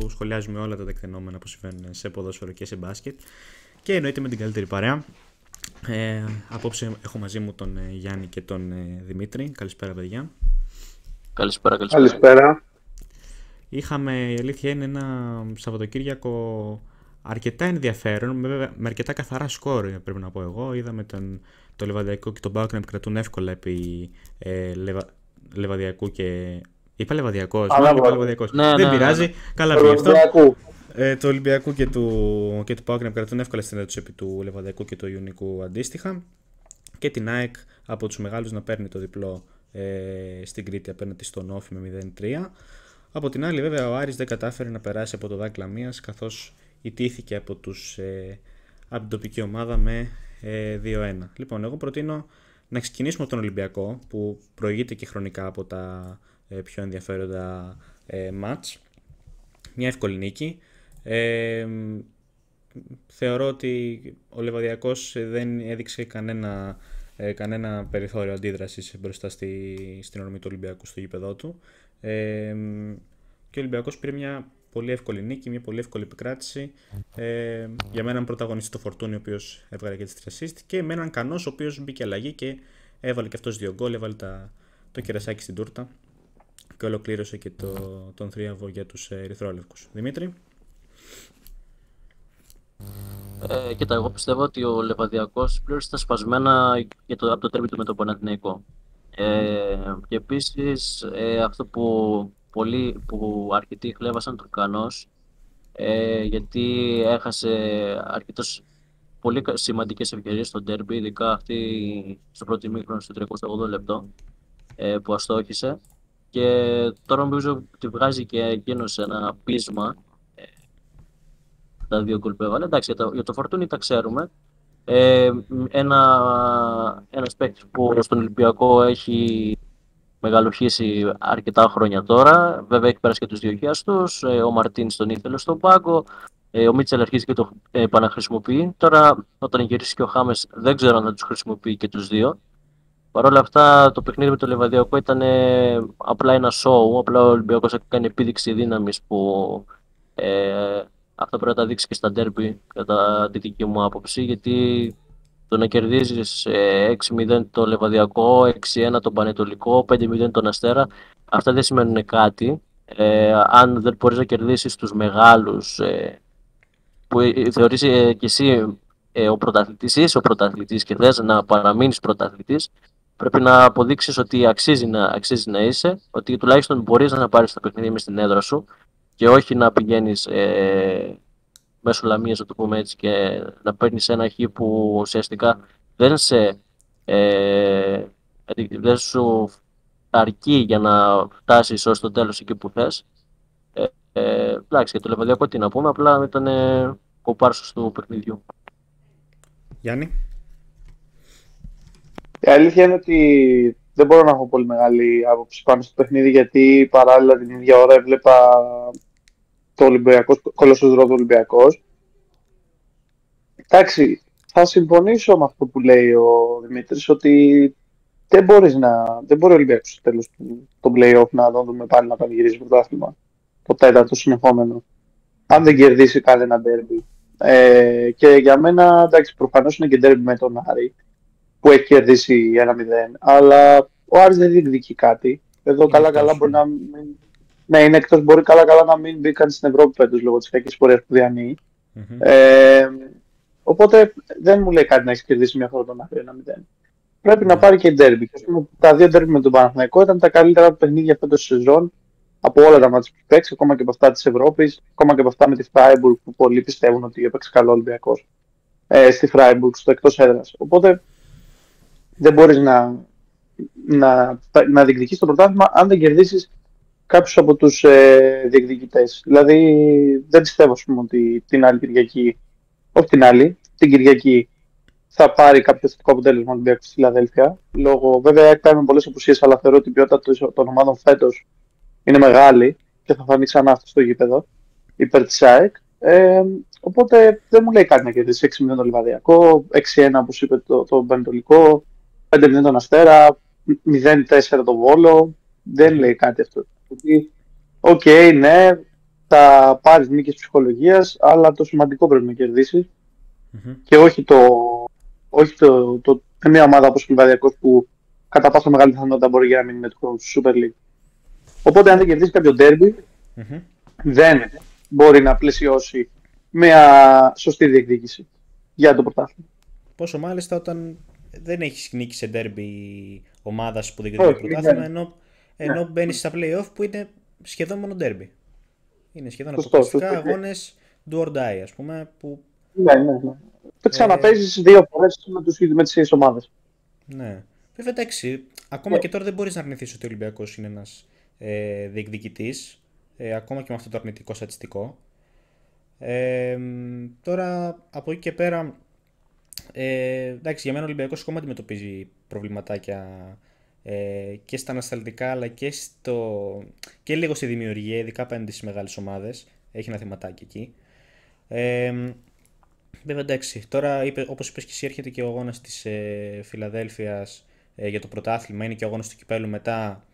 που σχολιάζουμε όλα τα τεκτενόμενα που συμβαίνουν σε ποδόσφαιρο και σε μπάσκετ. Και εννοείται με την καλύτερη παρέα. Απόψε έχω μαζί μου τον Γιάννη και τον Δημήτρη. Καλησπέρα, παιδιά. Καλησπέρα. Είχαμε, η αλήθεια είναι, ένα Σαββατοκύριακο αρκετά ενδιαφέρον, με αρκετά καθαρά σκόρ, πρέπει να πω εγώ. Είδαμε το Λεβαδιακό και τον ΠΑΟΚ να επικρατούν εύκολα επί Λεβαδιακού και... Είπα Λεβαδιακός, δεν πειράζει, καλά πήγε αυτό. Το Ολυμπιακού και του ΠΑΟΚ να επικρατούν εύκολα στην έδρα τους επί του Λεβαδιακού και του Ιουνικού αντίστοιχα. Και την ΑΕΚ από τους μεγάλους να παίρνει το διπλό στην Κρήτη απέναντι στον Όφη με 0-3. Από την άλλη, βέβαια, ο Άρης δεν κατάφερε να περάσει από το δάκλα μίας, καθώς ιτήθηκε από την τοπική ομάδα με 2-1. Λοιπόν, εγώ προτείνω να ξεκινήσουμε από τον Ολυμπιακό, που προηγείται και χρονικά από τα πιο ενδιαφέροντα μάτς. Μια εύκολη νίκη. Θεωρώ ότι ο Λεβαδιακός δεν έδειξε κανένα περιθώριο αντίδρασης μπροστά στην ορμή του Ολυμπιακού στο γήπεδό του. Και ο Ολυμπιακός πήρε μια πολύ εύκολη νίκη, μια πολύ εύκολη επικράτηση. Για μένα έναν πρωταγωνιστή το Φορτούνι, ο οποίος έβγαλε και τις 3 assist, και με έναν Κανός, ο οποίος μπήκε αλλαγή και έβαλε και αυτός 2 γκολ, έβαλε το κερασάκι στην τούρτα και ολοκλήρωσε και τον θρίαβο για τους ερυθρόλευκους. Δημήτρη. Κοίτα, εγώ πιστεύω ότι ο Λεβαδιακός πλήρωσε τα σπασμένα από το τέρμι του με τον Παναθηναϊκό. Και επίσης αυτό που αρκετοί χλέβασαν τον Κανός, γιατί έχασε πολύ σημαντικές ευκαιρίες στο ντέρμπι, ειδικά αυτή στο πρώτο ημίχρονο στο 38 λεπτό που αστόχησε, και τώρα νομίζω ότι βγάζει και εκείνος ένα πείσμα τα 2 γκολ που έβαλε. Εντάξει, για το Φορτούνι τα ξέρουμε. Ένας παίκτης που στον Ολυμπιακό έχει μεγαλοχήσει αρκετά χρόνια τώρα. Βέβαια έχει πέρασει και τους 2 χιάστους. Ο Μαρτίνς τον ήθελε στον πάγκο. Ο Μίτσελ αρχίζει και το επαναχρησιμοποιεί. Τώρα, όταν γυρίσει και ο Χάμες, δεν ξέρω αν θα τους χρησιμοποιεί και τους 2. Παρ' όλα αυτά, το παιχνίδι με το Λεβαδιακό ήταν απλά ένα show. Απλά ο Ολυμπιακός έκανε επίδειξη δύναμης που αυτό πρέπει να τα δείξει και στα ντέρμπι, κατά τη δική μου άποψη, γιατί το να κερδίζεις 6-0 το Λεβαδιακό, 6-1 τον Πανετολικό, 5-0 τον Αστέρα, αυτά δεν σημαίνουν κάτι. Αν δεν μπορείς να κερδίσεις τους μεγάλους, που θεωρείς κι εσύ ο πρωταθλητής, είσαι ο πρωταθλητής και θες να παραμείνεις πρωταθλητής, πρέπει να αποδείξεις ότι αξίζει να είσαι, ότι τουλάχιστον μπορείς να πάρεις το παιχνίδι μες στην έδρα σου και όχι να πηγαίνεις μέσω λαμίας, να το πούμε έτσι, και να παίρνεις ένα χ που ουσιαστικά δεν σου αρκεί για να φτάσεις ως το τέλος εκεί που θες. Εντάξει, για το Λεβαδιακό τι να πούμε, απλά ήταν κοπάρσος του παιχνιδιού. Γιάννη. Η αλήθεια είναι ότι δεν μπορώ να έχω πολύ μεγάλη άποψη πάνω στο παιχνίδι, γιατί παράλληλα την ίδια ώρα έβλεπα το Ολυμπιακός, Κολοσσός Ρόδου Ολυμπιακός. Εντάξει, θα συμφωνήσω με αυτό που λέει ο Δημήτρης, ότι δεν μπορεί ο Ολυμπιακός στο τέλος του play-off να τον δούμε πάλι να πανηγυρίζει πρωτάθλημα, το τέταρτο συνεχόμενο, αν δεν κερδίσει κανένα ντέρμπι. Και για μένα, εντάξει, προφανώς είναι και ντέρμπι με τον Άρη, που έχει κερδίσει 1-0, αλλά ο Άρης δεν διεκδικεί κάτι. Εδώ καλά-καλά μπορεί να μην... Ναι, είναι εκτός, μπορεί καλά-καλά να μην μπήκαν στην Ευρώπη φέτος λόγω της κακής πορείας που διανύει. Οπότε δεν μου λέει κάτι να έχει κερδίσει μια φορά τον Άρη 1-0. Πρέπει να πάρει και ντέρμπι. Τα 2 ντέρμπι με τον Παναθηναϊκό ήταν τα καλύτερα παιχνίδια φέτος στη σεζόν από όλα τα μάτια που παίξει, ακόμα και από αυτά της Ευρώπης, ακόμα και από αυτά με τη Freiburg, που πολλοί πιστεύουν ότι έπαιξε καλό Ολυμπιακός στη Freiburg, στο εκτός έδρας. Οπότε δεν μπορείς να διεκδικήσεις το πρωτάθλημα αν δεν κερδίσεις κάποιους από τους διεκδικητές. Δηλαδή δεν πιστεύω, ας πούμε, ότι την άλλη Κυριακή, όχι την Κυριακή θα πάρει κάποιο θετικό αποτέλεσμα ο Ολυμπιακός στη Φιλαδέλφια. Βέβαια έχουμε πολλές απουσίες, αλλά θεωρώ ότι η ποιότητα των ομάδων φέτος είναι μεγάλη και θα φανεί ξανά αυτό στο γήπεδο υπέρ της ΑΕΚ. Οπότε δεν μου λέει κάτι να κερδίσει 6-0 το Λιβαδιακό, 6-1 όπως είπε το Πανετολικό, 5-0 τον Αστέρα, 0-4 το Βόλο. Δεν λέει κάτι αυτό. Οκ, ναι, θα πάρεις νίκες ψυχολογίας, αλλά το σημαντικό πρέπει να κερδίσεις Μμμ. και όχι μια ομάδα όπως ο Λιβαδιακός που κατά πάσα μεγάλη πιθανότητα μπορεί για να μείνει με το χρόνο στη Super League. Οπότε αν δεν κερδίσει κάποιο ντέρμπι, Μμμ. δεν μπορεί να πλαισιώσει μια σωστή διεκδίκηση για το πρωτάθλημα. Πόσο μάλιστα όταν δεν έχει νίκη σε ντέρμπι ομάδας που διεκδικεί το Όχι, πρωτάθλημα, ενώ Ναι. μπαίνει στα play-off που είναι σχεδόν μόνο ντέρμπι. Είναι σχεδόν Σωστό, αποκλειστικά σωστό. αγώνες do or die, ας πούμε, που Ναι. Το ξαναπέζεις 2 φορές με τις ίδιες ομάδες. ναι. Βέβαια εντάξει, ακόμα και τώρα δεν μπορείς να αρνηθείς ότι ο Ολυμπιακός είναι ένας διεκδικητής, ακόμα και με αυτό το αρνητικό στατιστικό. Τώρα από εκεί και πέρα, εντάξει, για μένα ο Ολυμπιακός ακόμα αντιμετωπίζει προβληματάκια και στα ανασταλτικά αλλά και λίγο στη δημιουργία, ειδικά απέναντι στις μεγάλες ομάδες. Έχει ένα θεματάκι εκεί. Βέβαια εντάξει, τώρα όπως είπες και εσύ έρχεται και ο αγώνας της Φιλαδέλφειας για το πρωτάθλημα, είναι και ο αγώνας του κυπέλου μετά.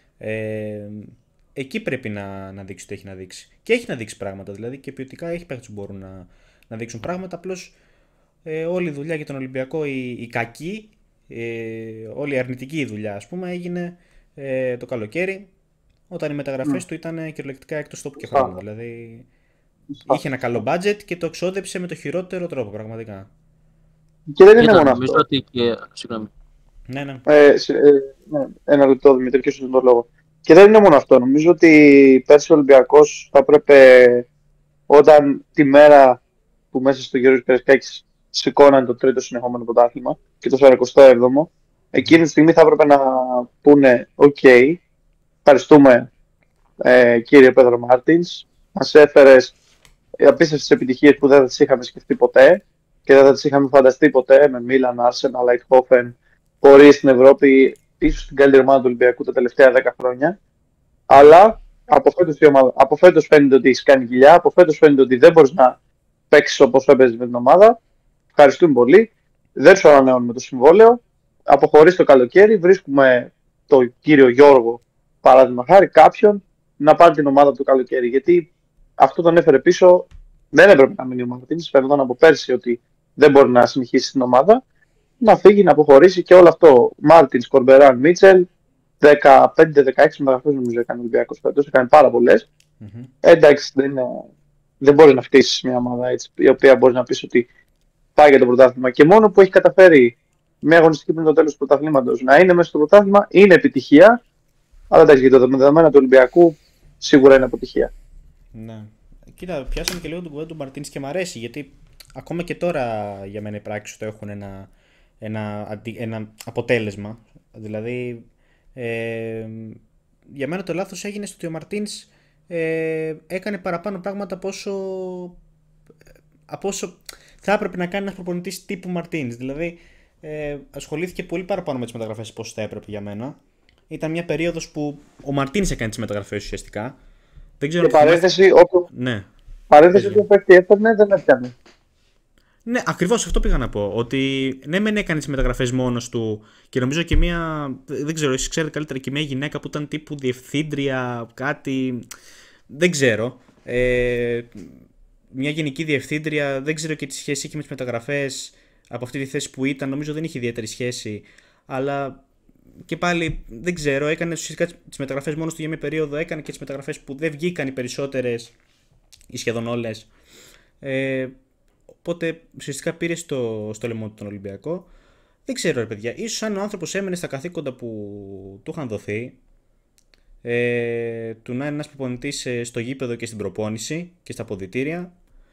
Εκεί πρέπει να δείξει το έχει να δείξει. Και έχει να δείξει πράγματα, δηλαδή και ποιοτικά έχει παίκτες που μπορούν να δείξουν πράγματα. Απλώς όλη η δουλειά για τον Ολυμπιακό, η κακή, όλη η αρνητική δουλειά ας πούμε έγινε το καλοκαίρι, όταν οι μεταγραφές του ήταν κυριολεκτικά εκτός τόπου και χρόνου. Δηλαδή είχε ένα καλό budget και το εξόδεψε με το χειρότερο τρόπο πραγματικά. Και δεν είναι Κοίτα, μόνο νομίζω αυτό. ότι και. Συγγνώμη. Ναι. Ναι, ένα λεπτό, Δημήτρη, και σου τον λόγο. Και δεν είναι μόνο αυτό. Νομίζω ότι πέρσι ο Ολυμπιακός θα έπρεπε, όταν τη μέρα που μέσα στο Γιώργος Καραϊσκάκης σηκώναν το τρίτο συνεχόμενο πρωτάθλημα και το 47ο, εκείνη τη στιγμή θα έπρεπε να πούνε «ΟΚ, ευχαριστούμε κύριε Πέτρο Μάρτινς, μας έφερες απίστευτες επιτυχίες που δεν θα τις είχαμε σκεφτεί ποτέ και δεν θα τις είχαμε φανταστεί ποτέ με Μίλαν, Άρσεναλ, Λάιτχόφεν, πορείες στην Ευρώπη, ίσως την καλύτερη ομάδα του Ολυμπιακού τα τελευταία 10 χρόνια. Αλλά από φέτος φαίνεται ότι έχει κάνει κοιλιά, από φέτος φαίνεται ότι δεν μπορείς να παίξεις όπως έπαιζες με την ομάδα. Ευχαριστούμε πολύ. Δεν σου ανανεώνουμε το συμβόλαιο. Αποχωρείς το καλοκαίρι. Βρίσκουμε τον κύριο Γιώργο, παράδειγμα χάρη, κάποιον να πάρει την ομάδα του καλοκαίρι. Γιατί αυτό τον έφερε πίσω. Δεν έπρεπε να μείνει ο Μαρτίνς. Φαίνονταν από πέρσι ότι δεν μπορεί να συνεχίσει την ομάδα. Να φύγει, να αποχωρήσει και όλο αυτό. Μάρτινς, Κορμπεράν, Μίτσελ. 15-16 μεταγραφές νομίζω έκανε ο Ολυμπιακός φέτος. Έκανε πάρα πολλές. Εντάξει, δεν μπορεί να φτύσει μια ομάδα έτσι, η οποία μπορεί να πει ότι πάει για το πρωτάθλημα. Και μόνο που έχει καταφέρει μια αγωνιστική πριν το τέλος του πρωταθλήματος να είναι μέσα στο πρωτάθλημα είναι επιτυχία. Αλλά εντάξει, για το δεδομένα του Ολυμπιακού σίγουρα είναι αποτυχία. Ναι. Κοίτα, πιάσαμε και λίγο τον κουβέντα του Μαρτίνς και μ' αρέσει γιατί ακόμα και τώρα για μένα οι πράξεις του έχουν ένα αποτέλεσμα. Δηλαδή, για μένα το λάθος έγινε στο ότι ο Μαρτίνς έκανε παραπάνω πράγματα από όσο θα έπρεπε να κάνει ένας προπονητής τύπου Μαρτίνς. Δηλαδή, ασχολήθηκε πολύ παραπάνω με τις μεταγραφές από όσο θα έπρεπε για μένα. Ήταν μια περίοδος που ο Μαρτίνς έκανε τις μεταγραφές ουσιαστικά. Δεν ξέρω Και παρένθεση, Ναι. όποιο παίκτη έπαιρνε δεν έπιανε. Ναι, ακριβώς αυτό πήγα να πω. Ότι ναι, μεν έκανε τις μεταγραφές μόνος του και νομίζω και μια. Δεν ξέρω, εσείς ξέρετε καλύτερα, και μια γυναίκα που ήταν τύπου διευθύντρια, κάτι. Δεν ξέρω. Μια γενική διευθύντρια, δεν ξέρω και τι σχέση είχε με τις μεταγραφές από αυτή τη θέση που ήταν. Νομίζω δεν είχε ιδιαίτερη σχέση. Αλλά και πάλι δεν ξέρω. Έκανε ουσιαστικά τις μεταγραφές μόνος του για μια περίοδο. Έκανε και τις μεταγραφές που δεν βγήκαν οι περισσότερες ή σχεδόν όλες. Οπότε ουσιαστικά πήρε στο λαιμό του τον Ολυμπιακό. Δεν ξέρω ρε παιδιά, ίσως αν ο άνθρωπος έμενε στα καθήκοντα που του είχαν δοθεί, του να είναι ένας προπονητής στο γήπεδο και στην προπόνηση και στα αποδυτήρια,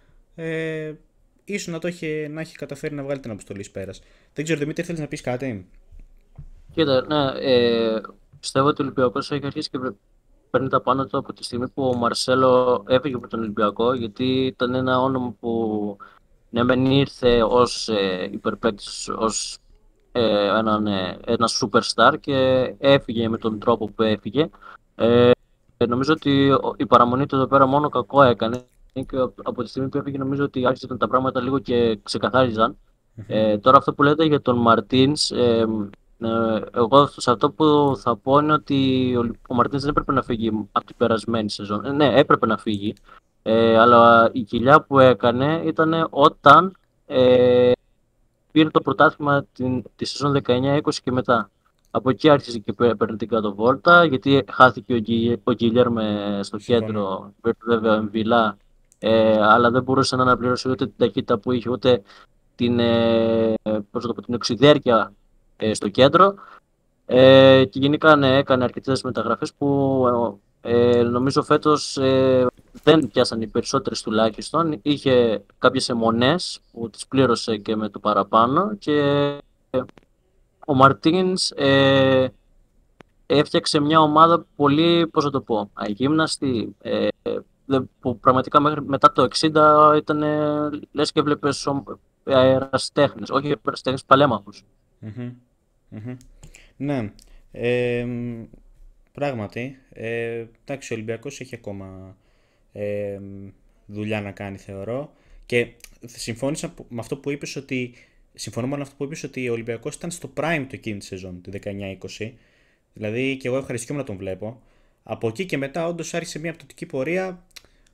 ίσως να έχει καταφέρει να βγάλει την αποστολή εις πέρας. Δεν ξέρω Δημήτρη, θέλεις να πεις κάτι? Κοίτα, ναι, πιστεύω ότι ο Ολυμπιακός έχει αρχίσει και παίρνει τα πάνω του από τη στιγμή που ο Μαρσέλο έφυγε από τον Ολυμπιακό, γιατί ήταν ένα όνομα που ναι, μεν ήρθε ως υπερπαίκτης, ως ένα superstar και έφυγε με τον τρόπο που έφυγε. Νομίζω ότι η παραμονή του εδώ πέρα μόνο κακό έκανε και από τη στιγμή που έφυγε νομίζω ότι άρχισαν τα πράγματα λίγο και ξεκαθάριζαν. Τώρα αυτό που λέτε για τον Μαρτίνς, Εγώ σε αυτό που θα πω είναι ότι ο Μαρτίνς δεν έπρεπε να φύγει από την περασμένη σεζόν. Ναι, έπρεπε να φύγει. Αλλά η κοιλιά που έκανε ήταν όταν πήρε το πρωτάθλημα τη σεζόν 19-20 και μετά. Από εκεί άρχισε και παίρνει την κάτω βόλτα, γιατί χάθηκε ο Γκιλιέρμε στο κέντρο, βέβαια εμβυλά, αλλά δεν μπορούσε να αναπληρώσει ούτε την ταχύτητα που είχε, ούτε την οξυδέρκεια στο κέντρο. Και γενικά ναι, έκανε αρκετές μεταγραφές που νομίζω φέτος δεν πιάσαν οι περισσότερες τουλάχιστον. Είχε κάποιες αιμονές που τις πλήρωσε και με το παραπάνω και ο Μαρτίνς έφτιαξε μια ομάδα πολύ, πώς θα το πω, αγύμναστη, που πραγματικά μετά το 60 ήταν λες και βλέπεις αεραστέχνες, όχι αεραστέχνες, παλέμαχους. Ναι, πράγματι, εντάξει, ο Ολυμπιακός έχει ακόμα δουλειά να κάνει, θεωρώ, και συμφώνησα με αυτό που είπες ότι συμφωνώ με αυτό που είπες ότι ο Ολυμπιακός ήταν στο prime του εκείνη τη σεζόν, τη 19-20. Δηλαδή και εγώ ευχαριστιόμουν να τον βλέπω. Από εκεί και μετά όντως άρχισε μια πτωτική πορεία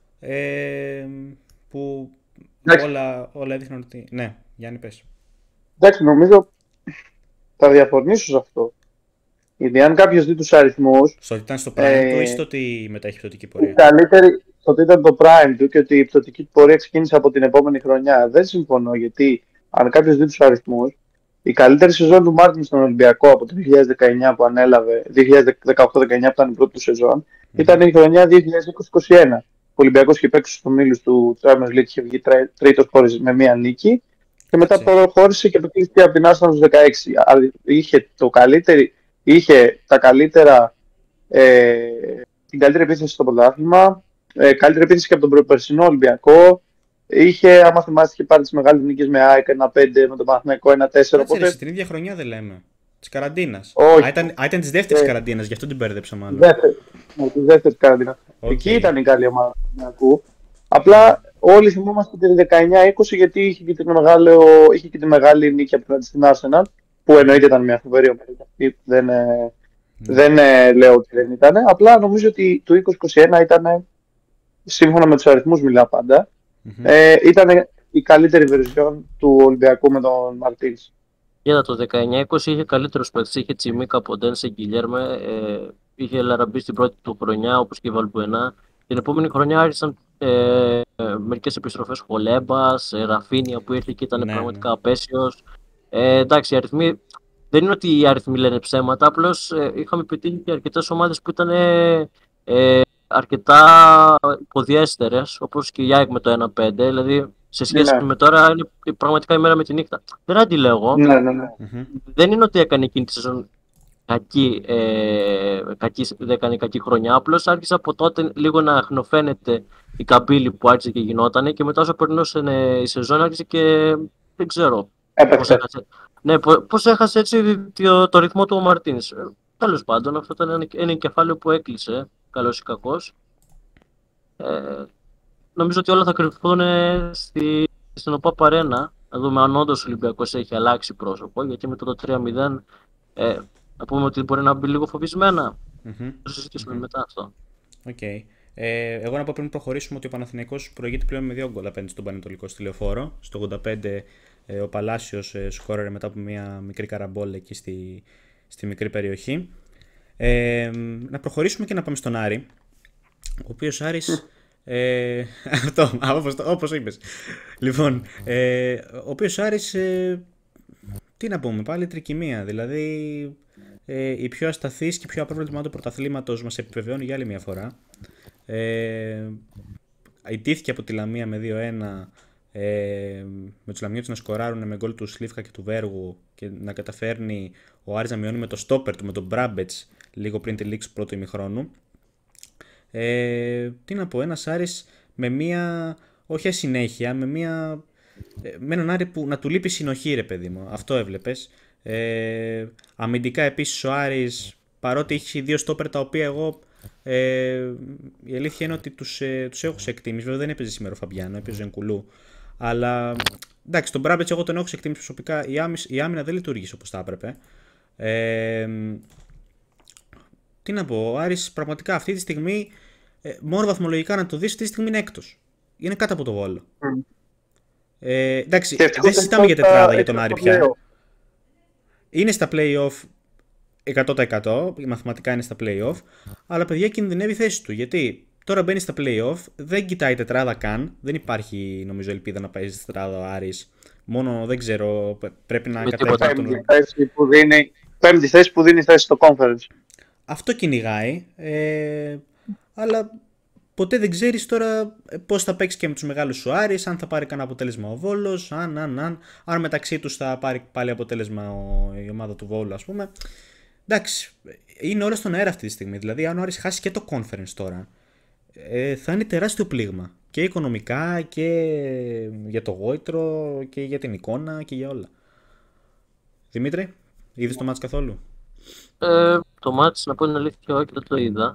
που όλα έδειχναν ότι... Ναι, Γιάννη, πες. Εντάξει, νομίζω θα διαφωνήσω σε αυτό. Γιατί αν κάποιος δει τους αριθμούς... Στο ότι ήταν στο prime του ή στο ότι μετά έχει πτωτική πορεία? Καλύτερη, στο ότι ήταν το prime του και ότι η πτωτική πορεία ξεκίνησε από την επόμενη χρονιά. Δεν συμφωνώ, γιατί αν κάποιος δει τους αριθμούς, η καλύτερη σεζόν του Μάρτιν στον Ολυμπιακό από το 2019 που ανέλαβε, 2018-19 που ήταν η πρώτη του σεζόν, ήταν η χρονιά 2020-2021. Ο Ολυμπιακός είχε παίξει στους ομίλους του Champions League, είχε βγει τρίτος χωρίς με μία νίκη και μετά προχώρησε και αποκλείστηκε από την Arsenal στους 16. Είχε τα καλύτερα, την καλύτερη επίθεση στο πρωτάθλημα, καλύτερη επίθεση και από τον προπερσινό Ολυμπιακό. Είχε, άμα θυμάστε, είχε πάρει τις μεγάλες νίκες με ΑΕΚ 1-5, με τον Παναθηναϊκό 1-4. Οπότε... Την ίδια χρονιά δεν λέμε. Της καραντίνας. Ήταν της δεύτερης καραντίνας, γι' αυτό την μπέρδεψα μάλλον. Της δεύτερης καραντίνας. Εκεί ήταν η καλή ομάδα του Παναθηναϊκού. Απλά όλοι θυμόμαστε την 19-20 γιατί είχε και τη μεγάλη νίκη απέναντι στην Arsenal, που εννοείται ήταν μια φοβερή ομάδα. Δεν λέω ότι δεν ήταν. Απλά νομίζω ότι το 2021 ήταν, σύμφωνα με τους αριθμούς μιλάω πάντα, ήταν η καλύτερη βερσιόν του Ολυμπιακού με τον Μαρτίνς. Για το 19-20 είχε καλύτερους παίκτες. Είχε Τσιμίκα, Ποντένσε, Γκιλιέρμε, είχε Λαραμπή στην πρώτη του χρονιά, όπως και η Βαλμπουενά. Την επόμενη χρονιά άρχισαν μερικές επιστροφές, Χολέμπας, Ραφίνια που ήρθε και ήταν πραγματικά απέσιος. Εντάξει, οι αριθμοί, δεν είναι ότι οι αριθμοί λένε ψέματα, απλώς είχαμε πετύχει και αρκετές ομάδες που ήταν αρκετά υποδιέστερες, όπως και η ΑΕΚ με το 1-5, δηλαδή σε σχέση με τώρα είναι πραγματικά η μέρα με τη νύχτα. Δεν αντιλέγω. Δεν είναι ότι έκανε εκείνη τη σεζόν δεν έκανε κακή χρονιά, απλώς άρχισε από τότε λίγο να αχνοφαίνεται η καμπύλη που άρχισε και γινότανε και μετά όσο περνούσε η σεζόν άρχισε και δεν ξέρω πώς έχασε έτσι το ρυθμό του ο Μαρτίνς. Τέλος πάντων, αυτό ήταν ένα κεφάλαιο που έκλεισε, καλός ή κακός. Νομίζω ότι όλα θα κρυφθούν στην ΟΠΑΠ Αρένα, να δούμε αν όντως ο Ολυμπιακός έχει αλλάξει πρόσωπο, γιατί μετά το 3-0 να πούμε ότι μπορεί να μπει λίγο φοβισμένα. Θα συζητήσουμε μετά αυτό. Okay. Εγώ να πω πριν προχωρήσουμε ότι ο Παναθηναϊκός προηγείται πλέον με 2 γκολ απέναντι στον Πανετολικό στη Λεωφόρο. Στο 85 ο Παλάσιος σκόρερε μετά από μια μικρή καραμπόλα εκεί στη μικρή περιοχή. Να προχωρήσουμε και να πάμε στον Άρη, ο οποίος Άρης αυτό, όπως είπες. Λοιπόν, ο οποίος Άρης τι να πούμε, πάλι τρικυμία. Δηλαδή η πιο ασταθής και πιο απρόβλεπτη του πρωταθλήματος μας επιβεβαιώνει για άλλη μια φορά. Ιτήθηκε από τη Λαμία με 2-1, με τους Λαμιώτες να σκοράρουν με γκολ του Σλίφκα και του Βέργου και να καταφέρνει ο Άρης να μειώνει με το στόπερ του, με τον Μπράμπετς, λίγο πριν τη λήξη του πρώτου ημιχρόνου. Τι να πω, ένας Άρης με μια, όχι ασυνέχεια, με έναν Άρη που να του λείπει συνοχή, ρε παιδί μου, αυτό έβλεπες. Αμυντικά επίσης ο Άρης, παρότι έχει 2 στόπερ τα οποία εγώ η αλήθεια είναι ότι τους έχω σε εκτίμηση. Βέβαια δεν έπαιζε σήμερα ο Φαμπιάνο, έπαιζε Ενκουλού, αλλά εντάξει, τον Μπράμπετς εγώ τον έχω σε εκτίμηση προσωπικά. Η άμυνα δεν λειτουργήσε όπως θα έπρεπε. Τι να πω, ο Άρης πραγματικά αυτή τη στιγμή, μόνο βαθμολογικά να το δεις, αυτή τη στιγμή είναι έκτος. Είναι κάτω από το Βόλο. Εντάξει, δεν συζητάμε για τετράδα για τον Άρη πια. Είναι στα play-off 100%, μαθηματικά είναι στα play-off, αλλά παιδιά κινδυνεύει η θέση του. Γιατί τώρα μπαίνει στα play-off, δεν κοιτάει τετράδα καν, δεν υπάρχει νομίζω ελπίδα να πάει στη τετράδα ο Άρης. Μόνο δεν ξέρω, πρέπει να κατέβει τον. Πέμπτη θέση που δίνει θέση στο conference. Αυτό κυνηγάει, αλλά ποτέ δεν ξέρεις τώρα πώς θα παίξει και με τους μεγάλους ο Άρης, αν θα πάρει κανένα αποτέλεσμα ο Βόλος, αν μεταξύ τους θα πάρει πάλι αποτέλεσμα η ομάδα του Βόλου, ας πούμε. Εντάξει, είναι όλα στον αέρα αυτή τη στιγμή. Δηλαδή, αν ο Άρης χάσει και το conference τώρα, θα είναι τεράστιο πλήγμα. Και οικονομικά και για το γόητρο και για την εικόνα και για όλα. Δημήτρη, είδες το μάτς καθόλου? Το μάτς, να πω την αλήθεια, όχι, δεν το είδα.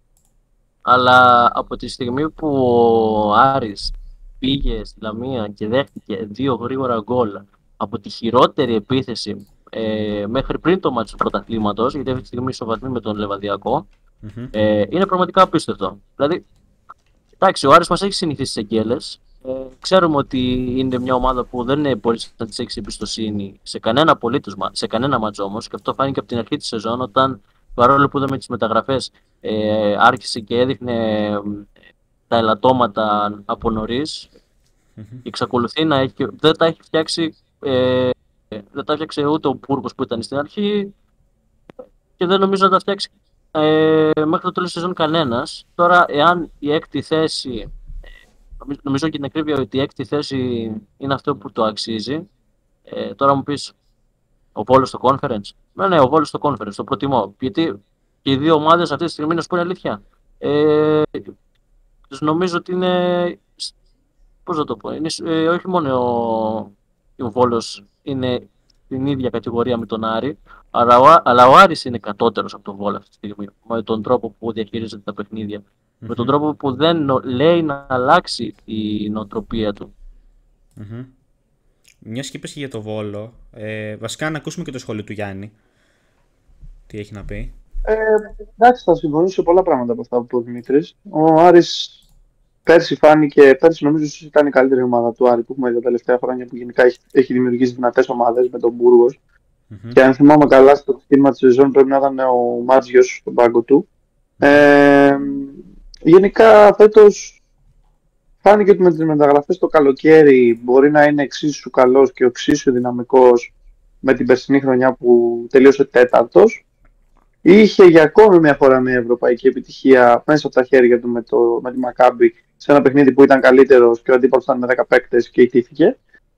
Αλλά από τη στιγμή που ο Άρης πήγε στη Λαμία και δέχτηκε 2 γρήγορα γκολ από τη χειρότερη επίθεση μέχρι πριν το μάτς του πρωταθλήματος, γιατί αυτή τη στιγμή ισοβαθμεί με τον Λεβαδιακό, είναι πραγματικά απίστευτο. Δηλαδή, εντάξει, ο Άρης μας έχει συνηθίσει σε γκέλες. Ξέρουμε ότι είναι μια ομάδα που δεν μπορεί να της έχει εμπιστοσύνη σε κανένα μάτς όμως, και αυτό φάνηκε από την αρχή της σεζόν, όταν παρόλο που είδαμε τις μεταγραφές άρχισε και έδειχνε τα ελαττώματα από νωρίς, εξακολουθεί να έχει, δεν τα έχει φτιάξει, δεν τα φτιάξε ούτε ο Πούρκος που ήταν στην αρχή και δεν νομίζω να τα φτιάξει μέχρι το τέλος της σεζόν κανένας. Τώρα, εάν η έκτη θέση, νομίζω και την ακρίβεια ότι η έκτη θέση είναι αυτό που το αξίζει, τώρα μου πεις ο Βόλος στο conference. Ναι, ο Βόλος στο conference, το προτιμώ. Γιατί και οι δύο ομάδες αυτή τη στιγμή, να σου πω την αλήθεια, νομίζω ότι είναι, πώς να το πω, είναι, όχι μόνο ο Βόλος είναι την ίδια κατηγορία με τον Άρη, αλλά ο Άρης είναι κατώτερος από τον Βόλο αυτή τη στιγμή, με τον τρόπο που διαχειρίζεται τα παιχνίδια, με τον τρόπο που δεν λέει να αλλάξει η νοοτροπία του. Μιας και είπες και για το Βόλο, βασικά να ακούσουμε και το σχόλιο του Γιάννη. Τι έχει να πει? Εντάξει, θα συμφωνήσω σε πολλά πράγματα από αυτά που είπε ο Δημήτρης. Ο Άρης πέρσι νομίζω ήταν η καλύτερη ομάδα του Άρη που έχουμε τα τελευταία χρόνια, που γενικά έχει δημιουργήσει δυνατές ομάδες με τον Μπούργος. Και αν θυμάμαι καλά, στο ξεκίνημα της σεζόν πρέπει να ήταν ο Μάτζιος στον πάγκο του. Γενικά φέτος φάνηκε ότι με τις μεταγραφές το καλοκαίρι μπορεί να είναι εξίσου καλός και εξίσου δυναμικός με την περσινή χρονιά που τελείωσε τέταρτος. Είχε για ακόμη μια φορά μια ευρωπαϊκή επιτυχία μέσα από τα χέρια του με τη Μακάμπι, σε ένα παιχνίδι που ήταν καλύτερος και ο αντίπαλος ήταν με 10 παίκτες και ιτήθηκε.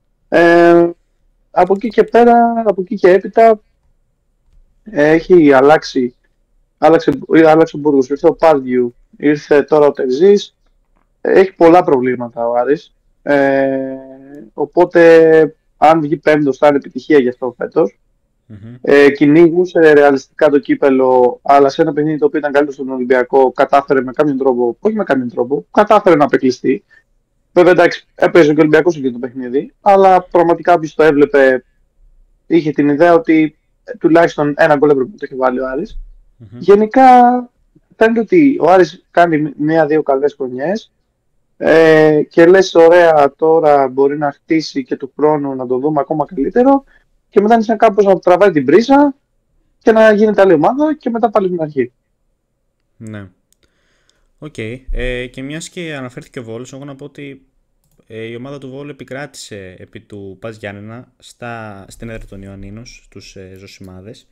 Από εκεί και πέρα, από εκεί και έπειτα έχει άλλαξε ο Μπούργος, ήρθε ο Πάρδιου, ήρθε τώρα ο Τερζής. Έχει πολλά προβλήματα ο Άρης, οπότε αν βγει πέμπτος θα είναι επιτυχία για αυτό φέτος. Κυνήγουσε ρεαλιστικά το κύπελο, αλλά σε ένα παιχνίδι το οποίο ήταν καλύτερο στον Ολυμπιακό κατάφερε με κάποιον τρόπο, όχι με κάποιον τρόπο, κατάφερε να απεκλειστεί. Βέβαια, εντάξει, έπαιζε και ο Ολυμπιακός εκεί το παιχνίδι, αλλά πραγματικά όποιος το έβλεπε είχε την ιδέα ότι τουλάχιστον ένα γκολ έπρεπε να το έχει βάλει ο Άρης. Γενικά φαίνεται ότι ο Άρης κάνει 1-2 καλές χρονιές και λες ωραία, τώρα μπορεί να χτίσει και του χρόνου να το δούμε ακόμα καλύτερο, και μετά είναι κάπως να τραβάει την πρίζα και να γίνεται άλλη ομάδα και μετά πάλι την αρχή. Ναι. Οκ. Και μιας και αναφέρθηκε ο Βόλος, εγώ να πω ότι η ομάδα του Βόλου επικράτησε επί του Πας Γιάννενα στην έδρα των Ιωαννίνους, στους Ζωσιμάδες.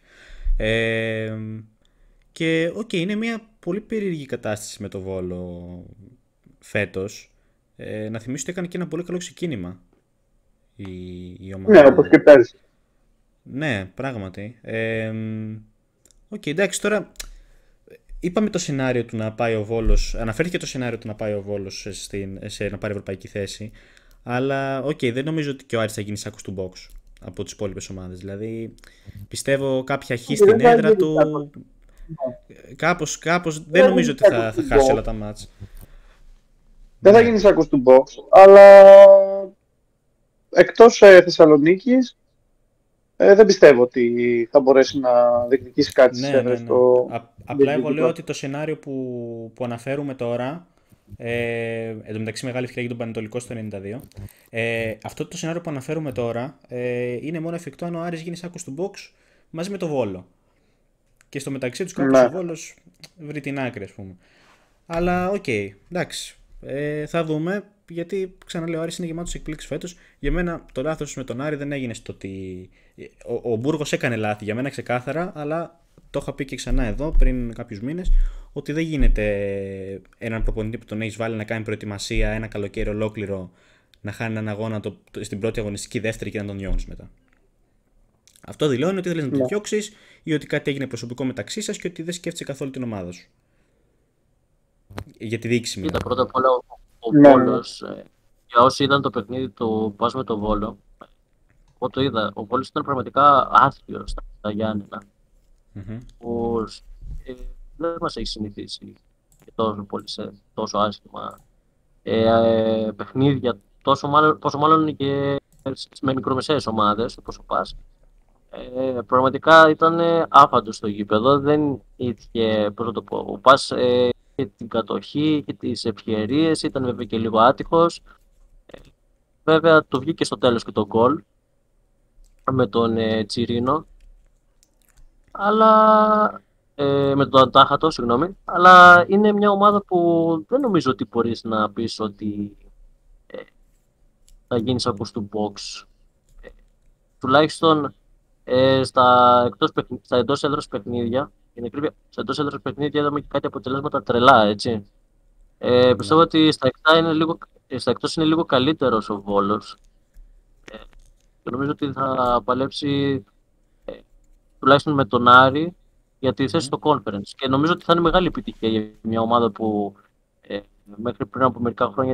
Και είναι μια πολύ περίεργη κατάσταση με το Βόλο φέτος. Να θυμίσω ότι έκανε και ένα πολύ καλό ξεκίνημα η ομάδα. Ναι, όπως και πέρσι. Ναι, πράγματι. Εντάξει, τώρα είπαμε το σενάριο του να πάει ο Βόλος, αναφέρθηκε το σενάριο του να πάει ο Βόλος να πάρει ευρωπαϊκή θέση, αλλά δεν νομίζω ότι και ο Άρης θα γίνει σάκος του box από τις υπόλοιπες ομάδες. Δηλαδή, πιστεύω κάποια χ στην έδρα του, κάπως δεν νομίζω ότι θα χάσει όλα τα μάτς. Δεν θα γίνει σάκος του box, αλλά εκτός Θεσσαλονίκης, δεν πιστεύω ότι θα μπορέσει να διεκδικήσει κάτι στις έδρες Ναι. στο Απλά εγώ λέω διεκδικητό. ότι το σενάριο που αναφέρουμε τώρα, εν τω μεταξύ μεγάλη ευκαιρία για τον Πανετολικό στο 92, αυτό το σενάριο που αναφέρουμε τώρα είναι μόνο εφικτό αν ο Άρης γίνει σάκος του box μαζί με το Βόλο. Και στο μεταξύ τους κάπως Ναι, ο Βόλος βρει την άκρη, ας πούμε. Αλλά οκ, εντάξει. Θα δούμε, γιατί ξαναλέω, ο Άρης είναι γεμάτος εκπλήξεις φέτος. Για μένα το λάθος με τον Άρη δεν έγινε στο ότι. Ο Μπούργος έκανε λάθη, για μένα ξεκάθαρα, αλλά το είχα πει και ξανά εδώ πριν κάποιους μήνες, ότι δεν γίνεται έναν προπονητή που τον έχει βάλει να κάνει προετοιμασία ένα καλοκαίρι ολόκληρο, να χάνει έναν αγώνα στην πρώτη αγωνιστική, δεύτερη και να τον διώχνει μετά. Αυτό δηλώνει ότι θέλει να τον ναι. διώξει ή ότι κάτι έγινε προσωπικό μεταξύ σα και ότι δεν σκέφτεσαι καθόλου την ομάδα σου. Για τη διοίκηση Κοίτα, μιλάω. πρώτα απ' όλα ο Ναι, ναι. Βόλος, για όσοι είδαν το παιχνίδι του Πας με το Βόλο, εγώ το είδα, ο Βόλος ήταν πραγματικά άθλιος στα Γιάννενα, Μμμ. που δεν μας έχει συνηθίσει και τόσο πολύ τόσο άσχημα παιχνίδια, πόσο μάλλον και με μικρομεσαίες ομάδες, όπως ο Πας. Πραγματικά ήταν άφαντος στο γήπεδο, δεν είχε, πώς να το πω, ο Πας είχε την κατοχή, είχε τις ευκαιρίες, ήταν βέβαια και λίγο άτυχος. Βέβαια το βγήκε στο τέλος και το γκολ με τον Τσιρίνο, αλλά με τον Αντάχατο, συγγνώμη, αλλά είναι μια ομάδα που δεν νομίζω ότι μπορείς να πεις ότι θα γίνει σάκος του box. Τουλάχιστον στα εντός έδρας παιχνίδια, για την ακρίβεια, στα εντός έδρας παιχνίδια είδαμε και κάτι αποτελέσματα τρελά, έτσι. Πιστεύω Ναι. ότι στα εκτός είναι λίγο καλύτερος ο Βόλος και νομίζω ότι θα παλέψει τουλάχιστον με τον Άρη για τη θέση Μμμ. στο conference. Και νομίζω ότι θα είναι μεγάλη επιτυχία για μια ομάδα που μέχρι πριν από μερικά χρόνια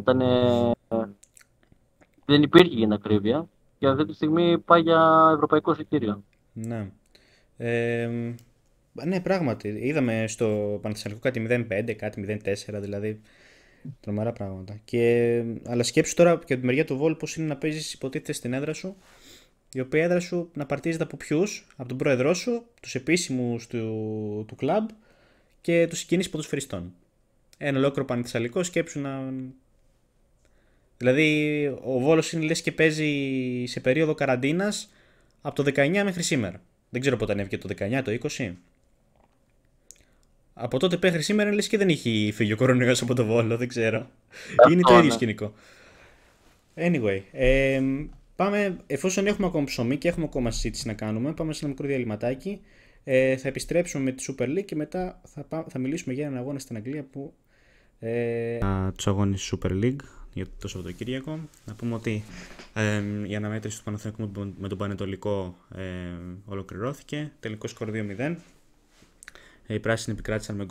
δεν υπήρχε για την ακρίβεια και αυτή τη στιγμή πάει για ευρωπαϊκό εισιτήριο. Ναι. Ε, ναι, πράγματι. Είδαμε στο Παναθηναϊκό κάτι 0-5, κάτι 0-4, δηλαδή τρομερά πράγματα. Αλλά σκέψου τώρα και από τη μεριά του Βόλου πώς είναι να παίζεις υποτίθεται στην έδρα σου, η οποία έδρα σου να παρτίζεται από ποιους, από τον πρόεδρό σου, τους επίσημους του κλαμπ και τους συγκινήσεις ποδοσφαιριστών. Ένα ολόκληρο Παναθηναϊκό σκέψου να. Δηλαδή, ο Βόλος είναι λες και παίζει σε περίοδο καραντίνας από το 19 μέχρι σήμερα. Δεν ξέρω πότε ανέβηκε το 19, το 20. Από τότε μέχρι σήμερα λες και δεν έχει φύγει ο κορονοϊός από το Βόλο, δεν ξέρω. Είναι το Αυτό, ίδιο ναι. σκηνικό. Anyway, πάμε, εφόσον έχουμε ακόμα ψωμί και έχουμε ακόμα συζήτηση να κάνουμε, πάμε σε ένα μικρό διαλυματάκι. Θα επιστρέψουμε με τη Super League και μετά θα μιλήσουμε για έναν αγώνα στην Αγγλία που. Τους αγώνες Super League για το Σαββατοκύριακο. Να πούμε ότι η αναμέτρηση του Παναθηναϊκού με τον Πανετολικό ολοκληρώθηκε. Τελικό σκορ 2-0. Οι πράσινοι επικράτησαν με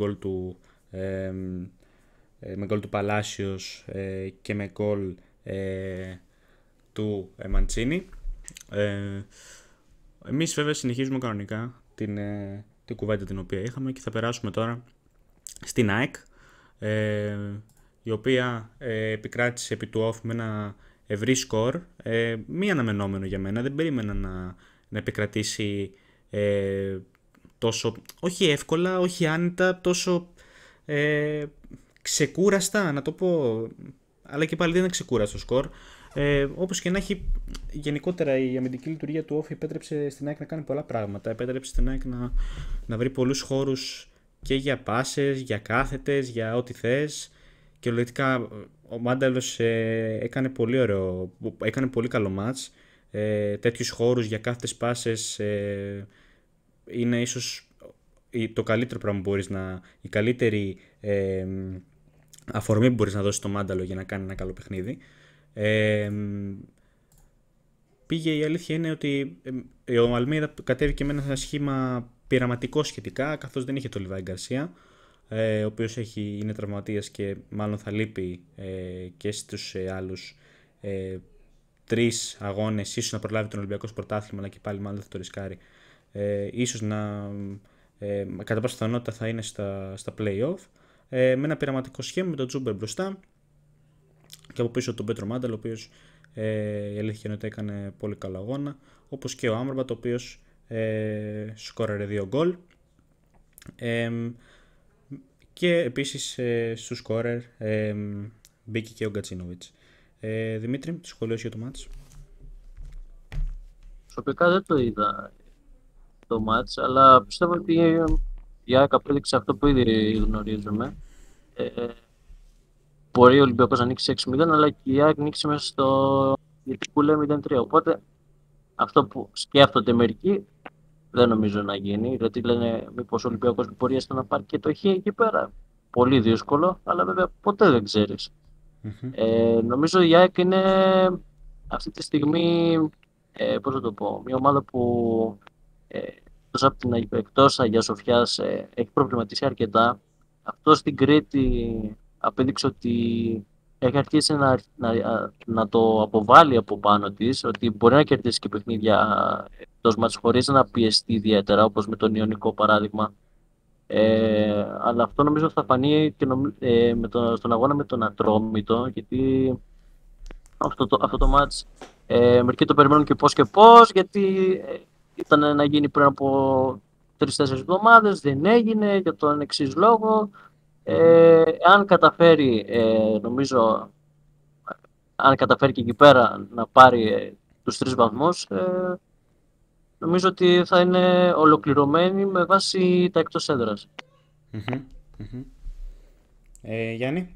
γκολ του Παλάσιος και με γκολ του Μαντσίνη. Εμείς βέβαια συνεχίζουμε κανονικά την κουβέντα την οποία είχαμε και θα περάσουμε τώρα στην ΑΕΚ, η οποία επικράτησε επί του off με ένα ευρύ σκορ, μη αναμενόμενο για μένα. Δεν περίμενα να επικρατήσει τόσο, όχι εύκολα, όχι άνετα, τόσο ξεκούραστα να το πω, αλλά και πάλι δεν είναι ξεκούραστο σκορ. Όπως και να έχει, γενικότερα η αμυντική λειτουργία του off επέτρεψε στην ΑΕΚ να κάνει πολλά πράγματα, επέτρεψε στην ΑΕΚ να βρει πολλούς χώρους και για πάσες, για κάθετες, για ό,τι θες. Και ολοκληρωτικά ο Μάνταλος έκανε πολύ καλό μάτς. Τέτοιους χώρους για κάθετες πάσες είναι ίσως το καλύτερο πράγμα που η καλύτερη αφορμή που μπορείς να δώσεις στο Μάνταλο για να κάνει ένα καλό παιχνίδι. Η αλήθεια είναι ότι ο Αλμέιδα κατέβηκε με ένα σχήμα πειραματικό σχετικά, καθώς δεν είχε το Λιβάη Γκαρσία, ο οποίος είναι τραυματίας και μάλλον θα λείπει και στους άλλους 3 αγώνες, ίσως να προλάβει τον Ολυμπιακό στο πρωτάθλημα, αλλά και πάλι μάλλον θα το ρισκάρει. Ίσως κατά πάσα πιθανότητα θα είναι στα play-off, με ένα πειραματικό σχήμα με τον Τζούμπερ μπροστά και από πίσω τον Πέτρο Μάνταλο, ο οποίος Η αλήθεια είναι ότι έκανε πολύ καλό αγώνα, όπως και ο Άμραμπατ, ο οποίος σκόραρε 2 γκολ. Και επίσης στους σκόρερ μπήκε και ο Γκατσίνοβιτς. Δημήτρη, το σχολείο για το μάτς. Προσωπικά δεν το είδα το μάτς, αλλά πιστεύω ότι η ΑΕΚ απέδειξε αυτό που ήδη γνωρίζουμε. Μπορεί ο Ολυμπιακός να ανοίξει 6-0, αλλά και η ΑΕΚ νίκησε μέσα στο γιατί που λέει 0-3. Οπότε αυτό που σκέφτονται μερικοί δεν νομίζω να γίνει, γιατί λένε μήπως ο Ολυμπιακός μπορεί να πάρει και το χ εκεί πέρα. Πολύ δύσκολο, αλλά βέβαια ποτέ δεν ξέρεις. Νομίζω η ΑΕΚ είναι αυτή τη στιγμή, πώς θα το πω, μια ομάδα που εκτός Αγίας Σοφιάς έχει προβληματίσει αρκετά. Αυτό στην Κρήτη απέδειξε ότι έχει αρχίσει να το αποβάλει από πάνω της, ότι μπορεί να κερδίσει και παιχνίδια εκτός μάτς χωρίς να πιεστεί ιδιαίτερα, όπως με τον Ιωνικό παράδειγμα. Αλλά αυτό νομίζω θα φανεί και στον αγώνα με τον Ατρόμητο, γιατί αυτό το μάτς μερικοί το περιμένουν και πώς, γιατί ήταν να γίνει πριν από 3-4 εβδομάδες, δεν έγινε για τον εξής λόγο. Αν καταφέρει, νομίζω, αν καταφέρει και εκεί πέρα να πάρει τους 3 βαθμούς, νομίζω ότι θα είναι ολοκληρωμένη με βάση τα εκτός έδρας. Γιάννη.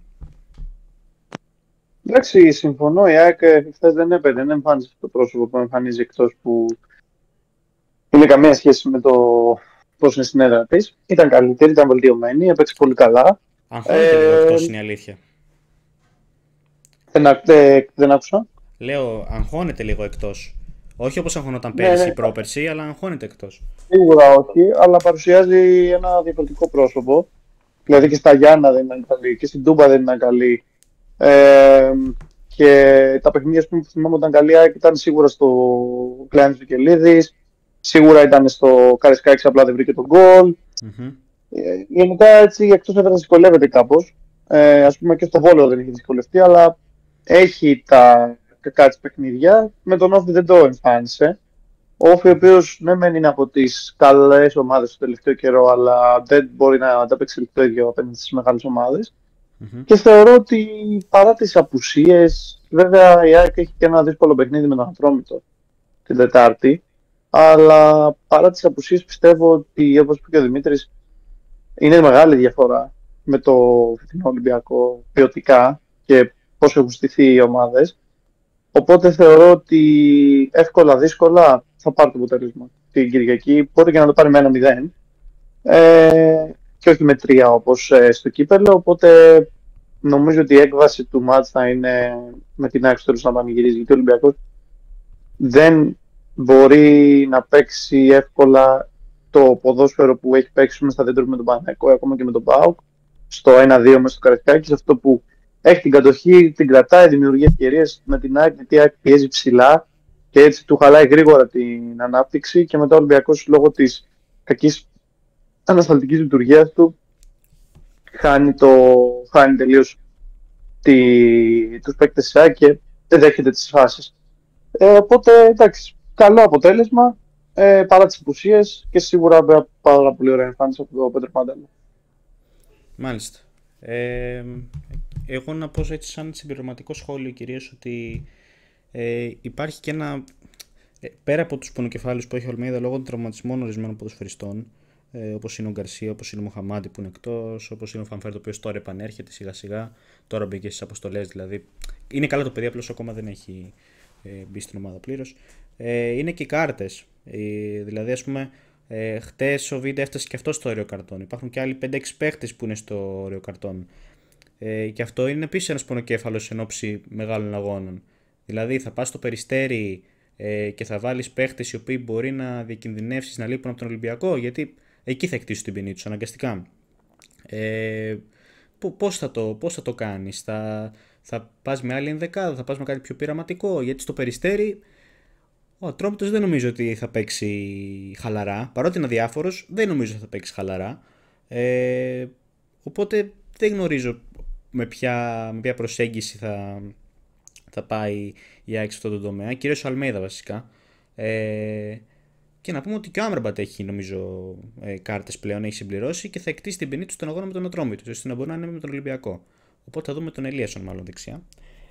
Εντάξει, συμφωνώ. Η ΑΕΚ χθες δεν εμφάνισε το πρόσωπο που εμφανίζει, εκτός που είναι καμία σχέση με το πώς είναι στην έδρα της. Ήταν καλύτερη, ήταν βελτιωμένη, έπαιξε πολύ καλά. Αγχώνεται λίγο εκτός, είναι η αλήθεια. Δεν άκουσα. Λέω, αγχώνεται λίγο εκτός. Όχι όπως αγχωνόταν πέρυσι ή πρόπερσι, αλλά αγχώνεται εκτός. Σίγουρα όχι, αλλά παρουσιάζει ένα διαφορετικό πρόσωπο. Δηλαδή και στα Γιάννα δεν ήταν καλή, και στην Τούμπα δεν ήταν καλή. Και τα παιχνίδια που θυμάμαι ήταν καλή, ήταν σίγουρα στο Κλάινς Βικελίδης, σίγουρα ήταν στο Καρισκάκης, απλά δεν βρήκε τον γκολ. Γενικά έτσι εκτός έδρας δυσκολεύεται κάπως. Ας πούμε και στο Βόλο δεν έχει δυσκολευτεί, αλλά έχει τα κακά της παιχνίδια. Με τον Όφη δεν το εμφάνισε. Ο Όφη, ο οποίος ναι μεν είναι από τις καλές ομάδες στο τελευταίο καιρό, αλλά δεν μπορεί να ανταπεξέλθει το ίδιο απέναντι στις μεγάλες ομάδες. Και θεωρώ ότι παρά τις απουσίες, βέβαια η ΑΕΚ έχει και ένα δύσκολο παιχνίδι με τον Ατρόμητο την Τετάρτη, αλλά παρά τις απουσίες πιστεύω ότι, όπως είπε και ο Δημήτρης, είναι μεγάλη διαφορά με το φετινό Ολυμπιακό ποιοτικά και πώς έχουν στηθεί οι ομάδες. Οπότε θεωρώ ότι εύκολα δύσκολα θα πάρει το αποτέλεσμα την Κυριακή. Μπορεί και να το πάρει με 1-0 και όχι με 3 όπως στο κύπελλο. Οπότε νομίζω ότι η έκβαση του μάτς θα είναι με την ΑΕΚ στο τέλος να πανηγυρίζει, γιατί ο Ολυμπιακός δεν μπορεί να παίξει εύκολα το ποδόσφαιρο που έχει παίξει μέσα στα δέντρα με τον Παναθηναϊκό, ακόμα και με τον ΠΑΟΚ, στο 1-2 μέσα στο Καραϊσκάκη, αυτό που έχει την κατοχή, την κρατάει, δημιουργεί ευκαιρίες με την ΑΕΚ, γιατί η ΑΕΚ πιέζει ψηλά και έτσι του χαλάει γρήγορα την ανάπτυξη, και μετά ο Ολυμπιακός λόγω της κακής ανασταλτικής λειτουργίας του χάνει τελείως τους παίκτες της ΑΕΚ και δεν δέχεται τις φάσεις. Οπότε εντάξει, καλό αποτέλεσμα παρά τις απουσίες και σίγουρα πάρα πολύ ωραία εμφάνιση από τον Πέτρο Παντέλο. Μάλιστα. Εγώ να πω έτσι σαν συμπληρωματικό σχόλιο κυρίως ότι υπάρχει και ένα, πέρα από τους πονοκεφάλους που έχει ο Αλμέιδα λόγω των τραυματισμών ορισμένων ποδοσφαιριστών, όπως είναι ο Γκαρσία, όπως είναι ο Μοχαμάντι που είναι εκτός, όπως είναι ο Φανφέρ, το οποίο τώρα επανέρχεται σιγά σιγά, τώρα μπήκε στις αποστολές, δηλαδή είναι καλά το παιδί, απλώς ακόμα δεν έχει μπει στην ομάδα πλήρως. Είναι και οι κάρτες, δηλαδή ας πούμε χτες ο Βίντα έφτασε και αυτό στο όριο καρτών, υπάρχουν και άλλοι 5-6 παίχτες που είναι στο όριο καρτών. Και αυτό είναι επίσης ένας πονοκέφαλος εν ώψη μεγάλων αγώνων. Δηλαδή θα πας στο Περιστέρι και θα βάλεις παίχτες οι οποίοι μπορεί να διακινδυνεύσεις να λείπουν από τον Ολυμπιακό, γιατί εκεί θα εκτίσεις την ποινή τους αναγκαστικά. Πώς θα το κάνεις, θα πας με άλλη ενδεκάδα, θα πας με κάτι πιο πειραματικό, γιατί στο Περιστέρι ο Ατρόμητος δεν νομίζω ότι θα παίξει χαλαρά, παρότι είναι αδιάφορος, δεν νομίζω ότι θα παίξει χαλαρά. Οπότε δεν γνωρίζω με ποια προσέγγιση θα πάει η ΑΕΚ σε αυτό το τομέα, κυρίως ο Αλμέιδα βασικά. Και να πούμε ότι και ο Άμραμπατ έχει νομίζω κάρτες πλέον, έχει συμπληρώσει και θα εκτίσει την ποινή του στον αγώνα με τον Ατρόμητο, ώστε να μπορεί να είναι με τον Ολυμπιακό. Οπότε θα δούμε τον Ελίασον μάλλον δεξιά.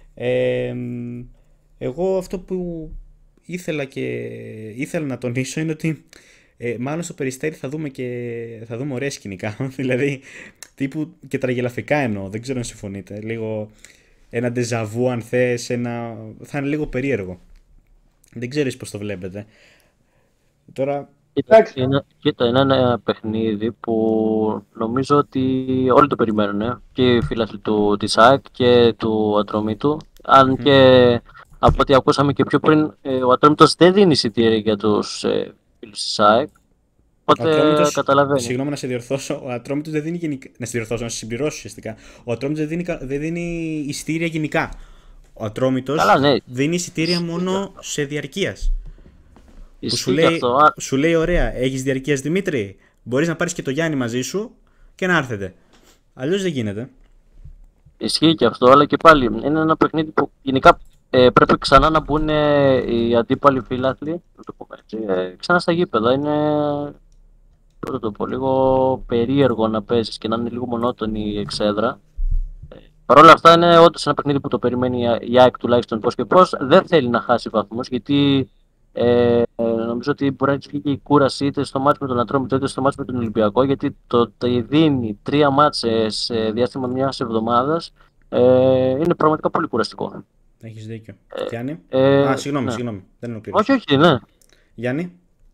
Εγώ αυτό που ήθελα να τονίσω είναι ότι μάλλον στο Περιστέρι θα δούμε ωραία σκηνικά. Δηλαδή τύπου και τραγελαφικά εννοώ, δεν ξέρω αν συμφωνείτε. Λίγο ένα ντεζαβού αν θες, θα είναι λίγο περίεργο. Δεν ξέρω πώς το βλέπετε. Τώρα... Κοίτα, είναι ένα παιχνίδι που νομίζω ότι όλοι το περιμένουν. Και οι φίλοι της ΑΕΚ και του Ατρομήτου. Αν και από ό,τι ακούσαμε και πιο πριν, ο Ατρόμητος δεν δίνει εισιτήρια για τους φίλους της ΑΕΚ. Οπότε καταλαβαίνει. Συγγνώμη να σε διορθώσω. Ο Ατρόμητος δεν δίνει γενικά. Να σε διορθώσω, να σε συμπληρώσω ουσιαστικά. Ο Ατρόμητος δεν δίνει εισιτήρια γενικά. Ο Ατρόμητος δίνει εισιτήρια μόνο σε διαρκείας. Που σου λέει ωραία, έχεις διαρκείας Δημήτρη, μπορείς να πάρεις και το Γιάννη μαζί σου και να έρθετε. Αλλιώς δεν γίνεται. Ισχύει και αυτό, αλλά και πάλι είναι ένα παιχνίδι που γενικά πρέπει ξανά να μπουν οι αντίπαλοι φίλαθλοι, να το πούμε έτσι, ξανά στα γήπεδα. Είναι, το πω, λίγο περίεργο να παίζεις και να είναι λίγο μονότονη η εξέδρα. Παρ' όλα αυτά είναι όντως ένα παιχνίδι που το περιμένει η ΑΕΚ τουλάχιστον πώς και πώς. Δεν θέλει να χάσει βαθμούς, γιατί νομίζω ότι μπορεί να της βγει και η κούραση είτε στο μάτς με τον Ατρόμητο είτε στο μάτς με τον Ολυμπιακό, γιατί το δίνει 3 μάτς σε διάστημα μιας εβδομάδας είναι πραγματικά πολύ κουραστικό. Έχεις δίκιο. Γιάννη. Συγγνώμη. Δεν είναι όχι, ναι. Γιάννη.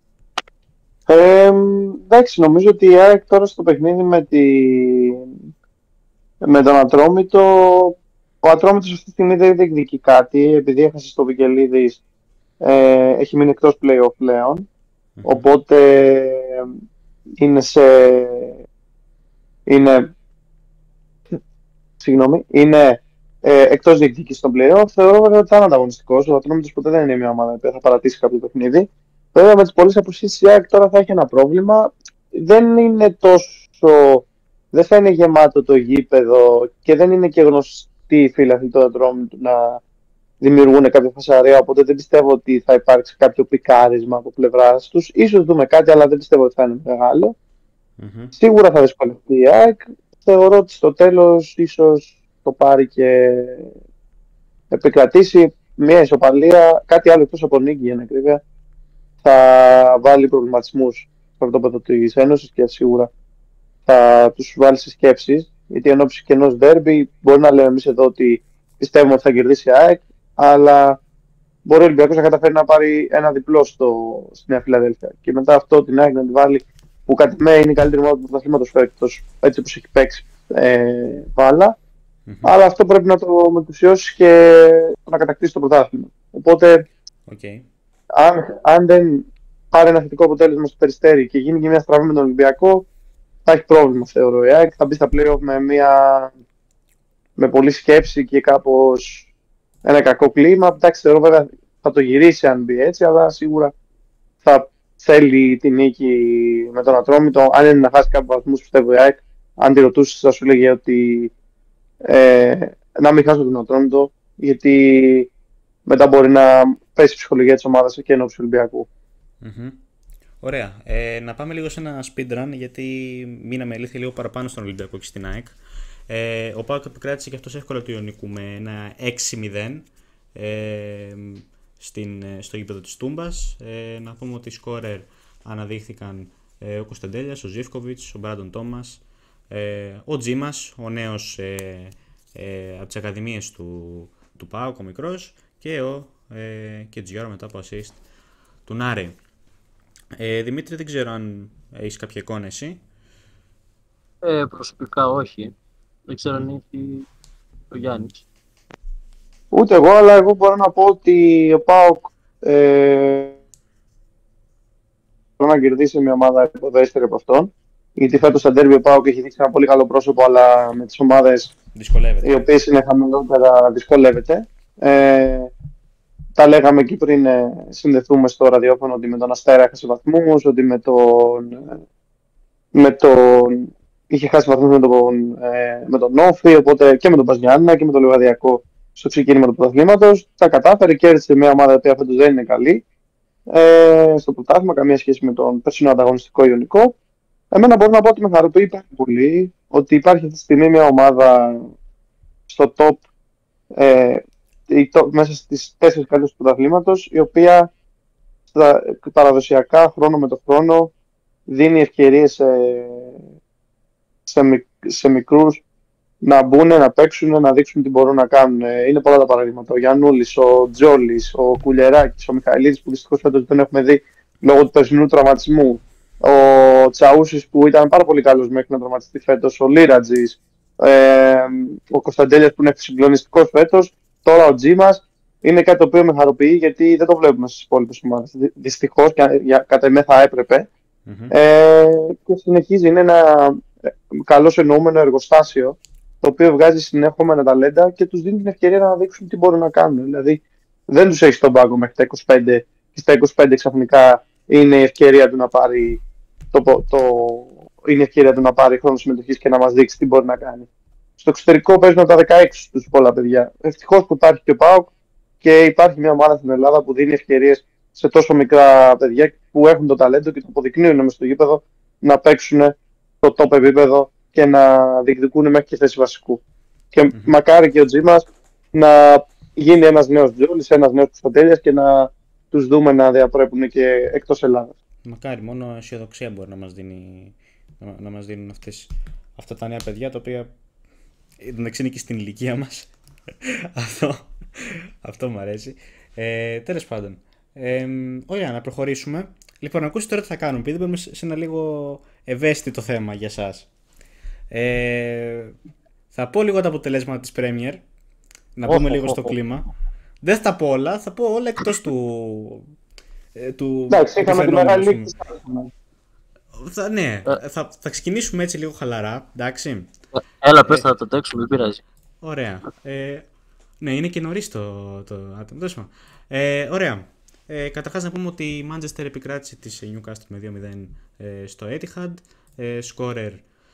Εντάξει, νομίζω ότι η ΑΕΚ τώρα στο παιχνίδι με τον Ατρόμητο, ο Ατρόμητος αυτή τη στιγμή δεν διεκδικεί κάτι, επειδή έχασε στο Βικελίδης. Έχει μείνει εκτός play-off πλέον, οπότε είναι εκτός διεκδίκησης των play-off. Θεωρώ βέβαια ότι θα είναι ανταγωνιστικός. Ο Ατρόμητος ποτέ δεν είναι μια ομάδα που θα παρατήσει κάποιο παιχνίδι. Βέβαια με τις πολλές απουσίες η ΑΕΚ τώρα θα έχει ένα πρόβλημα. Δεν θα είναι γεμάτο το γήπεδο και δεν είναι και γνωστοί οι φίλαθλοι του Ατρόμητου να δημιουργούν κάποια φασαρία, οπότε δεν πιστεύω ότι θα υπάρξει κάποιο πικάρισμα από πλευράς τους. Ίσως δούμε κάτι, αλλά δεν πιστεύω ότι θα είναι μεγάλο. Σίγουρα θα δυσκολευτεί η ΑΕΚ. Θεωρώ ότι στο τέλος ίσως το πάρει και επικρατήσει μια ισοπαλία, κάτι άλλο εκτός από νίκη για να ακρίβεια. Θα βάλει προβληματισμούς στο αυτόπεδο της Ένωσης και σίγουρα θα τους βάλει σε σκέψεις, γιατί εν ώψη και ενός ντέρμπι μπορεί να λέμε εμείς εδώ ότι πιστεύουμε ότι θα κερδίσει η ΑΕΚ, αλλά μπορεί ο Ολυμπιακός να καταφέρει να πάρει ένα διπλό στη Νέα Φιλαδέλφια. Και μετά αυτό την ΑΕΚ να τη βάλει, που κατ' εμέ είναι η καλύτερη ομάδα του πρωταθλήματος φέτος, έτσι όπως έχει παίξει μπάλα. Αλλά αυτό πρέπει να το μετουσιώσει και να κατακτήσει το πρωτάθλημα. Οπότε, αν δεν πάρει ένα θετικό αποτέλεσμα στο Περιστέρι και γίνει και μια στραβή με τον Ολυμπιακό, θα έχει πρόβλημα, θεωρώ η ΑΕΚ. Θα μπει στα play-off με πολλή σκέψη και κάπως ένα κακό κλίμα. Εντάξει, θεωρώ βέβαια θα το γυρίσει αν μπει έτσι, αλλά σίγουρα θα θέλει τη νίκη με τον Ατρόμητο. Αν είναι να χάσει κάποιους βαθμούς, πιστεύω η ΑΕΚ, αν τη ρωτούσες, θα σου λέγε ότι να μην χάσω τον Ατρόμητο, γιατί μετά μπορεί να πέσει η ψυχολογία της ομάδας και ενόψει του Ολυμπιακού. Ωραία. Να πάμε λίγο σε ένα speedrun, γιατί μείναμε αλήθεια λίγο παραπάνω στον Ολυμπιακό και στην ΑΕΚ. Ο ΠΑΟΚ επικράτησε και αυτός εύκολα του Ιωνικού με ένα 6-0 στο γήπεδο της Τούμπας. Να πούμε ότι οι σκόρερ αναδείχθηκαν ο Κωνσταντέλιας, ο Ζίβκοβιτς, ο Μπράντον Τόμας, ο Τζίμας, ο νέος από τις ακαδημίες του ΠΑΟΚ, ο μικρός, και ο Κετζιόρα μετά από assist του Νάρη. Δημήτρη, δεν ξέρω αν έχεις κάποια εικόνα εσύ. Προσωπικά όχι. Δεν ξέρω αν έχει ο Γιάννης. Ούτε εγώ, αλλά εγώ μπορώ να πω ότι ο ΠΑΟΚ μπορεί να κερδίσει μια ομάδα υποδέστερη από αυτόν. Γιατί φέτος στα ντέρμπι ο ΠΑΟΚ έχει δείξει ένα πολύ καλό πρόσωπο, αλλά με τις ομάδες οι οποίες είναι χαμηλότερα δυσκολεύεται. Τα λέγαμε και πριν συνδεθούμε στο ραδιόφωνο ότι με τον Αστέρα έχασε βαθμούς, ότι είχε χάσει βαθμούς με τον Όφη, οπότε και με τον Παζιάννα και με τον Λεβαδιακό στο ξεκίνημα του πρωταθλήματος. Τα κατάφερε, κέρδισε μια ομάδα που φέτος δεν είναι καλή στο πρωτάθλημα, καμία σχέση με τον περσινό ανταγωνιστικό Ιωνικό. Εμένα μπορώ να πω ότι με χαροποιεί πάρα πολύ ότι υπάρχει αυτή τη στιγμή μια ομάδα στο top, μέσα στις 4 καλύτερες του πρωταθλήματος, η οποία παραδοσιακά χρόνο με το χρόνο δίνει ευκαιρίες σε μικρούς να μπουν, να παίξουν, να δείξουν τι μπορούν να κάνουν. Είναι πολλά τα παραδείγματα. Ο Γιαννούλης, ο Τζόλης, ο Κουλεράκης, ο Μιχαηλίδης που δυστυχώς φέτος δεν έχουμε δει λόγω του περσινού τραυματισμού. Ο Τσαούσης που ήταν πάρα πολύ καλός μέχρι να τραυματιστεί φέτος. Ο Λίρατζης, ο Κωνσταντέλιας που είναι συγκλονιστικός φέτος. Τώρα ο Τζίμας. Είναι κάτι το οποίο με χαροποιεί γιατί δεν το βλέπουμε στις υπόλοιπες ομάδες. Δυστυχώς, και κατά εμέ θα έπρεπε. Και συνεχίζει, είναι ένα καλώς εννοούμενο εργοστάσιο το οποίο βγάζει συνέχομενα ταλέντα και τους δίνει την ευκαιρία να δείξουν τι μπορούν να κάνουν. Δηλαδή, δεν τους έχει στον πάγκο μέχρι τα 25 και στα 25 ξαφνικά είναι η ευκαιρία του να πάρει, είναι η ευκαιρία του να πάρει χρόνο συμμετοχής και να μας δείξει τι μπορεί να κάνει. Στο εξωτερικό παίζουν τα 16 τους πολλά παιδιά. Ευτυχώς που υπάρχει και ο ΠΑΟΚ και υπάρχει μια ομάδα στην Ελλάδα που δίνει ευκαιρίες σε τόσο μικρά παιδιά που έχουν το ταλέντο και το αποδεικνύουν μες στο γήπεδο να παίξουν στο top επίπεδο και να διεκδικούν μέχρι και θέση βασικού. Και μακάρι και ο Τζίμας να γίνει ένας νέος Τζόλης, ένας νέος Κωνσταντέλιας και να τους δούμε να διαπρέπουν και εκτός Ελλάδας. Μακάρι, μόνο αισιοδοξία μπορεί να μας δίνουν αυτά τα νέα παιδιά, τα οποία εντάξει είναι και στην ηλικία μας. Αυτό μου αρέσει. Τέλος πάντων. Ωραία, να προχωρήσουμε. Λοιπόν, να ακούσεις τώρα τι θα κάνουμε, επειδή μπαίνουμε σε ένα λίγο ευαίσθητο θέμα για σας. Θα πω λίγο τα αποτελέσματα της Premier, να πούμε λίγο στο κλίμα. Δεν θα τα πω όλα, θα πω όλα εκτός του εντάξει, είχαμε τη μεγάλη. Ναι, θα ξεκινήσουμε έτσι λίγο χαλαρά, εντάξει. Έλα, πες θα το τέξουμε, δεν πειράζει. Ωραία. Ναι, είναι και νωρίς το άτομο. Ωραία. Καταρχάς να πούμε ότι η Manchester επικράτησε της Newcastle με 2-0 στο Etihad. Σκόρερ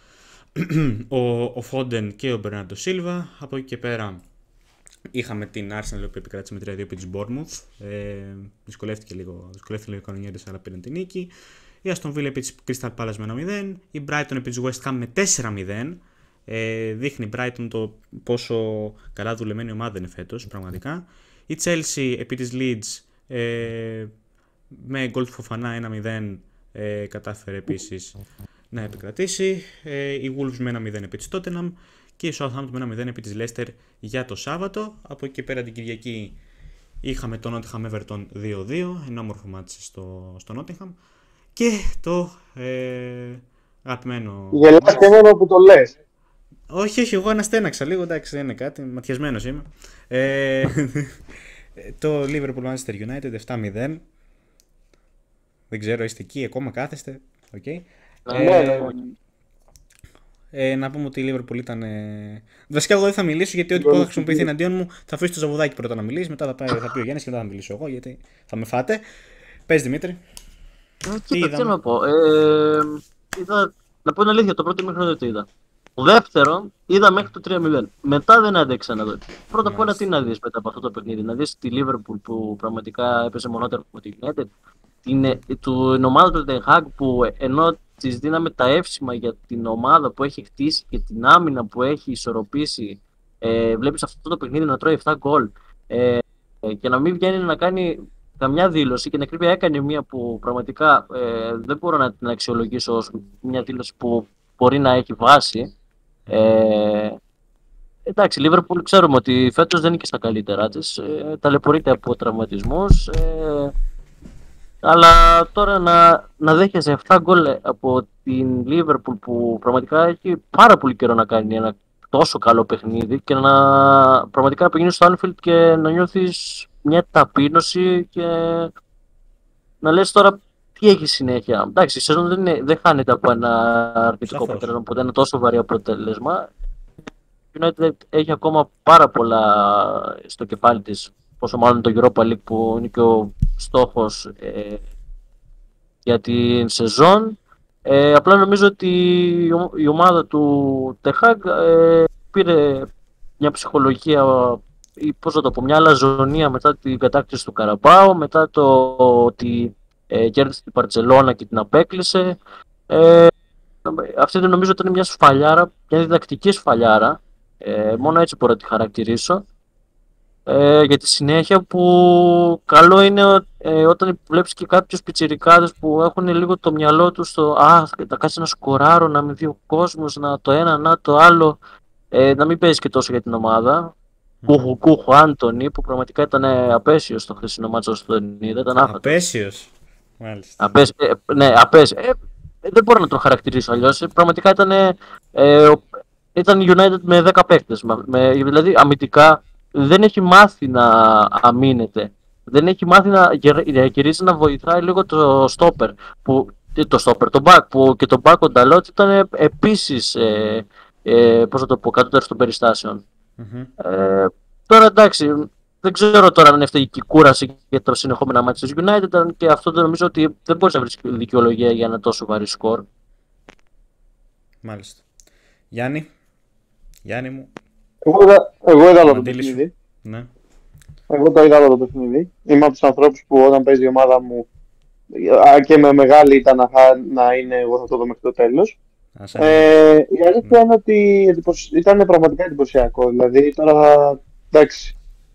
ο Foden και ο Μπερνάρντο Σίλβα. Από εκεί και πέρα είχαμε την Arsenal που επικράτησε με 3-2 επί της Bournemouth. Δυσκολεύτηκε λίγο οι κανονιέρες, αλλά πήραν την νίκη. Η Aston Villa επί της Crystal Palace με 1-0. Η Brighton επί της West Ham με 4-0. Δείχνει Brighton το πόσο καλά δουλεμένη ομάδα είναι φέτος, πραγματικά. Η Chelsea επί της Leeds με γκολ του Φοφανά 1-0 κατάφερε επίσης να επικρατήσει. Η Wolves με 1-0 επί της Tottenham και η Southampton με 1-0 επί της Leicester για το Σάββατο. Από εκεί πέρα την Κυριακή είχαμε το Nottingham Everton 2-2, ένα όμορφο μάτς στο Nottingham. Και το αγαπημένο... Γελάς και μόνο που το λες. Όχι, εγώ αναστέναξα λίγο, εντάξει, δεν είναι κάτι, ματιασμένος είμαι. Το Liverpool Manchester United 7-0. Δεν ξέρω, είστε εκεί, ακόμα κάθεστε. Okay. Να πούμε ότι η Liverpool ήταν... Βασικά εγώ δεν θα μιλήσω γιατί ό,τι θα χρησιμοποιηθεί εναντίον μου θα αφήσει το Ζαβουδάκι πρώτα να μιλήσει, μετά θα πει ο Γιάννης και μετά θα μιλήσω εγώ γιατί θα με φάτε. Πες Δημήτρη. Τι να πω. Να πω την αλήθεια, το πρώτο μήχρονο δεν το είδα. Το δεύτερο είδα μέχρι το 3-0. Μετά δεν άντεξα να δω. Πρώτα απ' όλα τι να δεις μετά από αυτό το παιχνίδι. Να δεις τη Liverpool που πραγματικά έπαιζε μονότερο από τη United. Την ομάδα του Ten Hag που ενώ της δίναμε τα εύσημα για την ομάδα που έχει χτίσει και την άμυνα που έχει ισορροπήσει. Βλέπεις αυτό το παιχνίδι να τρώει 7 γκολ. Και να μην βγαίνει να κάνει καμιά δήλωση. Και να κρύβει έκανε μία που πραγματικά δεν μπορώ να την αξιολογήσω ως μια δήλωση που μπορεί να έχει βάση. Εντάξει, η Liverpool ξέρουμε ότι φέτος δεν είναι και στα καλύτερά της. Ταλαιπωρείται από τραυματισμούς. Αλλά τώρα να δέχεσαι 7 γκολ από την Liverpool που πραγματικά έχει πάρα πολύ καιρό να κάνει ένα τόσο καλό παιχνίδι και να πραγματικά να πηγαίνεις στο Anfield και να νιώθεις μια ταπείνωση και να λες τώρα τι έχει συνέχεια. Εντάξει, η σεζόν δεν χάνεται από ένα αρνητικό αποτέλεσμα, οπότε ένα τόσο βαρύ αποτέλεσμα. Η United έχει ακόμα πάρα πολλά στο κεφάλι της, πόσο μάλλον το Europa League που είναι και ο στόχος για την σεζόν. Απλά νομίζω ότι η ομάδα του Ten Hag πήρε μια ψυχολογία πώς να το πω, μια αλαζονία μετά την κατάκτηση του Καραμπάο, μετά το ότι κέρδισε την Μπαρτσελόνα και την απέκλεισε. Αυτή νομίζω ότι είναι μια σφαλιάρα, μια διδακτική σφαλιάρα. Μόνο έτσι μπορώ να τη χαρακτηρίσω. Για τη συνέχεια, που καλό είναι όταν βλέπεις και κάποιους πιτσιρικάδες που έχουν λίγο το μυαλό τους στο θα κάτσει να σκοράρω, να μην δει ο κόσμος, να το ένα, να το άλλο, να μην παίζει και τόσο για την ομάδα. Κούχου Άντωνη, που πραγματικά ήταν απέσιος στο χθεσινό μάτσο στον είδα, ήταν άφατος. Απέσιος, μάλιστα. Ναι, απέσιος. Δεν μπορώ να τον χαρακτηρίσω αλλιώς. Πραγματικά ήταν United με 10 παίκτες. Δηλαδή αμυντικά δεν έχει μάθει να αμήνεται. Δεν έχει μάθει να γυρίζει, να βοηθάει λίγο το stopper. Το back, που και το back ο Νταλότ ήταν επίσης κατώτερο των περιστάσεων. Τώρα εντάξει, δεν ξέρω τώρα αν είναι αυτή η κούραση για τα συνεχόμενα μάτια της United, και αυτό δεν νομίζω ότι δεν μπορείς να βρεις δικαιολογία για ένα τόσο βαρύ σκορ. Μάλιστα. Γιάννη μου. Εγώ είδα το παιχνίδι. Ναι. Εγώ το είδα το παιχνίδι. Είμαι από τους ανθρώπους που όταν παίζει η ομάδα μου και με μεγάλη ήταν να είναι, εγώ θα το δω μέχρι το τέλος. Η αλήθεια είναι ότι ήταν πραγματικά εντυπωσιακό. Δηλαδή τώρα εντάξει,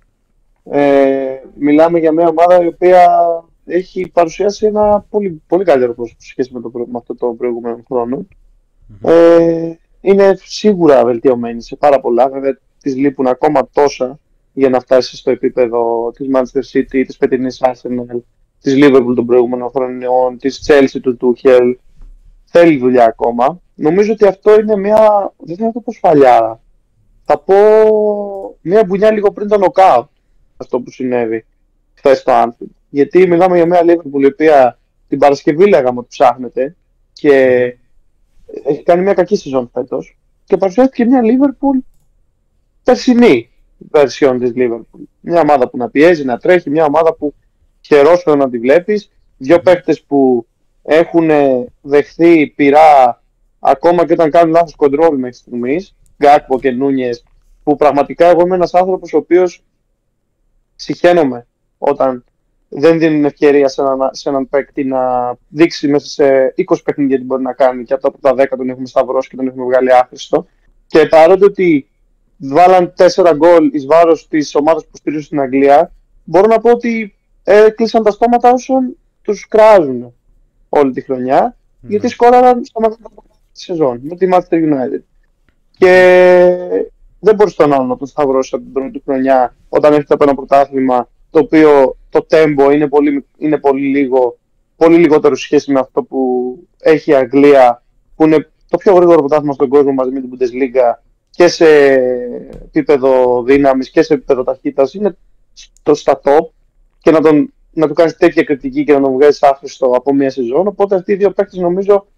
μιλάμε για μια ομάδα η οποία έχει παρουσιάσει ένα πολύ, πολύ καλύτερο πρόσωπο σε σχέση με αυτό το προηγούμενο χρόνο. Είναι σίγουρα βελτιωμένη σε πάρα πολλά. Βέβαια της λείπουν ακόμα τόσα για να φτάσει στο επίπεδο της Manchester City, της φετινής Arsenal, της Liverpool των προηγούμενων χρονιών, της Chelsea του Tuchel. Θέλει δουλειά ακόμα. Νομίζω ότι αυτό είναι μια, δεν θα το πω σφαλιάρα, θα πω μια μπουνιά λίγο πριν το knockout, αυτό που συνέβη χθες στο Anfield. Γιατί μιλάμε για μια Liverpool η οποία την Παρασκευή λέγαμε ότι ψάχνεται και έχει κάνει μια κακή σεζόν φέτος, και παρουσιάστηκε μια Liverpool περσινή version της Liverpool. Μια ομάδα που να πιέζει, να τρέχει, μια ομάδα που χαιρόσφαιρο να τη βλέπεις, δύο παίχτες που έχουν δεχθεί πειρά ακόμα και όταν κάνουν λάθος κοντρόλ μέχρι στιγμής, Γκάκπο και Νούνιες, που πραγματικά εγώ είμαι ένας άνθρωπος ο οποίος συχαίνομαι όταν δεν δίνουν ευκαιρία σε έναν παίκτη να δείξει μέσα σε 20 παιχνίδια τι μπορεί να κάνει, και από τα 10 τον έχουμε σταυρώσει και τον έχουμε βγάλει άχρηστο. Και παρότι ότι βάλαν 4 γκολ εις βάρος της ομάδας που στηρίζουν στην Αγγλία, μπορώ να πω ότι έκλεισαν τα στόματα όσων τους κράζουν όλη τη χρονιά, γιατί σκόραραν στο μεγάλο τη σεζόν με τη Manchester United. Και δεν μπορείς τον άλλο να τον σταυρώσεις από την πρώτη χρονιά όταν έρχεται από ένα πρωτάθλημα το οποίο το tempo είναι πολύ λιγότερο σχέση με αυτό που έχει η Αγγλία, που είναι το πιο γρήγορο πρωτάθλημα στον κόσμο μαζί με την Bundesliga, και σε επίπεδο δύναμης και σε επίπεδο ταχύτητας είναι στα top, και να του κάνεις τέτοια κριτική και να τον βγάλεις άχρηστο από μια σεζόν. Οπότε αυτοί οι δύο παίκτες νομίζω,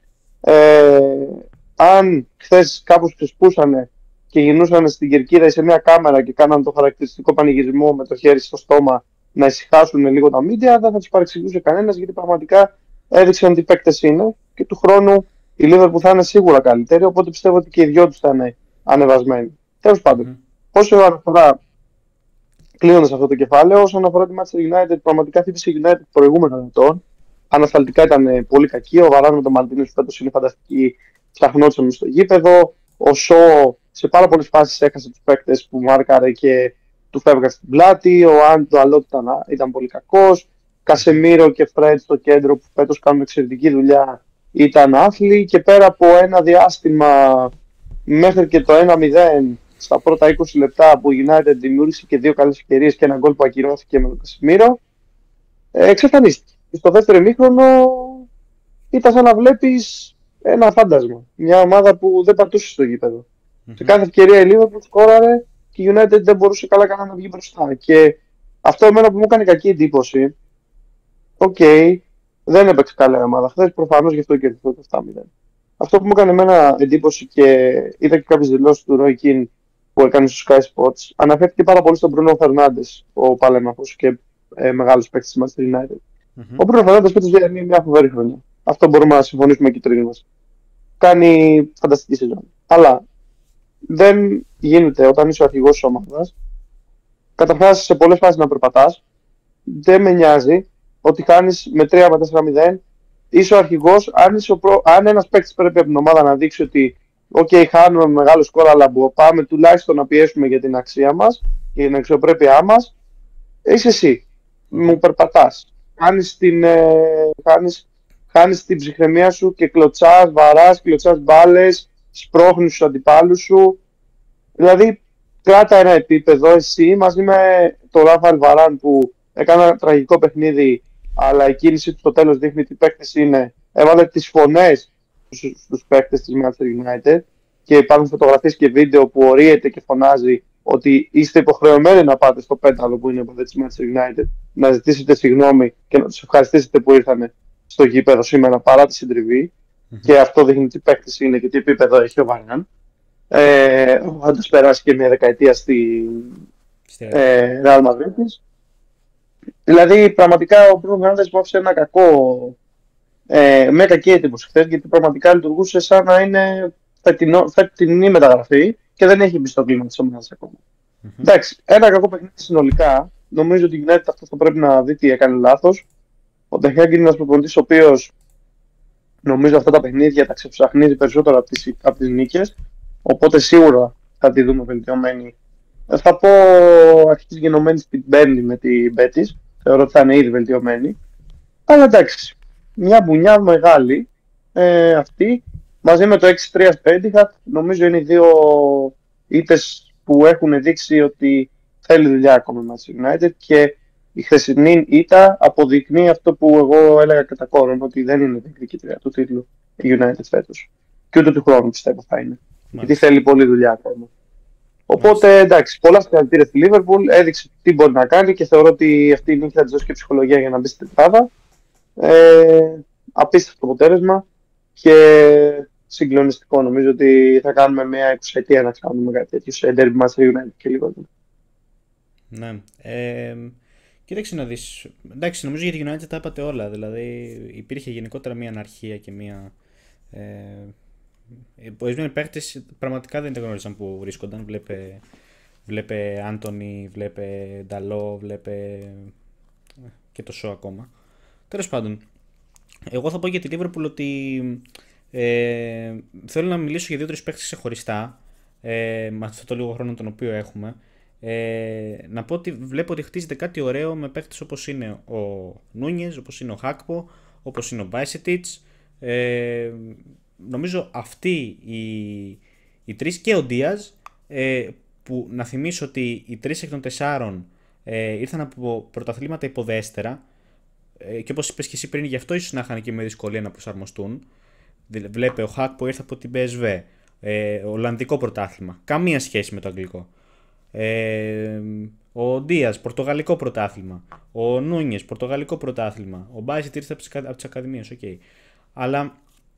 αν χθες κάπως ξεσπούσανε και γινούσαν στην κερκίδα ή σε μια κάμερα και κάναν το χαρακτηριστικό πανηγυρισμό με το χέρι στο στόμα να ησυχάσουν λίγο τα μίντια, δεν θα τους παρεξηγούσε κανένας, γιατί πραγματικά έδειξαν τι παίκτες είναι, και του χρόνου η Liverpool θα είναι σίγουρα καλύτερη, οπότε πιστεύω ότι και οι δυο τους θα είναι ανεβασμένοι. Τέλος πάντων, όσο αναφορά, κλείνοντας αυτό το κεφάλαιο, όσον αφορά τη Manchester United, πραγματικά χτύπησε η United προηγούμενων ετών. Ανασταλτικά ήταν πολύ κακή. Ο Βαράν με τον Μαλτίνες φέτος είναι φανταστική, ψαχνόντουσαν στο γήπεδο. Ο Σο σε πάρα πολλές φάσεις έχασε τους παίκτες που μάρκαρε και του φεύγαν στην πλάτη. Ο Άντο Αλότ ήταν πολύ κακός. Κασεμίρο και Φρέντ στο κέντρο, που φέτος κάνουν εξαιρετική δουλειά, ήταν άθλοι. Και πέρα από ένα διάστημα μέχρι και το 1-0 στα πρώτα 20 λεπτά που η United δημιούργησε και δύο καλές ευκαιρίες και ένα γκολ που ακυρώθηκε με τον Κασεμίρο, εξαφανίστηκε. Στο δεύτερο ημίχρονο ήταν σαν να βλέπεις ένα φάντασμα. Μια ομάδα που δεν πατούσε στο γήπεδο. Σε κάθε ευκαιρία η Liverpool σκόραρε και η United δεν μπορούσε καλά να βγει μπροστά. Και αυτό εμένα που μου έκανε κακή εντύπωση, δεν έπαιξε καλά η ομάδα χθες, προφανώς γι' αυτό και το 7-0. Αυτό που μου έκανε εμένα εντύπωση, και είδα και κάποιες δηλώσεις του Roy Keane που έκανε στο Sky Sports, αναφέρθηκε πάρα πολύ στον Bruno Fernandes, ο Παλέμαχος και μεγάλος παίκτης της Manchester United. Ο Bruno Fernandes φέτος βγαίνει μια φοβερή χρονιά. Αυτό μπορούμε να συμφωνήσουμε και τρεις μας. Κάνει φανταστική σεζόν. Αλλά δεν γίνεται όταν είσαι ο αρχηγός της ομάδας καταρχάς σε πολλές φάσεις να περπατάς. Δεν με νοιάζει ότι χάνεις με 3-4-0. Είσαι ο αρχηγός. Αν ένας παίκτης πρέπει από την ομάδα να δείξει ότι OK, χάνουμε με μεγάλο σκορ, αλλά πάμε τουλάχιστον να πιέσουμε για την αξία μας, για την αξιοπρέπειά μας, είσαι εσύ. Μου περπατάς. Χάνεις την ψυχραιμία σου και κλωτσάς μπάλες, σπρώχνεις τους αντιπάλους σου. Δηλαδή, κράτα ένα επίπεδο εσύ μαζί με τον Ράφαελ Βαράν που έκανε ένα τραγικό παιχνίδι, αλλά η κίνηση του στο τέλος δείχνει τι παίκτης είναι. Έβαλε τις φωνές στους παίκτες της Manchester United και υπάρχουν φωτογραφίες και βίντεο που ορίεται και φωνάζει ότι είστε υποχρεωμένοι να πάτε στο πέταλο που είναι από της Manchester United, να ζητήσετε συγγνώμη και να τους ευχαριστήσετε που ήρθαν στο γήπεδο σήμερα παρά τη συντριβή. Και αυτό δείχνει τι παίκτης είναι και τι επίπεδο έχει ο Βαράν. Θα τους περάσει και μια δεκαετία στη Real Madrid. Δηλαδή, πραγματικά ο Bruno Fernandes μου άφησε ένα με κακή εντύπωση χθες, γιατί πραγματικά λειτουργούσε σαν να είναι φετινή μεταγραφή και δεν έχει μπει στο κλίμα της ομάδας ακόμα. Εντάξει, ένα κακό παιχνίδι συνολικά. Νομίζω ότι η United αυτό θα πρέπει να δει τι έκανε λάθος. Ο Ten Hag είναι ένας προπονητής ο οποίος νομίζω αυτά τα παιχνίδια τα ξεψαχνίζει περισσότερο από τις νίκες. Οπότε σίγουρα θα τη δούμε βελτιωμένη. Θα πω αρχής γενομένη στην Burnley με την Betis. Θεωρώ ότι θα είναι ήδη βελτιωμένη. Αλλά εντάξει, μια μπουνιά μεγάλη αυτή. Μαζί με το 6-3 Etihad, νομίζω είναι οι δύο ήττες που έχουν δείξει ότι θέλει δουλειά ακόμα με Manchester United και η χθεσινή ήττα αποδεικνύει αυτό που εγώ έλεγα κατά κόρον, ότι δεν είναι διεκδικήτρια του τίτλου η United φέτος. Και ούτε του χρόνου πιστεύω θα είναι. Γιατί θέλει πολλή δουλειά ακόμα. Οπότε εντάξει, πολλά συγχαρητήρια στη Liverpool, έδειξε τι μπορεί να κάνει και θεωρώ ότι αυτή η νίκη θα της δώσει και ψυχολογία για να μπει στην τετράδα. Απίστευτο αποτέλεσμα και συγκλονιστικό. Νομίζω ότι θα κάνουμε μια 20ετία να κάνουμε κάτι τέτοιο σε derby Manchester United και Liverpool. Ναι. Κοίταξε να δεις. Εντάξει, νομίζω για τη United τα είπατε όλα. Δηλαδή υπήρχε γενικότερα μια αναρχία και μια. Ορισμένοι παίκτες πραγματικά δεν τα γνώριζαν που βρίσκονταν. Βλέπε Άντονι, βλέπε Νταλό, βλέπε και το Σο ακόμα. Τέλος πάντων, εγώ θα πω για τη Liverpool ότι θέλω να μιλήσω για 2-3 παίκτες ξεχωριστά με αυτό το λίγο χρόνο τον οποίο έχουμε. Να πω ότι βλέπω ότι χτίζεται κάτι ωραίο με παίκτες όπως είναι ο Νούνιες, όπως είναι ο Χάκπο, όπως είναι ο Μπάισετιτς. Νομίζω αυτοί οι τρεις και ο Ντίαζ, που να θυμίσω ότι οι 3 εκ των 4 ήρθαν από πρωταθλήματα υποδέστερα και όπως είπες και εσύ πριν, γι' αυτό ίσως να είχαν και με δυσκολία να προσαρμοστούν. Βλέπε ο Χάκπο ήρθε από την PSV, Ολλανδικό πρωτάθλημα, καμία σχέση με το αγγλικό. Ο Ντίας, Πορτογαλικό πρωτάθλημα. Ο Νούνιες, Πορτογαλικό πρωτάθλημα. Ο Μπάισιτ ήρθε από τις ακαδημίες, okay. Αλλά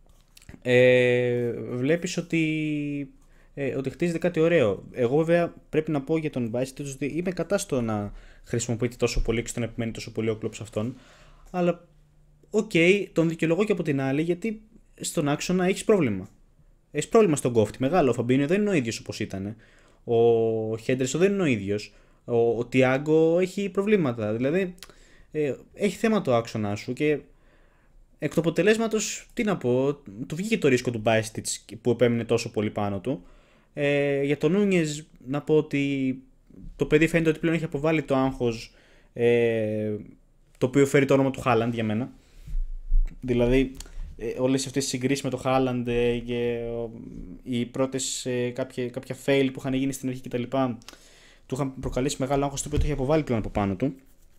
βλέπεις ότι χτίζεται κάτι ωραίο. Εγώ βέβαια πρέπει να πω για τον Μπάισιτ ότι είμαι κατά στο να χρησιμοποιείται τόσο πολύ και στο να επιμένει τόσο πολύ ο κλοπ σε αυτόν. Αλλά τον δικαιολογώ και από την άλλη, γιατί στον άξονα έχεις πρόβλημα. Έχεις πρόβλημα στον κόφτη. Μεγάλο. Ο Φαμπίνιο δεν είναι ο ίδιος όπως ήταν. Ο Χέντερσον δεν είναι ο ίδιος. Ο Τιάγκο έχει προβλήματα. Δηλαδή έχει θέμα το άξονά σου και εκ του αποτελέσματος, τι να πω, του βγήκε το ρίσκο του Μπάιστιτς που επέμεινε τόσο πολύ πάνω του. Για τον Νούνιες να πω ότι το παιδί φαίνεται ότι πλέον έχει αποβάλει το άγχος, το οποίο φέρει το όνομα του Χάλαντ για μένα. Δηλαδή όλες αυτές τις συγκρίσεις με το Χάλαντ και οι πρώτες κάποια fail που είχαν γίνει στην αρχή κτλ. Του είχαν προκαλέσει μεγάλο άγχος, το οποίο το έχει αποβάλει πλέον από πάνω του.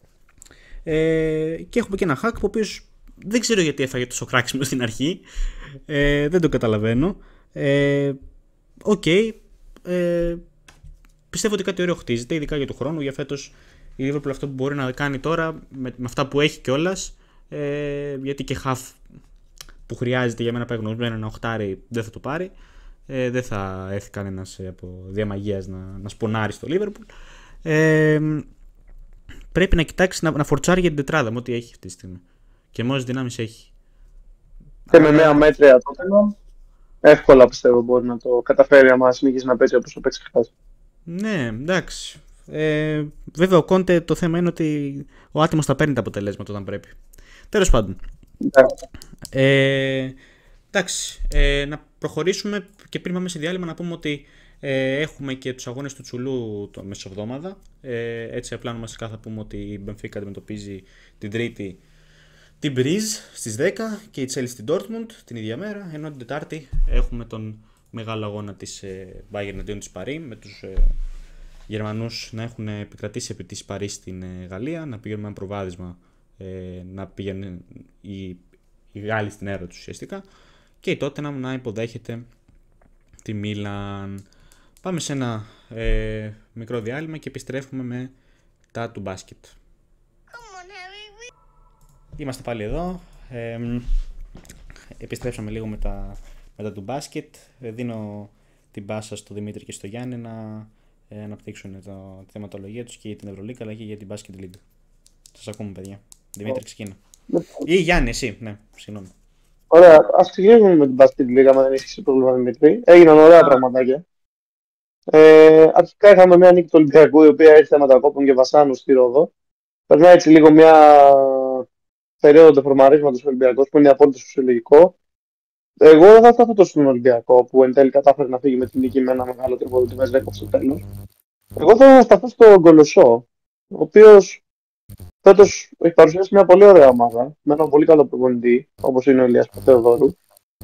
Και έχουμε και ένα hack, ο οποίος δεν ξέρω γιατί έφαγε τόσο κράξιμο στην αρχή. Δεν το καταλαβαίνω. Πιστεύω ότι κάτι ωραίο χτίζεται, ειδικά για του χρόνου. Για φέτος η Liverpool αυτό που μπορεί να κάνει τώρα με αυτά που έχει κιόλας. Γιατί και half που χρειάζεται για μένα παγνωσμένο ένα οχτάρι δεν θα το πάρει. Δεν θα έρθει κανένας από διαμαγείας να σπονάρει στο Liverpool. Πρέπει να κοιτάξει να φορτσάρει για την τετράδα με ό,τι έχει αυτή τη στιγμή. Και μόλις δυνάμεις έχει. Και με νέα μέτρια τότε, εύκολα πιστεύω μπορεί να το καταφέρει άμα συνεχίσει να παίζει όπως το παίξει χθες. Ναι, εντάξει. Βέβαια ο Κόντε το θέμα είναι ότι ο άτιμος θα παίρνει τα αποτελέσματα όταν πρέπει. Τέλος πάντων. Εντάξει, να προχωρήσουμε και πριν πάμε σε διάλειμμα να πούμε ότι έχουμε και τους αγώνες του Τσουλού το μεσοβδόμαδα. Έτσι απλά ονομαστικά θα πούμε ότι η Μπενφίκα αντιμετωπίζει την Τρίτη την Μπριζ στις 10 και η Chelsea στην Dortmund την ίδια μέρα, ενώ την Τετάρτη έχουμε τον μεγάλο αγώνα της Bayern αντίον της Παρί, με τους Γερμανούς να έχουν επικρατήσει επί της Παρί στην Γαλλία, να πηγαίνουν με ένα προβάδισμα, να πηγαίνουν οι Γάλλοι στην αίρα τους ουσιαστικά, και η Tottenham να υποδέχεται τη Μίλαν. Πάμε σε ένα μικρό διάλειμμα και επιστρέφουμε με τα του μπάσκετ. Είμαστε πάλι εδώ. Επιστρέψαμε λίγο με τα του μπάσκετ. Δίνω την πάσα στο Δημήτρη και στο Γιάννη να αναπτύξουν τη θεματολογία τους και για την Ευρωλίγκα αλλά και για την Basket League. Σας ακούμε, παιδιά. Δημήτρη, ξεκίνα. Ή Γιάννη, εσύ. Ναι, συγγνώμη. Ωραία, ας ξεκινήσουμε με την Basket League, άμα δεν έχεις πρόβλημα, Δημήτρη. Έγιναν ωραία πραγματάκια. Αρχικά είχαμε μια νίκη του Ολυμπιακού, η οποία ήρθε με τα κόπων και βασάνου στη Ρόδο. Περνάει έτσι λίγο μια περίοδο τεφορμαρίσματος Ολυμπιακός που είναι απόλυτο φυσιολογικό. Εγώ δεν θα σταθώ τόσο στον Ολυμπιακό που εν τέλει κατάφερε να φύγει με την νίκη με ένα μεγάλο τρίποδο του Βεζέκοφ στο τέλος. Εγώ θέλω να σταθώ στον Κολοσσό, ο οποίος φέτος έχει παρουσιάσει μια πολύ ωραία ομάδα με έναν πολύ καλό προπονητή, όπως είναι ο Ηλίας Παπαθεοδόρου.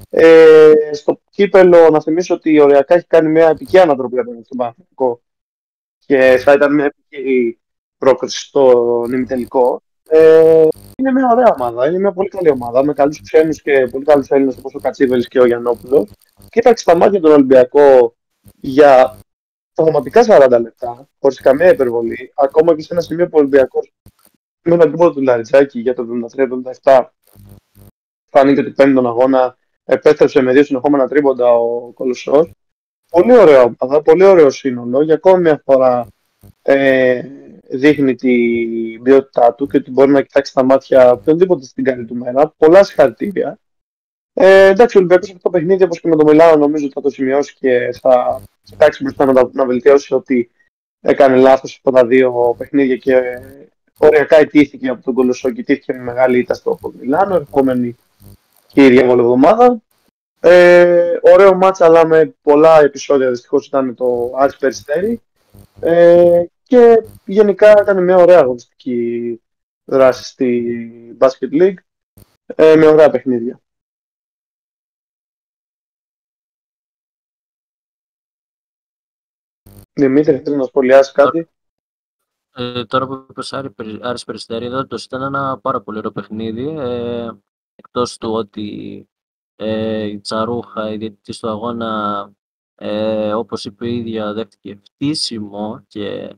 Στο κύπελο, να θυμίσω ότι οριακά έχει κάνει μια επική ανατροπή από τον Παναθηναϊκό και θα ήταν μια επική πρόκριση στο ημιτελικό. Είναι μια ωραία ομάδα, είναι μια πολύ καλή ομάδα με καλούς ξένους και πολύ καλούς Έλληνες όπως ο Κατσίβελης και ο Γιαννόπουλος. Κοίταξε τα μάτια τον Ολυμπιακό για πραγματικά 40 λεπτά, χωρίς καμία υπερβολή, ακόμα και σε ένα σημείο που ο Ολυμπιακός με ένα τίποτα του Λαριτζάκη για το 73-77 φάνηκε ότι παίρνει τον αγώνα, επέστρεψε με 2 συνεχόμενα τρίποντα ο Κολοσσός. Πολύ ωραία ομάδα, πολύ ωραίο σύνολο. Για ακόμη μια φορά δείχνει την ποιότητά του και ότι μπορεί να κοιτάξει τα μάτια οποιονδήποτε στην καλή του μέρα. Πολλά συγχαρητήρια. Εντάξει, ο Ολυμπιακός αυτό το παιχνίδι, όπως και με το Μιλάνο, νομίζω ότι θα το σημειώσει και θα κοιτάξει μπροστά να βελτιώσει ότι έκανε λάθος από τα δύο παιχνίδια και οριακά ιτήθηκε από τον Κολοσσό και ιτήθηκε με μεγάλη ήττα στο Μιλάνο, ερχόμενη κύρια εβδομάδα. Ωραίο μάτσα, αλλά με πολλά επεισόδια. Δυστυχώς ήταν το Άρης Περιστέρι. Και γενικά ήταν μια ωραία αγωνιστική δράση στη Basket League με ωραία παιχνίδια. Δημήτρη, θέλει να σχολιάσει κάτι? Τώρα που είπες Άρης Περιστέρι, εδώ ήταν ένα πάρα πολύ ωραίο παιχνίδι. Εκτός του ότι η Τσαρούχα, η διαιτητής του αγώνα, όπως είπε η ίδια, δέχτηκε φτύσιμο και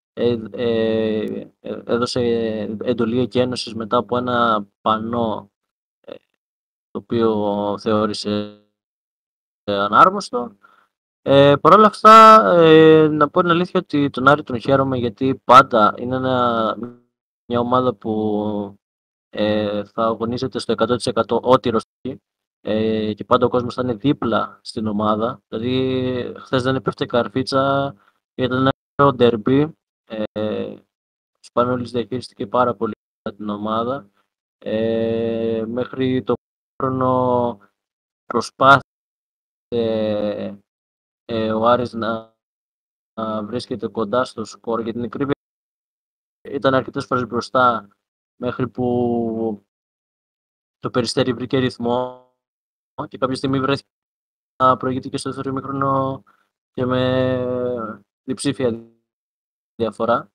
έδωσε εντολή εκένωσης μετά από ένα πανό το οποίο θεώρησε ανάρμοστο. Παρ' όλα αυτά, να πω την αλήθεια ότι τον Άρη τον χαίρομαι, γιατί πάντα είναι μια ομάδα που θα αγωνίζεται στο 100% ό,τι ροστική, και πάντα ο κόσμος θα είναι δίπλα στην ομάδα. Δηλαδή, χθες δεν έπεφτε καρφίτσα, ήταν ένα ωραίο ντερμπι. Ο Σπανούλης διαχείριστηκε πάρα πολύ την ομάδα. Μέχρι το χρόνο προσπάθησε ο Άρης να βρίσκεται κοντά στο σκορ, για την ακρίβεια ήταν αρκετές φορές μπροστά, μέχρι που το Περιστέρι βρήκε ρυθμό και κάποια στιγμή βρέθηκε να προηγείται και στο δεύτερο ημίχρονο και με διψήφια διαφορά.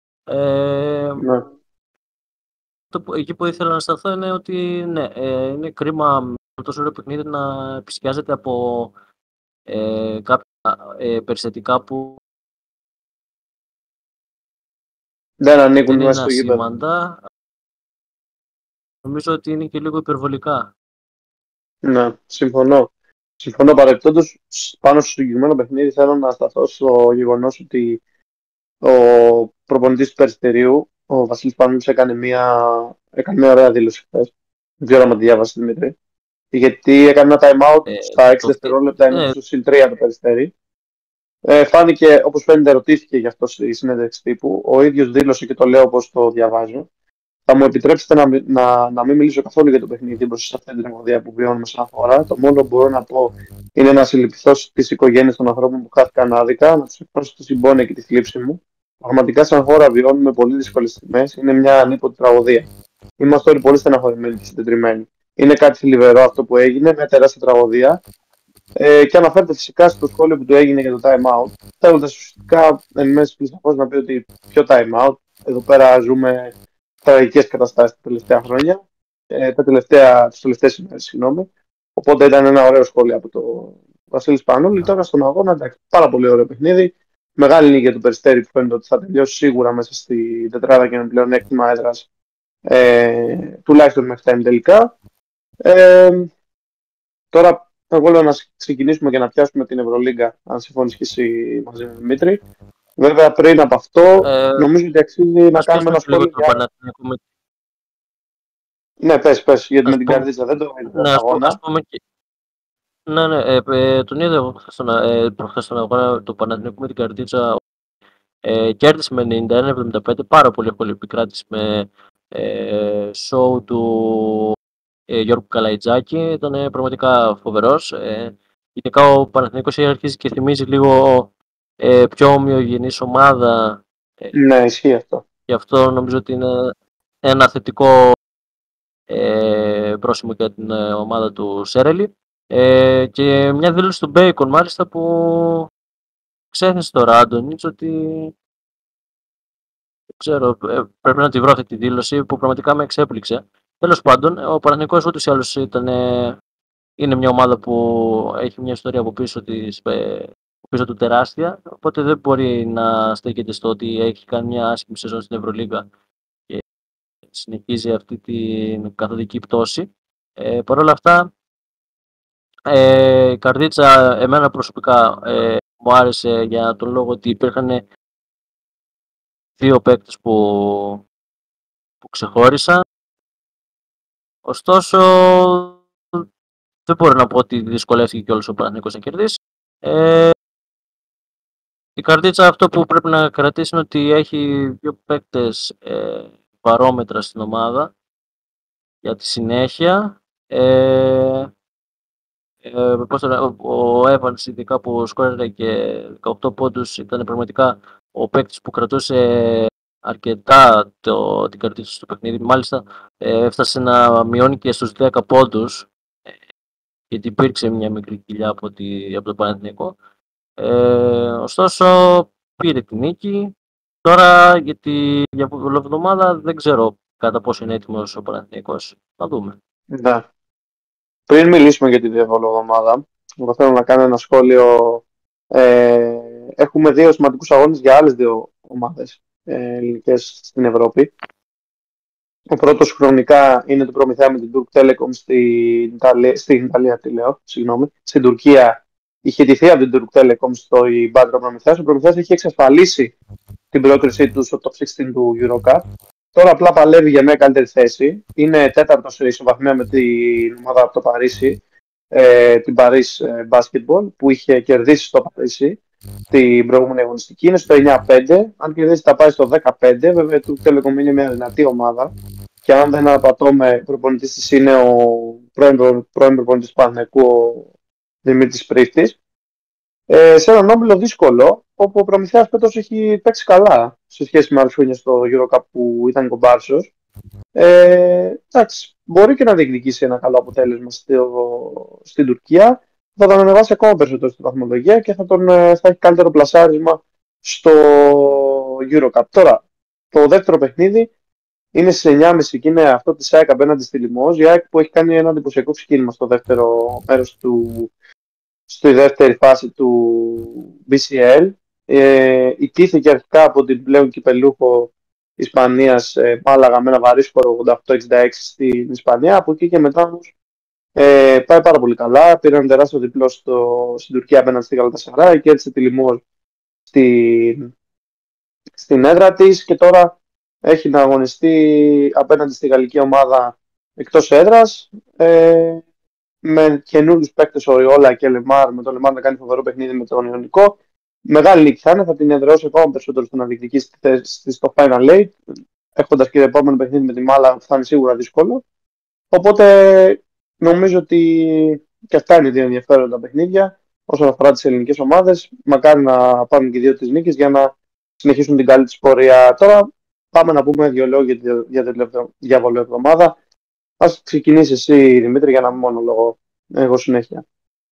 Εκεί που ήθελα να σταθώ είναι ότι ναι, είναι κρίμα με τόσο ωραίο παιχνίδι να επισκιάζεται από κάποια περιστατικά που δεν ανήκουν μέσα στο γήπεδο. Νομίζω ότι είναι και λίγο υπερβολικά. Ναι, συμφωνώ. Συμφωνώ παρεπτόντως. Πάνω στο συγκεκριμένο παιχνίδι θέλω να σταθώ στο γεγονός ότι ο προπονητής του Περιστερίου, ο Βασίλης Πανούλης, έκανε μια ωραία δήλωση χθες. Δεν ξέρω αν τη διάβασε, Δημήτρη. Γιατί έκανε ένα time out στα 6 δευτερόλεπτα ενώ στο συν 3 το Περιστέρι. Φάνηκε, όπως φαίνεται, ρωτήθηκε γι' αυτό στη συνέντευξη τύπου. Ο ίδιος δήλωσε και το λέω όπως το διαβάζω. Θα μου επιτρέψετε να μην μιλήσω καθόλου για το παιχνίδι μπροστά σε αυτή την τραγωδία που βιώνουμε σαν χώρα. Το μόνο που μπορώ να πω είναι να συλληπιθώ στις οικογένειες των ανθρώπων που χάθηκαν άδικα, να τους εκφράσω τη συμπόνια και τη θλίψη μου. Πραγματικά, σαν χώρα, βιώνουμε πολύ δύσκολες στιγμές. Είναι μια ανίποτη τραγωδία. Είμαστε όλοι πολύ στεναχωρημένοι και συντετριμμένοι. Είναι κάτι θλιβερό αυτό που έγινε, μια τεράστια τραγωδία. Και αναφέρεται φυσικά στο σχόλιο που του έγινε για το time out. Θέλοντας ουσιαστικά εν μέση πλησαφώς να πει ότι ποιο time out. Εδώ πέρα ζούμε τραγικές καταστάσεις τα τελευταία χρόνια, τις τελευταίες ημέρες, συγγνώμη. Οπότε ήταν ένα ωραίο σχόλιο από το Βασίλη Σπανούλη. Τώρα στον αγώνα, εντάξει, πάρα πολύ ωραίο παιχνίδι. Μεγάλη νίκη για το Περιστέρι που φαίνεται ότι θα τελειώσει σίγουρα μέσα στη τετράδα και με πλεονέκτημα έδρας, τουλάχιστον μέχρι τα ημιτελικά. Τώρα, εγώ λέω να ξεκινήσουμε και να πιάσουμε την Ευρωλίγκα, αν συμφωνείς και εσύ μαζί με Δημήτρη. Βέβαια, πριν από αυτό, νομίζω ότι αξίζει να κάνουμε ένα σχόλιο για... Ναι, πες, γιατί με την Καρδίτσα δεν το είδα αγώνα. Τον είδα εγώ προχθές τον αγώνα του Παναθηναϊκού με την Καρδίτσα. Κέρδισε με 91-75, πάρα πολύ εύκολη επικράτηση με show του Γιώργου Καλαϊτζάκη. Ήταν πραγματικά φοβερός. Ειδικά ο Παναθηναϊκός αρχίζει και θυμίζει λίγο πιο ομοιογενής ομάδα. Ναι, ισχύει αυτό. Γι' αυτό νομίζω ότι είναι ένα θετικό πρόσημο για την ομάδα του Σέρελη. Και μια δήλωση του Μπέικον μάλιστα που ξέχνησε τώρα, Άντωνιτς, ότι δεν ξέρω, πρέπει να τη βρω αυτή τη δήλωση που πραγματικά με εξέπληξε. Τέλος πάντων, ο Παναθηναϊκός ούτως ή άλλως είναι μια ομάδα που έχει μια ιστορία από πίσω του τεράστια, οπότε δεν μπορεί να στέκεται στο ότι έχει κάνει μια άσχημη σεζόν στην Ευρωλίγα και συνεχίζει αυτή την καθοδική πτώση. Παρ' όλα αυτά, η Καρδίτσα εμένα προσωπικά μου άρεσε για τον λόγο ότι υπήρχαν δύο παίκτες που ξεχώρισαν. Ωστόσο, δεν μπορώ να πω ότι δυσκολεύτηκε κιόλας ο Παναθηναϊκός να κερδίσει. Η Καρδίτσα αυτό που πρέπει να κρατήσει είναι ότι έχει δύο παίκτες παρόμετρα στην ομάδα για τη συνέχεια. Ο Evans, ειδικά που σκόρερε και 18 πόντους, ήταν πραγματικά ο παίκτης που κρατούσε αρκετά την Καρδίτσα στο παιχνίδι. Μάλιστα έφτασε να μειώνει και στους 10 πόντους, γιατί υπήρξε μια μικρή κοιλιά από το Παναθηναϊκό. Ωστόσο πήρε τη νίκη. Τώρα για την εβδομάδα δεν ξέρω κατά πόσο είναι έτοιμος ο Παναθηναϊκός. Θα δούμε. Ναι. Πριν μιλήσουμε για τη εβδομάδα, εγώ θέλω να κάνω ένα σχόλιο. Έχουμε δύο σημαντικούς αγώνες για άλλες δύο ομάδες ελληνικές στην Ευρώπη. Ο πρώτος χρονικά είναι το Προμηθέα με την Turk Telecom στην Τουρκία. Είχε τηθεί από την Turk Telecom στο Μπάντρο Προμηθέας. Ο Προμηθέας έχει εξασφαλίσει την πρόκρισή του στο top 16 του EuroCup. Τώρα απλά παλεύει για μια καλύτερη θέση. Είναι τέταρτος σε ισοβαθμία με την ομάδα από το Παρίσι, την Paris Basketball, που είχε κερδίσει στο Παρίσι την προηγούμενη αγωνιστική. Είναι στο 9-5. Αν κερδίσει θα πάει στο 15. Βέβαια η Turk Telecom είναι μια δυνατή ομάδα. Και αν δεν απατώμε, προπονητής της είναι ο πρώην προπονητής του Παναθηναϊκού, ο Δημήτρης Πρίφτης. Σε έναν όμιλο δύσκολο, όπου ο Προμηθέας φέτος έχει παίξει καλά σε σχέση με άλλους χρόνια στο EuroCup που ήταν κομπάρσος. Εντάξει, μπορεί και να διεκδικήσει ένα καλό αποτέλεσμα στην Τουρκία. Θα τον ανεβάσει ακόμα περισσότερο στην βαθμολογία και θα έχει καλύτερο πλασάρισμα στο EuroCup. Τώρα, το δεύτερο παιχνίδι είναι στις 9.30 και είναι αυτό της ΑΕΚ απέναντι στη Λιμός. Η ΑΕΚ που έχει κάνει ένα εντυπωσιακό ξεκίνημα στο δεύτερο μέρος στη δεύτερη φάση του BCL. Ιτήθηκε αρχικά από την πλέον κυπελούχο Ισπανίας Μάλαγα με ένα βαρύ σκορ 88-66 στην Ισπανία. Από εκεί και μετά όμως πάει πάρα πολύ καλά. Πήρε ένα τεράστιο διπλό στην Τουρκία απέναντι στη Γαλατασαράι, κέρδισε τη Λιμός στην έδρα της και τώρα έχει να αγωνιστεί απέναντι στη γαλλική ομάδα εκτός έδρας, με καινούριους παίκτες Οριόλα και Λεμάρ, με τον Λεμάρ να κάνει φοβερό παιχνίδι με τον Ιωνικό Μεγάλη νίκη θα την εδραιώσει ακόμα περισσότερο στο να διεκδικήσει τη θέση στο Final Eight, έχοντας και το επόμενο παιχνίδι με τη Μάλα που θα είναι σίγουρα δύσκολο. Οπότε νομίζω ότι και αυτά είναι δύο ενδιαφέροντα παιχνίδια όσον αφορά τις ελληνικές ομάδες. Μακάρι να πάρουν και δύο τις νίκες για να συνεχίσουν την καλή της πορεία. Τώρα πάμε να πούμε δύο λόγια για την διάβολη εβδομάδα. Ας ξεκινήσεις εσύ, Δημήτρη, για να μην μονολογώ εγώ συνέχεια.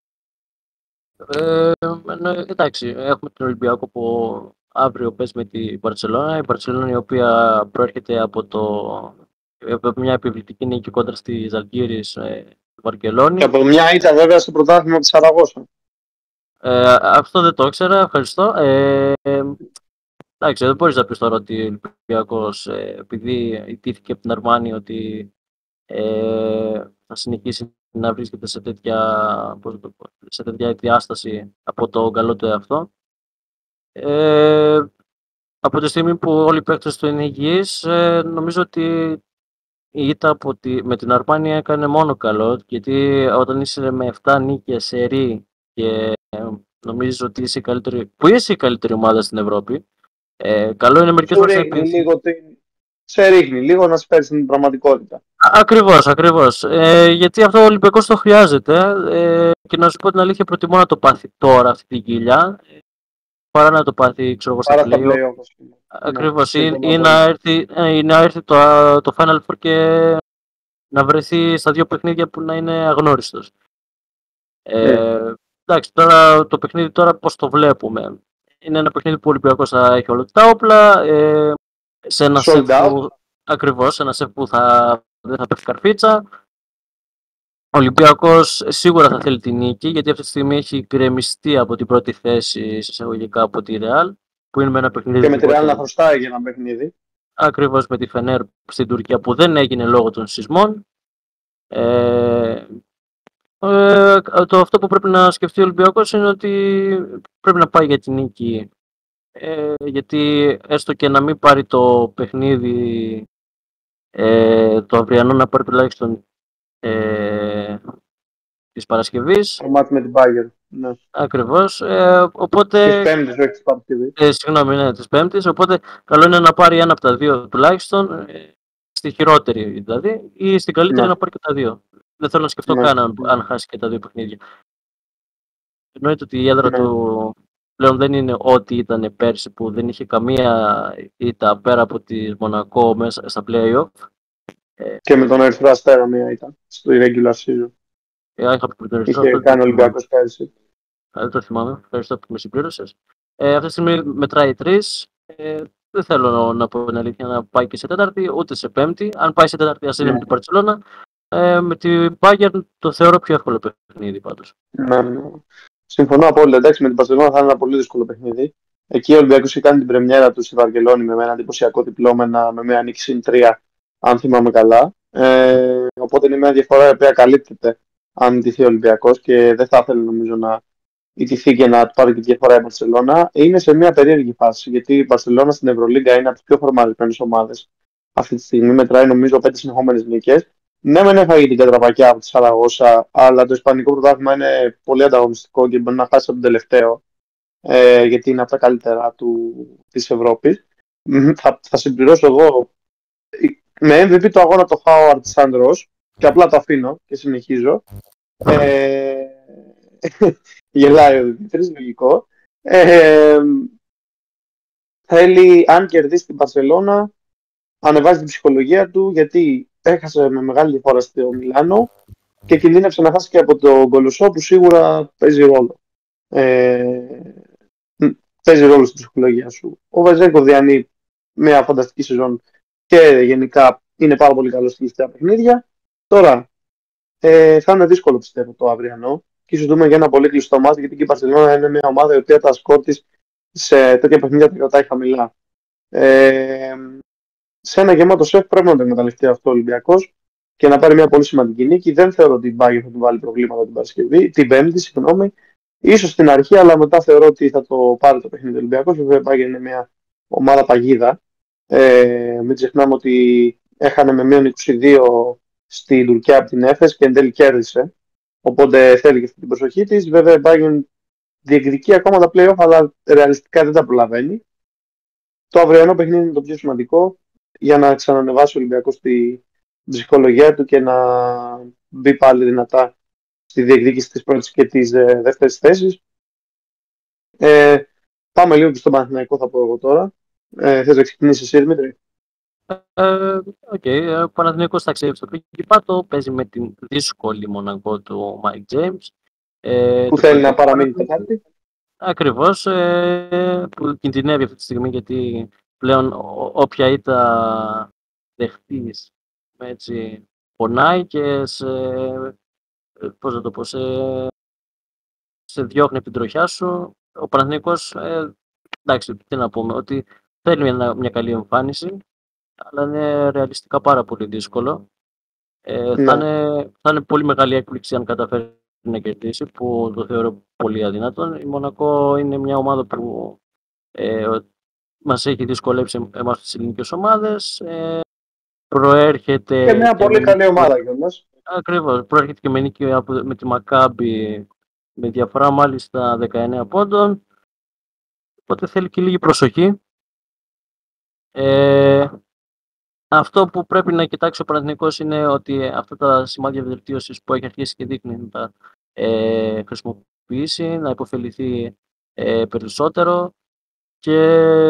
Εντάξει, έχουμε τον Ολυμπιακό που αύριο παίζει με την Μπαρσελόνα. Η Μπαρσελόνα η οποία προέρχεται από μια επιβλητική νίκη κόντρα στη Ζαλγκίρις Βαρκελόνη. Και από μια ήττα βέβαια στο πρωτάθλημα της Σαραγώσα. Αυτό δεν το ήξερα, ευχαριστώ. Εντάξει, δεν μπορείς να πεις τώρα ότι ο Ολυμπιακός, επειδή ιτήθηκε από την Αρμάνη, ότι θα συνεχίσει να βρίσκεται σε τέτοια διάσταση από το καλό του εαυτό. Από τη στιγμή που όλοι οι παίκτες του είναι υγιείς, νομίζω ότι η ήττα με την Αρμάνη έκανε μόνο καλό, γιατί όταν είσαι με 7 νίκες σερί και νομίζω ότι είσαι η καλύτερη ομάδα στην Ευρώπη, καλό είναι μερικές φορές να σε ρίχνει λίγο να σπέρσει την πραγματικότητα. Ακριβώς. Γιατί αυτό ο Ολυμπιακός το χρειάζεται και να σου πω την αλήθεια, προτιμώ να το πάθει τώρα αυτή την κοιλιά παρά να το πάθει, ξέρω εγώ, στα play-off. Ακριβώς. Ή να έρθει το Final Four και να βρεθεί στα δύο παιχνίδια που να είναι αγνώριστος. Εντάξει, τώρα το παιχνίδι πώς το βλέπουμε. Είναι ένα παιχνίδι που ο Ολυμπιακός θα έχει όλα τα όπλα. Σε ένα σεφ που δεν θα πέφτει καρφίτσα. Ο Ολυμπιακός σίγουρα θα θέλει την νίκη, γιατί αυτή τη στιγμή έχει γκρεμιστεί από την πρώτη θέση εισαγωγικά από τη Real, που είναι με ένα παιχνίδι. Και με τη Real να χρωστάει για ένα παιχνίδι. Ακριβώς, με τη Φενέρ στην Τουρκία που δεν έγινε λόγω των σεισμών. Αυτό που πρέπει να σκεφτεί ο Ολυμπιακός είναι ότι πρέπει να πάει για την νίκη. Γιατί έστω και να μην πάρει το παιχνίδι το αυριανό, να πάρει τουλάχιστον της Παρασκευής. Το μάτι με την Bayern. Ναι. Ακριβώς. Οπότε, της Πέμπτης, όχι της Παρασκευής. Συγγνώμη, ναι, της Πέμπτης. Οπότε καλό είναι να πάρει ένα από τα δύο τουλάχιστον, στη χειρότερη δηλαδή, ή στην καλύτερη να πάρει και τα δύο. Δεν θέλω να σκεφτώ καν αν χάσει και τα δύο παιχνίδια. Εννοείται ότι η έδρα του πλέον δεν είναι ό,τι ήταν πέρσι, που δεν είχε καμία ήττα πέρα από τη Μονακό μέσα στα play-off. Και με τον Ερυθρό Αστέρα μία ήταν στο irregular season. Είχε κάνει ο Ολυμπιακός πέρσι. Δεν το θυμάμαι. Ευχαριστώ που με συμπλήρωσες. Αυτή τη στιγμή μετράει 3. Δεν θέλω να πω την αλήθεια να πάει και σε τέταρτη, ούτε σε πέμπτη. Αν πάει σε τέταρτη, ας είναι με την Μπαρσελόνα. Με την Bayern το θεωρώ πιο εύκολο παιχνίδι πάντως. Ναι. Συμφωνώ απόλυτα. Εντάξει, με την Μπαρσελόνα θα είναι ένα πολύ δύσκολο παιχνίδι. Εκεί ο Ολυμπιακός είχε κάνει την πρεμιέρα του στη Βαρκελόνη με ένα εντυπωσιακό διπλώμενα, με μια νίκη συν 3, αν θυμάμαι καλά. Οπότε είναι μια διαφορά η οποία καλύπτεται αν ιτηθεί ο Ολυμπιακός και δεν θα ήθελε νομίζω να ιτηθεί και να του πάρει και τη διαφορά η Μπαρσελόνα. Είναι σε μια περίεργη φάση, γιατί η Μπαρσελόνα στην Ευρωλίγκα είναι από τις πιο φορμαρισμένες ομάδες. Αυτή τη στιγμή μετράει νομίζω 5 συνεχόμενες νίκες. Ναι, μεν έφαγε την κατραπακιά από τη Σαραγώσα, αλλά το ισπανικό πρωτάθλημα είναι πολύ ανταγωνιστικό και μπορεί να χάσει από τον τελευταίο, γιατί είναι από τα καλύτερα της Ευρώπης. Θα συμπληρώσω εγώ με MVP το αγώνα το Howard Sandros και απλά το αφήνω και συνεχίζω. Γελάει ο Δημήτρης, λογικό. Θέλει, αν κερδίσει την Μπαρσελόνα, ανεβάζει την ψυχολογία του, γιατί έχασε με μεγάλη διαφορά στο Μιλάνο και κινδύνευσε να χάσει και από τον Κολοσσό, που σίγουρα παίζει ρόλο. Παίζει ρόλο στην ψυχολογία σου. Ο Βεζέγκο διανύει μια φανταστική σεζόν και γενικά είναι πάρα πολύ καλό στη τελευταία παιχνίδια. Τώρα θα είναι δύσκολο, πιστεύω, το αυριανό και ίσως δούμε για ένα πολύ κλειστό μάτι, γιατί και η Μπαρσελόνα είναι μια ομάδα η οποία τα σκορ της σε τέτοια παιχνίδια τα κρατάει χαμηλά. Σε ένα γεμάτο σεφ πρέπει να το εκμεταλλευτεί αυτό ο Ολυμπιακός και να πάρει μια πολύ σημαντική νίκη. Δεν θεωρώ ότι η Bayern θα του βάλει προβλήματα την Παρασκευή, την Πέμπτη, συγγνώμη. Ίσως στην αρχή, αλλά μετά θεωρώ ότι θα το πάρει το παιχνίδι του Ολυμπιακός. Βέβαια, η Bayern είναι μια ομάδα παγίδα. Μην ξεχνάμε ότι έχανε με μείον 22 στην Τουρκία από την Έφες και εν τέλει κέρδισε. Οπότε θέλει και αυτή την προσοχή της. Βέβαια, η Bayern διεκδικεί ακόμα τα play-off, αλλά ρεαλιστικά δεν τα προλαβαίνει. Το αυριανό παιχνίδι είναι το πιο σημαντικό για να ξανανεβάσει ο Ολυμπιακός στην ψυχολογία του και να μπει πάλι δυνατά στη διεκδίκηση της πρώτης και της δεύτερης θέσης. Πάμε λίγο και στον Παναθηναϊκό, θα πω εγώ τώρα. Θες να ξεκινήσεις εσύ, Δημήτρη? Ο Παναθηναϊκός θα ξέρει στο Πικυπάτο, παίζει με την δύσκολη Μονακό του Mike James. Που θέλει να παραμείνει Τετάρτη. Ακριβώς, που κινδυνεύει αυτή τη στιγμή, γιατί πλέον όποια ήττα δεχτείς έτσι πονάει και σε διώχνει από την τροχιά σου. Ο Παναθηναϊκός, εντάξει, τι να πούμε, ότι θέλει μια καλή εμφάνιση, αλλά είναι ρεαλιστικά πάρα πολύ δύσκολο. Θα είναι πολύ μεγάλη έκπληξη αν καταφέρει να κερδίσει, που το θεωρώ πολύ αδυνατόν. Η Μονακό είναι μια ομάδα που μας έχει δυσκολέψει εμάς τις ελληνικές ομάδες. Προέρχεται και μια πολύ καλή ομάδα κιόλας. Ακριβώς. Προέρχεται και με νίκη με τη Μακάμπι με διαφορά μάλιστα 19 πόντων. Οπότε θέλει και λίγη προσοχή. Αυτό που πρέπει να κοιτάξει ο Παναθηναϊκός είναι ότι αυτά τα σημάδια βελτίωσης που έχει αρχίσει και δείχνει να τα χρησιμοποιήσει, να υποφεληθεί περισσότερο, και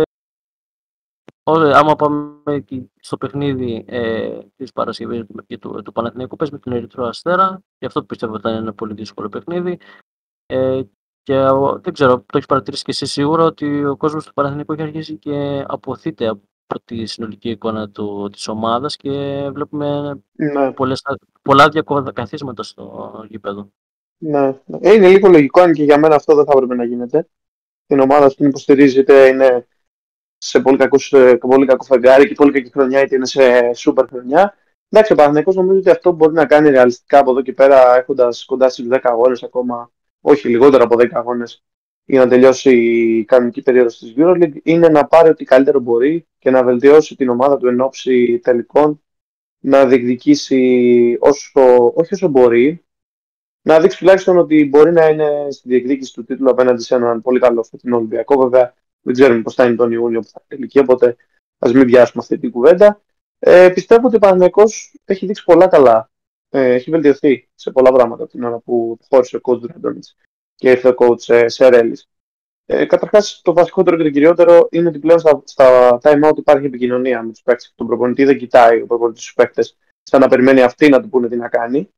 άμα πάμε στο παιχνίδι της Παρασκευής του Παναθηναϊκού, παίζει με τον Ερυθρό Αστέρα, και αυτό πιστεύω ότι θα είναι ένα πολύ δύσκολο παιχνίδι. Και δεν ξέρω, το έχεις παρατηρήσει και εσύ σίγουρα, ότι ο κόσμος του Παναθηναϊκού έχει αρχίσει και αποθείται από τη συνολική εικόνα της ομάδας, και βλέπουμε πολλά διακαθίσματα στο γήπεδο. Ναι. Είναι λίγο λογικό, αν και για μένα αυτό δεν θα έπρεπε να γίνεται. Την ομάδα που υποστηρίζεται είναι σε πολύ κακό φεγγάρι και πολύ κακή χρονιά, είτε είναι σε σούπερ χρονιά. Εντάξει, ο Παναθηναϊκός νομίζω ότι αυτό μπορεί να κάνει ρεαλιστικά από εδώ και πέρα, έχοντας κοντά στους 10 αγώνες ακόμα, όχι λιγότερο από 10 αγώνες, για να τελειώσει η κανονική περίοδος της EuroLeague, είναι να πάρει ό,τι καλύτερο μπορεί και να βελτιώσει την ομάδα του εν ώψη τελικών, να διεκδικήσει όχι όσο μπορεί, να δείξει τουλάχιστον ότι μπορεί να είναι στη διεκδίκηση του τίτλου απέναντι σε έναν πολύ καλό φετινό Ολυμπιακό. Βέβαια, δεν ξέρουμε πώς θα είναι τον Ιούνιο που θα είναι τελική, οπότε ας μην πιάσουμε αυτή την κουβέντα. Πιστεύω ότι ο Παναθηναϊκός έχει δείξει πολλά καλά. Έχει βελτιωθεί σε πολλά πράγματα από την ώρα που χώρισε ο coach Ραντονίτς και ήρθε ο coach Σερέλης. Καταρχάς, το βασικότερο και το κυριότερο είναι ότι πλέον στα time out υπάρχει επικοινωνία με τους παίκτες. Τον προπονητή δεν κοιτάει ο προπονητής τους παίκτες, σαν να περιμένει αυτοί να του πούνε τι να κάνει.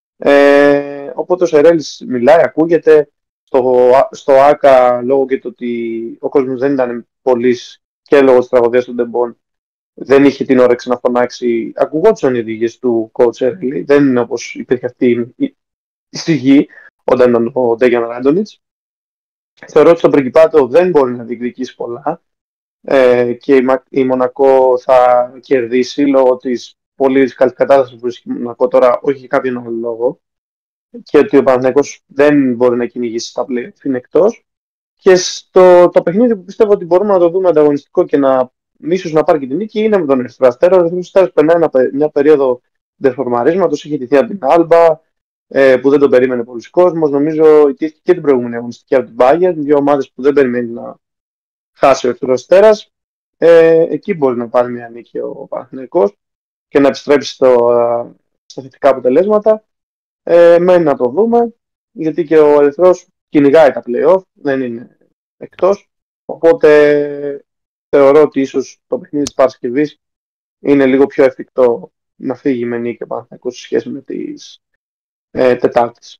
Οπότε ο Σερέλης μιλάει, ακούγεται. Στο ΆΚΑ, λόγω και το ότι ο κόσμος δεν ήταν πολύς και λόγω της τραγωδίας των Ντεμπών, δεν είχε την όρεξη να φωνάξει. Ακουγόντουσαν οι οδηγίες του coach Σερέλη. Δεν είναι όπως υπήρχε αυτή η σιγή όταν ήταν ο Ντέγιαν Ράντονιτς. Θεωρώ ότι στο Πριγκιπάτο δεν μπορεί να διεκδικήσει πολλά, και η Μονακό θα κερδίσει λόγω της πολύ καλής κατάστασης που βρίσκει η Μονακό τώρα, όχι για κάποιον άλλο λόγο, και ότι ο Παναθηναϊκός δεν μπορεί να κυνηγήσει τα play-off, είναι εκτός. Και το παιχνίδι που πιστεύω ότι μπορούμε να το δούμε ανταγωνιστικό και ίσως να πάρει και την νίκη είναι με τον Ερυθρό Αστέρα. Ο Ερυθρός Αστέρας περνάει μια περίοδο δεσφορμαρίσματος, έχει τηθεί από την Άλμπα, που δεν τον περίμενε πολλοί κόσμος. Νομίζω ιτήθηκε και την προηγούμενη αγωνιστική από την Bayern, δύο ομάδες που δεν περιμένει να χάσει ο Ερυθρός Αστέρας. Εκεί μπορεί να πάρει μια νίκη ο Παναθηναϊκός και να επιστρέψει στα θετικά αποτελέσματα. Μένει να το δούμε, γιατί και ο Ερυθρός κυνηγάει τα play-off, δεν είναι εκτός. Οπότε θεωρώ ότι ίσως το παιχνίδι της Παρασκευής είναι λίγο πιο εφικτό να φύγει με νίκη ο Παναθηναϊκός σε σχέση με τις Τετάρτες.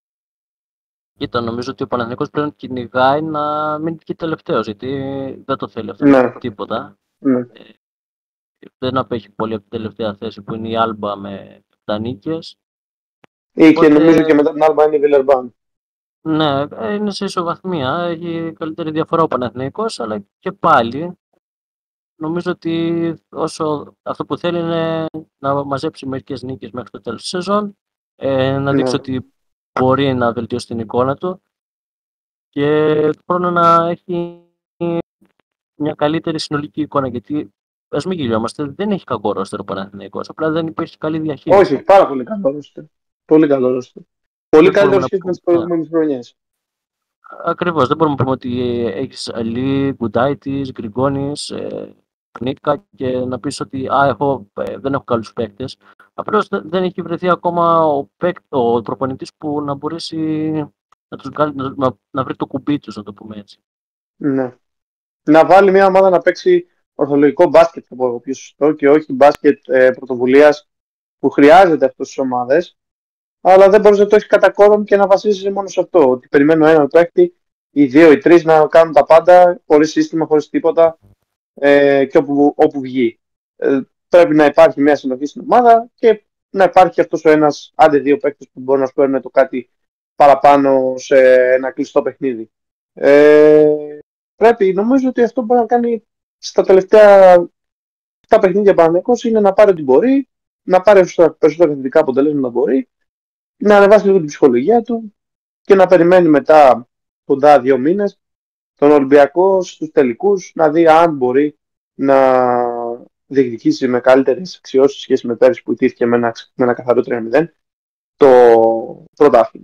Κοίτα, νομίζω ότι ο Παναθηναϊκός πλέον κυνηγάει να μείνει και τελευταίος, γιατί δεν το θέλει αυτό τίποτα. Ναι. Δεν απέχει πολύ από την τελευταία θέση που είναι η Άλμπα με 7 νίκες. Και νομίζω και μετά την Άλμπα είναι η Βιλερμπάν. Ναι, είναι σε ισοβαθμία. Έχει καλύτερη διαφορά ο Παναθηναϊκός, αλλά και πάλι νομίζω ότι αυτό που θέλει είναι να μαζέψει μερικές νίκες μέχρι το τέλος της σεζόν, να δείξει ότι μπορεί να βελτιώσει την εικόνα του και χρόνο να έχει μια καλύτερη συνολική εικόνα, γιατί ας μην γελιόμαστε, δεν έχει κακό ρόστερ ο Παναθηναϊκός, απλά δεν υπήρχε καλή διαχείριση. Όχι, πάρα πολύ καλό ρόστερ. Πολύ καλό ρόστερ. Πολύ καλύτερο σχέση με τις προηγούμενες χρονιές. Ακριβώς. Δεν μπορούμε να πούμε ότι έχεις Αλή, Γκουντάιτης, Γκριγκόνης, Νίκα και να πεις ότι εγώ δεν έχω καλούς παίκτες. Απλώς δεν έχει βρεθεί ακόμα ο προπονητής που να μπορέσει να τους βγάλει, να βρει το κουμπί τους, να το πούμε έτσι. Ναι. Να βάλει μια ομάδα να παίξει ορθολογικό μπάσκετ, θα πω εγώ πιο σωστό, και όχι μπάσκετ πρωτοβουλίας που χρειάζεται αυτές τις ομάδες, αλλά δεν μπορείς να το έχεις κατά κόρον και να βασίζεσαι μόνο σε αυτό. Ότι περιμένω έναν παίκτη, οι δύο, οι τρεις να κάνουν τα πάντα, χωρίς σύστημα, χωρίς τίποτα, και όπου βγει. Πρέπει να υπάρχει μια συνοχή στην ομάδα και να υπάρχει αυτός ο ένας, άντε δύο παίκτες που μπορούν να σου παίρνουν το κάτι παραπάνω σε ένα κλειστό παιχνίδι. Πρέπει, νομίζω ότι αυτό μπορεί να κάνει στα τελευταία 7 παιχνίδια Παναθηναϊκός είναι να πάρει ό,τι μπορεί, να πάρει περισσότερα θετικά αποτελέσματα μπορεί, να ανεβάσει λίγο την ψυχολογία του και να περιμένει μετά κοντά 2 μήνες τον Ολυμπιακό στους τελικούς να δει αν μπορεί να διεκδικήσει με καλύτερες αξιώσεις σχέση με πέρυσι που ιτήθηκε με ένα καθαρό 3-0 το πρωτάθλημα.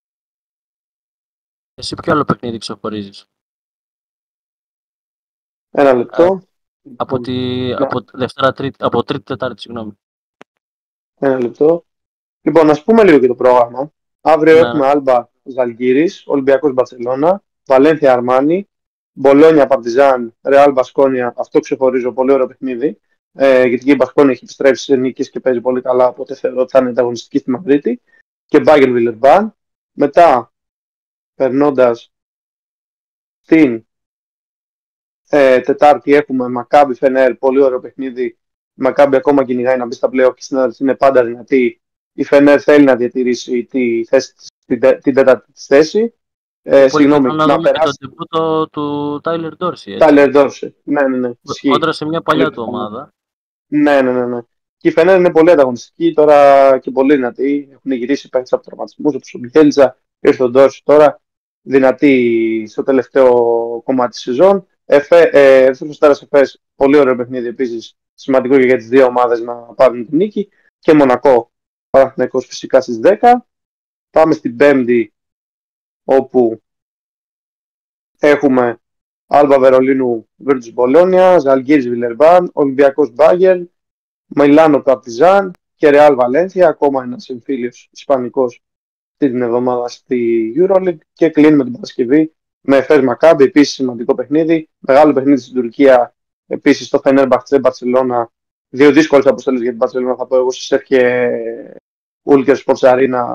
Εσύ ποιο άλλο παιχνίδι ξεχωρίζεις? Ένα λεπτό. Από Τρίτη-Τετάρτη, συγγνώμη. Ένα λεπτό. Λοιπόν, ας πούμε λίγο και το πρόγραμμα. Αύριο έχουμε Άλμπα Ζαλγκίρις, Ολυμπιακός Μπαρσελόνα, Βαλένθια Αρμάνι, Μπολόνια Παρτιζάν, Ρεάλ Μπασκόνια. Αυτό ξεχωρίζω, πολύ ωραίο παιχνίδι. Γιατί και η Μπασκόνια έχει επιστρέψει σε νίκες και παίζει πολύ καλά, οπότε θεωρώ ότι θα είναι ανταγωνιστική στη Μαδρίτη. Και Μπάγεν Βιλερμπάν. Μετά, περνώντας στην Τετάρτη, έχουμε Μακάμπι Φενέρ, πολύ ωραίο παιχνίδι. Μακάμπι ακόμα κυνηγάει να μπει στα πλέον και στην έδρα είναι πάντα δυνατή. Η Φενέρ θέλει να διατηρήσει τη θέση, την τέταρτη της θέση. Συγγνώμη, να περάσει. Το τεπούτο του Τάιλερ Ντόρσι. Τάιλερ Ντόρσι, ναι. Κόντρα σε μια παλιά του ομάδα. Ναι. Και η Φενέρ είναι πολύ ανταγωνιστική τώρα και πολύ δυνατή. Έχουν γυρίσει παίκτες από τραυματισμούς, όπως ο Μιχέλτζα, ήρθε ο Ντόρσι τώρα. Δυνατή στο τελευταίο κομμάτι της σεζόν. Ευθύος Αστέρας Εφές, πολύ ωραίο παιχνίδι επίσης. Σημαντικό και για τις δύο ομάδες να πάρουν την νίκη. Και Μονακό, Παναθηναϊκός φυσικά στις 10. Πάμε στην Πέμπτη, όπου έχουμε Άλμπα Βερολίνου Βίρτους Μπολόνια, Ζαλγκίρις Βιλερμπάν, Ολυμπιακός Μπάγερν, Μιλάνο Παρτιζάν και Ρεάλ Βαλένθια. Ακόμα ένας εμφύλιος ισπανικός την εβδομάδα στη EuroLeague. Και κλείνουμε την Παρασκευή με Εφές Μακάμπι, επίσης σημαντικό παιχνίδι. Μεγάλο παιχνίδι στην Τουρκία, επίσης το Φενέρμπαχτσε Μπαρσελόνα. Δύο δύσκολες αποστολές για την Μπαρσελόνα, θα πω εγώ, σε ΣΕΦ και Ούλκερ Sports Arena.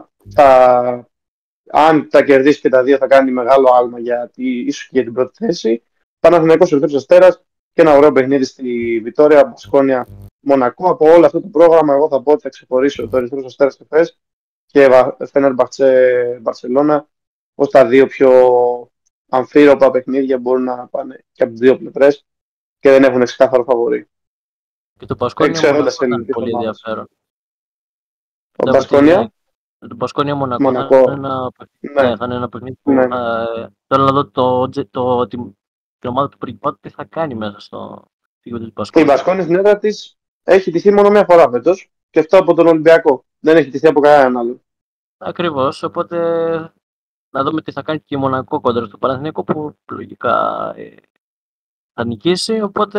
Αν τα κερδίσει και τα δύο, θα κάνει μεγάλο άλμα ίσως και για την πρώτη θέση. Παναθηναϊκός Ερυθρός Αστέρας και ένα ωραίο παιχνίδι στη Βιτόρια, Μπασκόνια, Μονακό. Από όλο αυτό το πρόγραμμα, εγώ θα πω ότι θα ξεχωρίσω το Ερυθρός Αστέρας και Εφές και Φενέρμπαχτσε Μπαρσελόνα ως τα δύο πιο αμφίροπα παιχνίδια μπορούν να πάνε και από τις δύο πλευρές και δεν έχουν ξεκάθαρο φαβορί. Και το Μπασκόνια είναι πολύ ενδιαφέρον. Το Μπασκόνια. Το Μπασκόνια Μονακό θα είναι ένα παιχνίδι που θέλω να δω την ομάδα του Πριγκπάτου τι θα κάνει μέσα στο γήπεδο του Μπασκόνια. Η Μπασκόνια στην έδρα της έχει τηθεί μόνο μια φορά φέτος και αυτό από τον Ολυμπιακό. Δεν έχει τηθεί από κανέναν άλλο. Ακριβώς, οπότε να δούμε τι θα κάνει και η Μονακό κόντρα στο Παναθηναϊκό που λογικά θα νικήσει, οπότε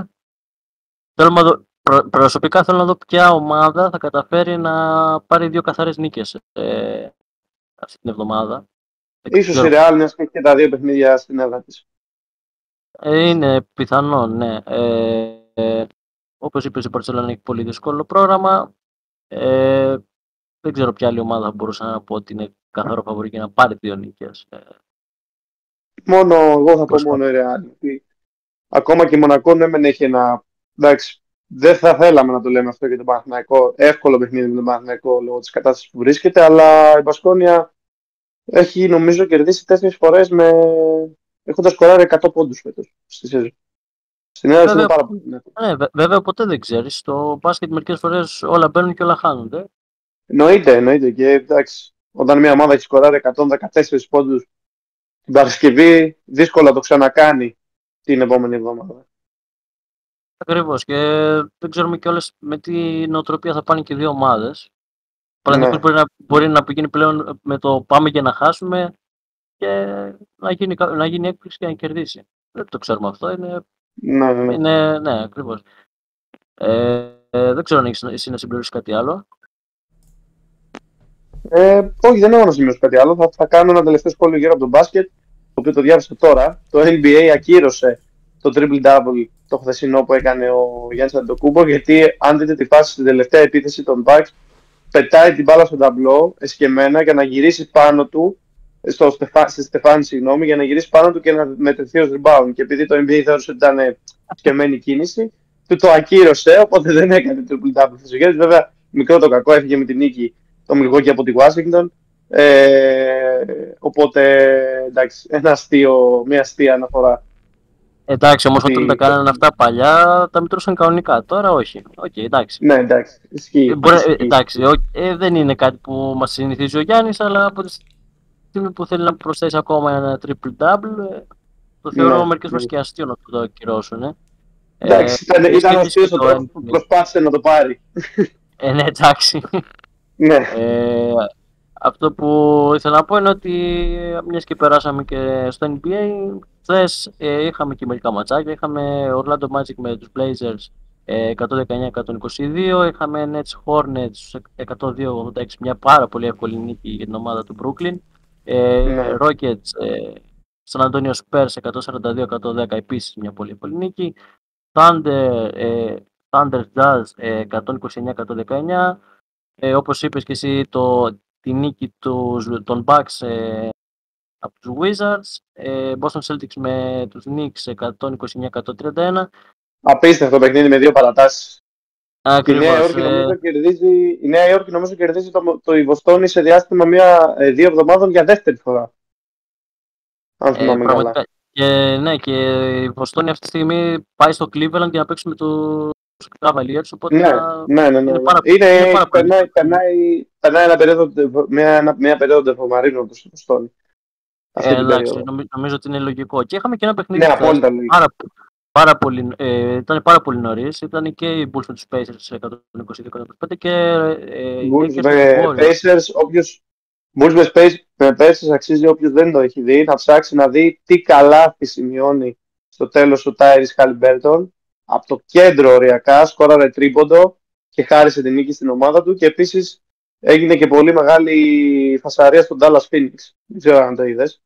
προσωπικά θέλω να δω ποια ομάδα θα καταφέρει να πάρει δύο καθαρές νίκες αυτή την εβδομάδα. Ίσως η Real να έχει και τα δύο παιχνίδια στην έδρα της. Είναι πιθανό, ναι. Όπως είπες, η Μπαρσελόνα έχει πολύ δύσκολο πρόγραμμα. Δεν ξέρω ποια άλλη ομάδα θα μπορούσα να πω ότι είναι καθαρό φαβορί και να πάρει δύο νίκες. Εγώ θα πω μόνο η Real. Ακόμα και η Μονακό δεν έχει ένα. Εντάξει, δεν θα θέλαμε να το λέμε αυτό για τον Παναθηναϊκό. Εύκολο παιχνίδι με τον Παναθηναϊκό λόγω της κατάστασης που βρίσκεται, αλλά η Μπασκόνια έχει νομίζω κερδίσει 4 φορές έχοντας σκοράρει 100 πόντους φέτος στη σεζόν. Στην έδρα είναι πάρα πολύ. Ναι, βέβαια ποτέ δεν ξέρεις. Στο μπάσκετ μερικές φορές όλα μπαίνουν και όλα χάνονται. Εννοείται. Και εντάξει, όταν μια ομάδα έχει σκοράρει 114 πόντους την Παρασκευή, δύσκολα το ξανακάνει την επόμενη εβδομάδα. Ακριβώς. Και δεν ξέρουμε κιόλας με τι νοοτροπία θα πάνε και οι δύο ομάδες. Παραδείγματος μπορεί να πηγαίνει πλέον με το πάμε για να χάσουμε και να γίνει έκπληξη και να κερδίσει. Δεν το ξέρουμε αυτό. Ναι, ακριβώς. Δεν ξέρω αν έχεις εσύ να συμπληρώσεις κάτι άλλο. Όχι, δεν έχω να σημειώσω κάτι άλλο. Θα κάνω ένα τελευταίο σχόλιο γύρω από τον μπάσκετ, το οποίο το διάβασα τώρα. Το NBA ακύρωσε το triple-double το χθεσινό που έκανε ο Γιάννης Αντετοκούμπο, γιατί αν δείτε τη φάση στην τελευταία επίθεση των Bucks, πετάει την μπάλα στο ταμπλό εσκεμμένα για να γυρίσει πάνω του, στη στεφάνη, συγγνώμη, για να γυρίσει πάνω του και να μετρηθεί ως rebound. Και επειδή το NBA θεώρησε ότι ήταν εσκεμμένη κίνηση, του το ακύρωσε, οπότε δεν έκανε triple-double. Βέβαια, μικρό το κακό, έφυγε με την νίκη το Milwaukee από τη Washington. Οπότε, εντάξει, μια αστεία αναφορά. Εντάξει, όμως όταν τα κάνανε αυτά παλιά, τα μετρούσαν κανονικά. Τώρα όχι. Εντάξει. Ναι, εντάξει. Ισχύει. Εντάξει, δεν είναι κάτι που μας συνηθίζει ο Γιάννης, αλλά από τη στιγμή που θέλει να προσθέσει ακόμα ένα triple-double, το θεωρώ μερικές φορές και αστείο να το ακυρώσουν. Εντάξει, ήταν αστείος ο τρόπος που προσπάθησε να το πάρει. Ναι, εντάξει. Ναι. Αυτό που ήθελα να πω είναι ότι μιας και περάσαμε και στο NBA, χθες είχαμε και μερικά ματσάκια. Είχαμε Orlando Magic με τους Blazers 119-122, είχαμε Nets Hornets 102-86, μια πάρα πολύ εύκολη νίκη για την ομάδα του Brooklyn. Rockets San Antonio Spurs 142-110, επίσης μια πολύ εύκολη νίκη. Thunder Jazz 129-119. Όπως είπες και εσύ, τη νίκη των Bucks από τους Wizards, Boston Celtics με τους Knicks 129-131. Απίστευτο παιχνίδι με δύο παρατάσεις. Ακριβώς. Η Νέα Υόρκη νομίζω κερδίζει η Βοστόνη σε διάστημα 2 εβδομάδων για δεύτερη φορά. Αν θυμάμαι καλά. Και η Βοστόνη αυτή τη στιγμή πάει στο Cleveland για να παίξει με τους Cavaliers, οπότε ναι. Περνάει μια περίοδο ντεφομαρίνου από το Βοστόνη. Εντάξει, νομίζω ότι είναι λογικό. Και είχαμε και ένα παιχνίδι. Ναι, απόλυτα λογικό. Ήταν πάρα πολύ νωρίς. Ήταν και οι Bulls με τους Pacers 122-125 και Bulls με Pacers, Bulls με Pacers αξίζει όποιος δεν το έχει δει να ψάξει να δει τι καλάθι σημειώνει στο τέλος ο Tyrese Haliburton. Από το κέντρο οριακά σκόραρε τρίποντο και χάρισε την νίκη στην ομάδα του, και επίσης έγινε και πολύ μεγάλη φασαρία στον Dallas Phoenix. Δεν ξέρω αν το είδες.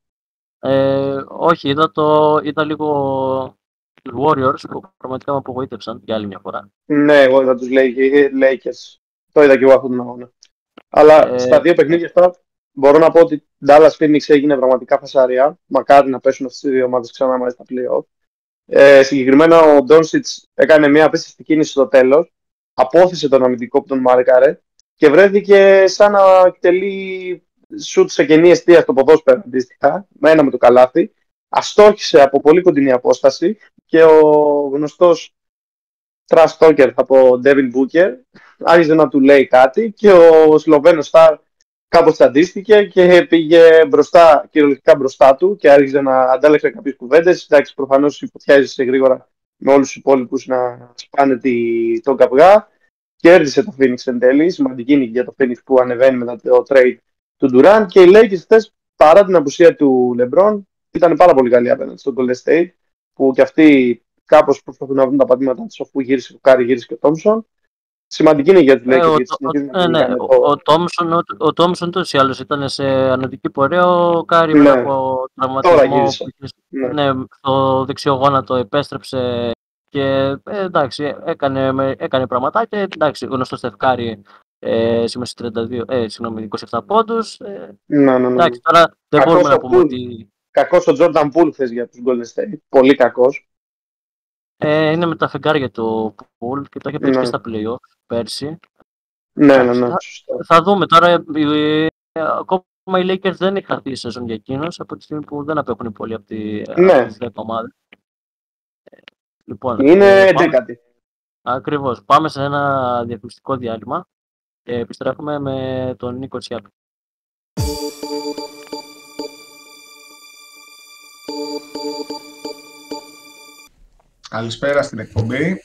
Όχι, είδα λίγο τους Warriors που πραγματικά με απογοήτευσαν για άλλη μια φορά. Ναι, εγώ είδα τους Lakers. Το είδα και εγώ αυτόν τον αγώνα. Αλλά στα δύο παιχνίδια αυτά μπορώ να πω ότι Dallas Phoenix έγινε πραγματικά φασαρία. Μακάρι να πέσουν αυτές οι δύο ομάδες ξανά μαζί στα play-off. Συγκεκριμένα ο Ντόνσιτς έκανε μια απίστευτη κίνηση στο τέλος, απόθεσε τον αμυντικό που τον μάρκαρε και βρέθηκε σαν να εκτελεί σουτ σε κενή εστία στο ποδόσφαιρο αντίστοιχα, με ένα με το καλάθι. Αστόχησε από πολύ κοντινή απόσταση και ο γνωστός trash talker από Devin Booker άρχισε να του λέει κάτι και ο Σλοβαίνος Σταρ κάπως τσαντίστηκε και πήγε κυριολεκτικά μπροστά του και άρχισε να αντάλλαξε κάποιες κουβέντες. Εντάξει, προφανώς υποθιάζησε γρήγορα με όλους τους υπόλοιπους να σπάνε τον καυγά. Κέρδισε το Phoenix εν τέλει, σημαντική νίκη για το Phoenix που ανεβαίνει μετά το trade του Durant, και οι Lakers χθες, παρά την απουσία του LeBron, ήταν πάρα πολύ καλή απέναντι στο Golden State, που και αυτοί κάπως προσπαθούν να βρουν τα πατήματα τους, αφού γύρισε ο Κάρι, γύρισε και ο Thompson. Σημαντική είναι για τους Lakers. Ο Τόμσον τόσο ή άλλως ήταν σε ανωτική πορεία. Ο Κάρι μετά από τραυματισμό στο δεξιό γόνατο επέστρεψε και εντάξει, έκανε πραγματάκια. Εντάξει, γνωστό Στεφκάρι σήμερα στις 27 πόντους. Εντάξει, τώρα δεν μπορούμε να πούμε ότι... Κακός ο Jordan Poole χθες για τους Golden State. Πολύ κακός. Είναι με τα φεγγάρια του Poole και το είχε παίξει και στα play-off πέρσι. Ναι. Θα δούμε τώρα. Ακόμα οι Lakers δεν έχει χαθεί η σεζόν για εκείνος, από τη στιγμή που δεν απέχουν πολύ από τις 10 ομάδες. Λοιπόν, είναι 11η. Ακριβώς. Πάμε σε ένα διαφημιστικό διάλειμμα και επιστρέφουμε με τον Νίκο Τσιάπη. Καλησπέρα στην εκπομπή.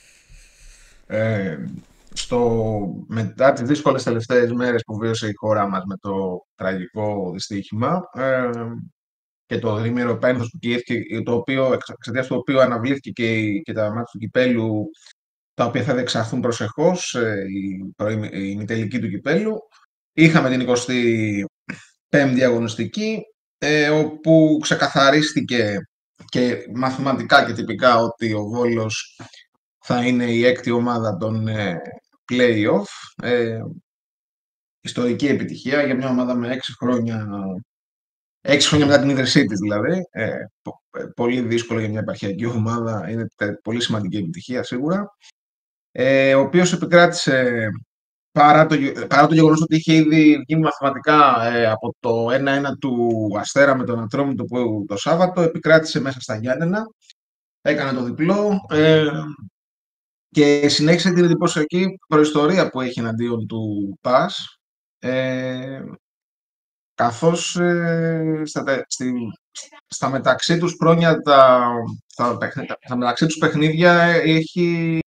Μετά τις δύσκολες τελευταίες μέρες που βίωσε η χώρα μας με το τραγικό δυστύχημα, και το διήμερο επέμβαση που κηρύχθηκε, εξαιτίας του οποίου αναβλήθηκε και τα μάτια του κυπέλου, τα οποία θα διεξαχθούν προσεχώς, η ημιτελική του κυπέλου. Είχαμε την 25η αγωνιστική, όπου ξεκαθαρίστηκε και μαθηματικά και τυπικά ότι ο Βόλος θα είναι η έκτη ομάδα των play-off. Ιστορική επιτυχία για μια ομάδα με 6 χρόνια μετά την ίδρυσή της δηλαδή. Πολύ δύσκολο για μια επαρχιακή ομάδα, είναι πολύ σημαντική επιτυχία σίγουρα. Ο οποίος επικράτησε παρά το γεγονός ότι είχε ήδη γίνει μαθηματικά από το 1-1 του Αστέρα με τον Ατρόμητο που το Σάββατο, επικράτησε μέσα στα Γιάννενα, έκανε το διπλό και συνέχισε την εντυπωσιακή προϊστορία που έχει εναντίον του ΠΑΣ, καθώς στα μεταξύ τους χρόνια, στα μεταξύ τους παιχνίδια έχει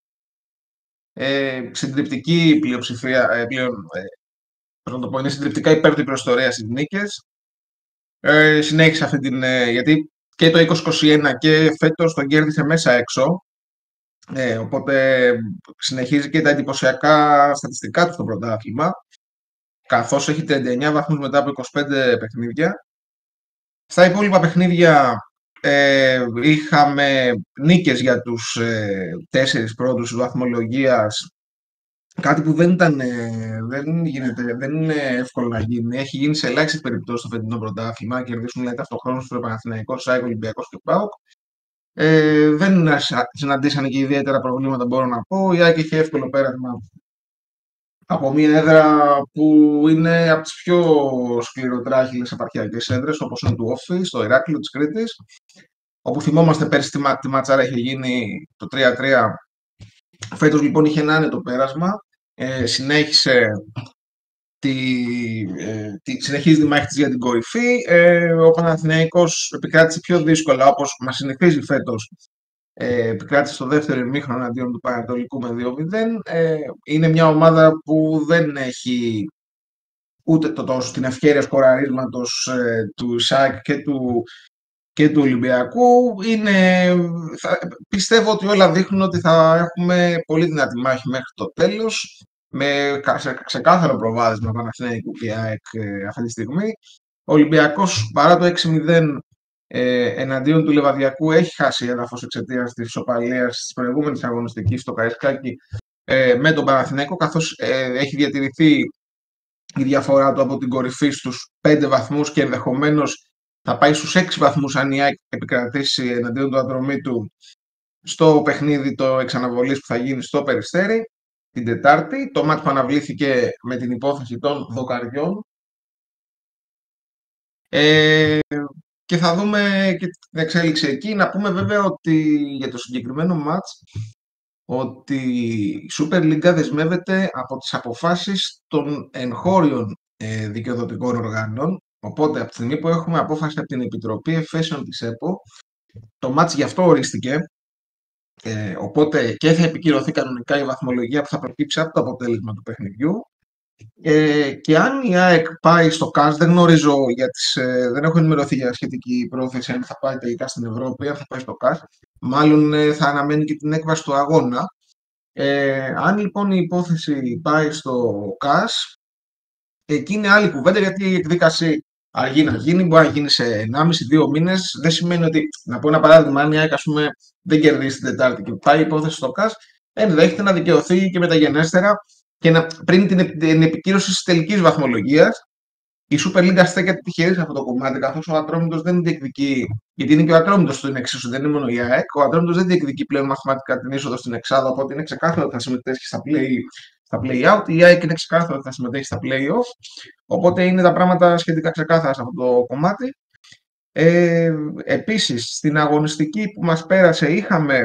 συντριπτική πλειοψηφία, είναι συντριπτικά υπέρ του προϊστορία στις νίκες. Συνέχισε αυτή την, γιατί και το 2021 και φέτος τον κέρδισε μέσα έξω, οπότε συνεχίζει και τα εντυπωσιακά στατιστικά του στο πρωτάθλημα, καθώς έχει 39 βαθμούς μετά από 25 παιχνίδια. Στα υπόλοιπα παιχνίδια είχαμε νίκες για τους 4 πρώτους βαθμολογίας, κάτι που δεν είναι εύκολο να γίνει. Έχει γίνει σε ελάχιστες περιπτώσεις στο φετινό πρωτάθλημα, κερδίσουν δηλαδή ταυτοχρόνως στο Παναθηναϊκός, ΑΕΚ, Ολυμπιακός και ΠΑΟΚ. Δεν συναντήσανε και ιδιαίτερα προβλήματα, μπορώ να πω. Η ΑΕΚ είχε εύκολο πέρασμα από μια έδρα που είναι από τις πιο σκληροτράχυλες επαρχιακές έδρες, όπως είναι του Όφη, στο Ηράκλειο της Κρήτης, όπου θυμόμαστε πέρσι τη ματσάρα είχε γίνει το 3-3. Φέτος λοιπόν είχε ένα άνετο πέρασμα, συνέχισε συνεχίζει τη μάχη της για την κορυφή. Ο Παναθηναϊκός επικράτησε πιο δύσκολα, όπως μας συνηθίζει φέτος. Επικράτησε στο δεύτερο ημίχρονο αντίον του Πανατολικού με 2-0. Είναι μια ομάδα που δεν έχει ούτε τόσο την ευκαιρία σκοραρίσματος του ΙΣΑΚ και του Ολυμπιακού. Πιστεύω ότι όλα δείχνουν ότι θα έχουμε πολύ δυνατή μάχη μέχρι το τέλος, με ξεκάθαρο προβάδισμα Παναθηναϊκού και ΑΕΚ αυτή τη στιγμή. Ο Ολυμπιακός παρά το 6-0 εναντίον του Λεβαδιακού έχει χάσει έδαφος εξαιτίας της ισοπαλίας της προηγούμενης αγωνιστικής στο Καραϊσκάκι με τον Παναθηναϊκό, καθώς έχει διατηρηθεί η διαφορά του από την κορυφή στους 5 βαθμούς και ενδεχομένως θα πάει στους 6 βαθμούς αν η ΑΕΚ επικρατήσει εναντίον του Ατρομήτου στο παιχνίδι το εξαναβολής που θα γίνει στο Περιστέρι την Τετάρτη, το μάτι που αναβλήθηκε με την υπόθεση των δοκαριών. Και θα δούμε και την εξέλιξη εκεί. Να πούμε βέβαια ότι για το συγκεκριμένο μάτς ότι η Super League δεσμεύεται από τις αποφάσεις των εγχώριων δικαιοδοτικών οργάνων. Οπότε από τη στιγμή που έχουμε απόφαση από την Επιτροπή Εφέσεων της ΕΠΟ, το μάτς γι' αυτό ορίστηκε. Οπότε και θα επικυρωθεί κανονικά η βαθμολογία που θα προκύψει από το αποτέλεσμα του παιχνιδιού. Και αν η ΑΕΚ πάει στο ΚΑΣ, δεν γνωρίζω, δεν έχω ενημερωθεί για σχετική πρόθεση αν θα πάει τελικά στην Ευρώπη, αν θα πάει στο ΚΑΣ. Μάλλον θα αναμένει και την έκβαση του αγώνα. Αν λοιπόν η υπόθεση πάει στο ΚΑΣ, εκεί είναι άλλη κουβέντα, γιατί η εκδίκαση αργεί να γίνει, μπορεί να γίνει σε 1,5-2 μήνες. Δεν σημαίνει ότι, να πω ένα παράδειγμα, αν η ΑΕΚ δεν κερδίσει την Τετάρτη και πάει η υπόθεση στο ΚΑΣ, ενδέχεται να δικαιωθεί και μεταγενέστερα και πριν την επικύρωση της τελικής βαθμολογίας. Η Super League στέκεται τυχερή σε αυτό το κομμάτι, καθώς ο Ατρόμητος δεν διεκδικεί, γιατί είναι και ο Ατρόμητος του είναι εξίσου, δεν είναι μόνο η ΑΕΚ. Ο Ατρόμητος δεν διεκδικεί πλέον μαθηματικά την είσοδο στην εξάδα, οπότε είναι ξεκάθαρο ότι θα συμμετέχει στα play-out. Η ΑΕΚ είναι ξεκάθαρο ότι θα συμμετέχει στα play-off. Οπότε είναι τα πράγματα σχετικά ξεκάθαρα σε αυτό το κομμάτι. Επίσης, στην αγωνιστική που μας πέρασε είχαμε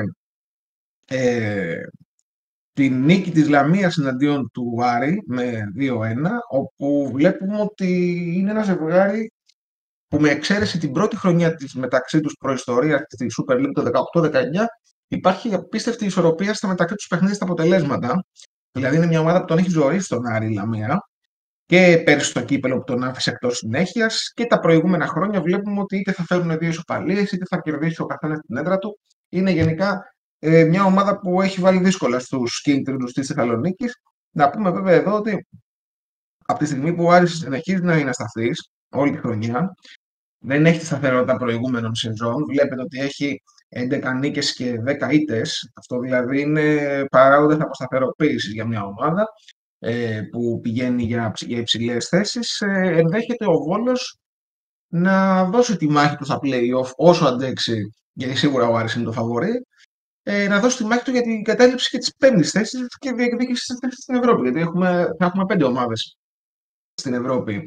την νίκη της Λαμίας εναντίον του Άρη με 2-1, όπου βλέπουμε ότι είναι ένα ζευγάρι που με εξαίρεση την πρώτη χρονιά της μεταξύ τους προϊστορίας στη Super League το 18-19 υπάρχει απίστευτη ισορροπία στα μεταξύ τους παιχνίδια στα αποτελέσματα. Δηλαδή είναι μια ομάδα που τον έχει ζωήσει τον Άρη η Λαμία και πέρσι στο κύπελλο που τον άφησε εκτός συνέχειας, και τα προηγούμενα χρόνια βλέπουμε ότι είτε θα φέρουν 2 ισοπαλίες, είτε θα κερδίσει ο καθένας την έδρα του. Είναι γενικά μια ομάδα που έχει βάλει δύσκολα στους κίνητρους της Θεσσαλονίκης. Να πούμε βέβαια εδώ ότι από τη στιγμή που ο Άρης συνεχίζει να είναι ασταθής όλη τη χρονιά, δεν έχει τη σταθερότητα προηγούμενων σεζόν. Βλέπετε ότι έχει 11 νίκες και 10 ήττες. Αυτό δηλαδή είναι παράγοντες αποσταθεροποίησης για μια ομάδα που πηγαίνει για υψηλές θέσεις. Ενδέχεται ο Βόλος να δώσει τη μάχη του στα play-off όσο αντέξει, γιατί σίγουρα ο Άρης είναι το φαβορί, να δώσει τη μάχη του για την κατάληψη και της 5ης θέσης και διεκδίκηση της θέσης στην Ευρώπη. Γιατί θα έχουμε 5 ομάδες στην Ευρώπη.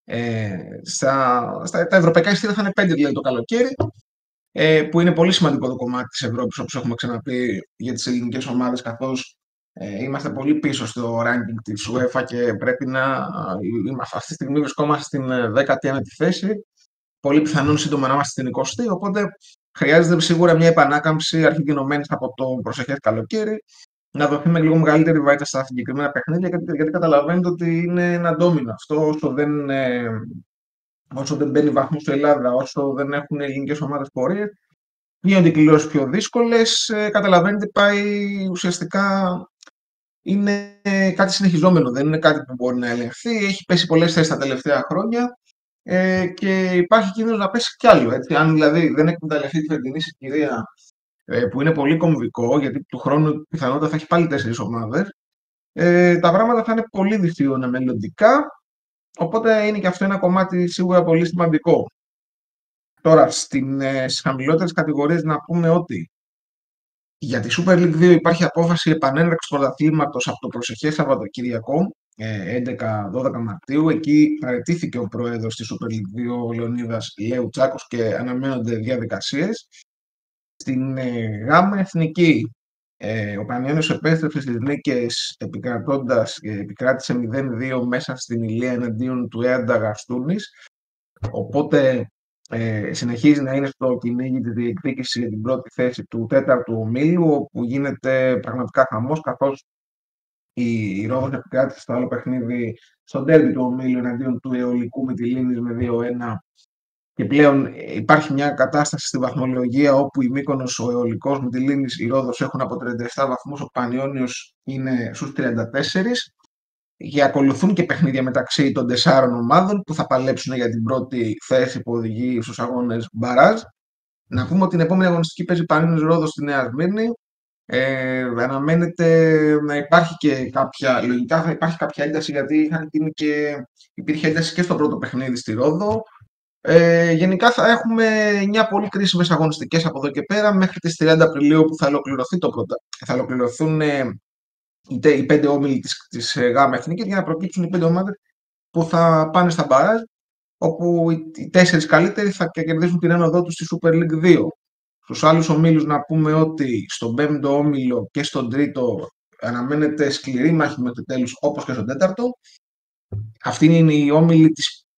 Τα ευρωπαϊκά εισιτήρια θα είναι 5 δηλαδή το καλοκαίρι, που είναι πολύ σημαντικό το κομμάτι της Ευρώπης, όπως έχουμε ξαναπεί, για τις ελληνικές ομάδες, καθώς είμαστε πολύ πίσω στο ranking της UEFA και πρέπει αυτή τη στιγμή βρισκόμαστε στην 19η θέση, πολύ πιθανόν σύντομα να είμαστε στην 20η, οπότε χρειάζεται σίγουρα μια επανάκαμψη αρχιτεινωμένη από το προσεχές καλοκαίρι, να δοθεί με λίγο μεγαλύτερη βάρυτα στα συγκεκριμένα παιχνίδια, γιατί καταλαβαίνετε ότι είναι ένα ντόμινο αυτό. Όσο δεν μπαίνει βαθμός στην Ελλάδα, όσο δεν έχουν ελληνικές ομάδες πορείες, γίνονται οι κληρώσεις πιο δύσκολες. Καταλαβαίνετε, πάει ουσιαστικά, είναι κάτι συνεχιζόμενο, δεν είναι κάτι που μπορεί να ελεγχθεί. Έχει πέσει πολλές θέσεις τα τελευταία χρόνια και υπάρχει κίνδυνος να πέσει κι άλλο. Έτσι. Αν δηλαδή δεν εκμεταλλευτεί τη φετινή συγκυρία, που είναι πολύ κομβικό, γιατί του χρόνου πιθανότατα θα έχει πάλι 4 ομάδες, τα πράγματα θα είναι πολύ δυστυχώς μελλοντικά, οπότε είναι και αυτό ένα κομμάτι σίγουρα πολύ σημαντικό. Τώρα, στις χαμηλότερες κατηγορίες να πούμε ότι για τη Super League 2 υπάρχει απόφαση επανέναρξης πρωταθλήματος από το προσεχές Σαββατοκύριακο, 11-12 Μαρτίου. Εκεί παραιτήθηκε ο πρόεδρος της Super League 2, ο Λεωνίδας Λέου Τσάκος, και αναμένονται διαδικασίες. Στην γάμα εθνική, ο Πανιόνιος επέστρεψε στις νίκες επικράτησε 0-2 μέσα στην Ηλία εναντίον του Έαντα Γαστούνης, οπότε συνεχίζει να είναι στο κυνήγι της διεκδίκησης για την πρώτη θέση του 4ου ομίλου, όπου γίνεται πραγματικά χαμός, καθώς η Ρόδος επικράτησε στο άλλο παιχνίδι, στο ντέρμπι του ομίλου εναντίον του Αιωλικού Μυτιλήνης με 2-1. Και πλέον υπάρχει μια κατάσταση στη βαθμολογία όπου η Μύκονος, ο Αιωλικός Μυτιλήνης, η Ρόδος έχουν από 37 βαθμούς, ο Πανιόνιος είναι στους 34. Και ακολουθούν και παιχνίδια μεταξύ των 4 ομάδων που θα παλέψουν για την πρώτη θέση που οδηγεί στους αγώνες μπαράζ. Να πούμε ότι την επόμενη αγωνιστική παίζει Πανιόνιος Ρόδος στη Νέα Σμύρνη. Αναμένεται να υπάρχει και λογικά θα υπάρχει κάποια ένταση, γιατί υπήρχε ένταση και στο πρώτο παιχνίδι στη Ρόδο. Γενικά θα έχουμε 9 πολύ κρίσιμες αγωνιστικές από εδώ και πέρα μέχρι τις 30 Απριλίου, που θα ολοκληρωθούν οι 5 όμιλοι της ΓΑΜΑ Εθνικής, για να προκύψουν οι 5 ομάδες που θα πάνε στα μπαράζ, όπου οι 4 καλύτεροι θα κερδίσουν την ένοδό τους στη Super League 2. Στους άλλους ομίλους να πούμε ότι στον 5ο όμιλο και στον 3ο αναμένεται σκληρή μάχη μέχρι το τέλος, όπως και στον 4ο. Αυτή είναι η όμιλη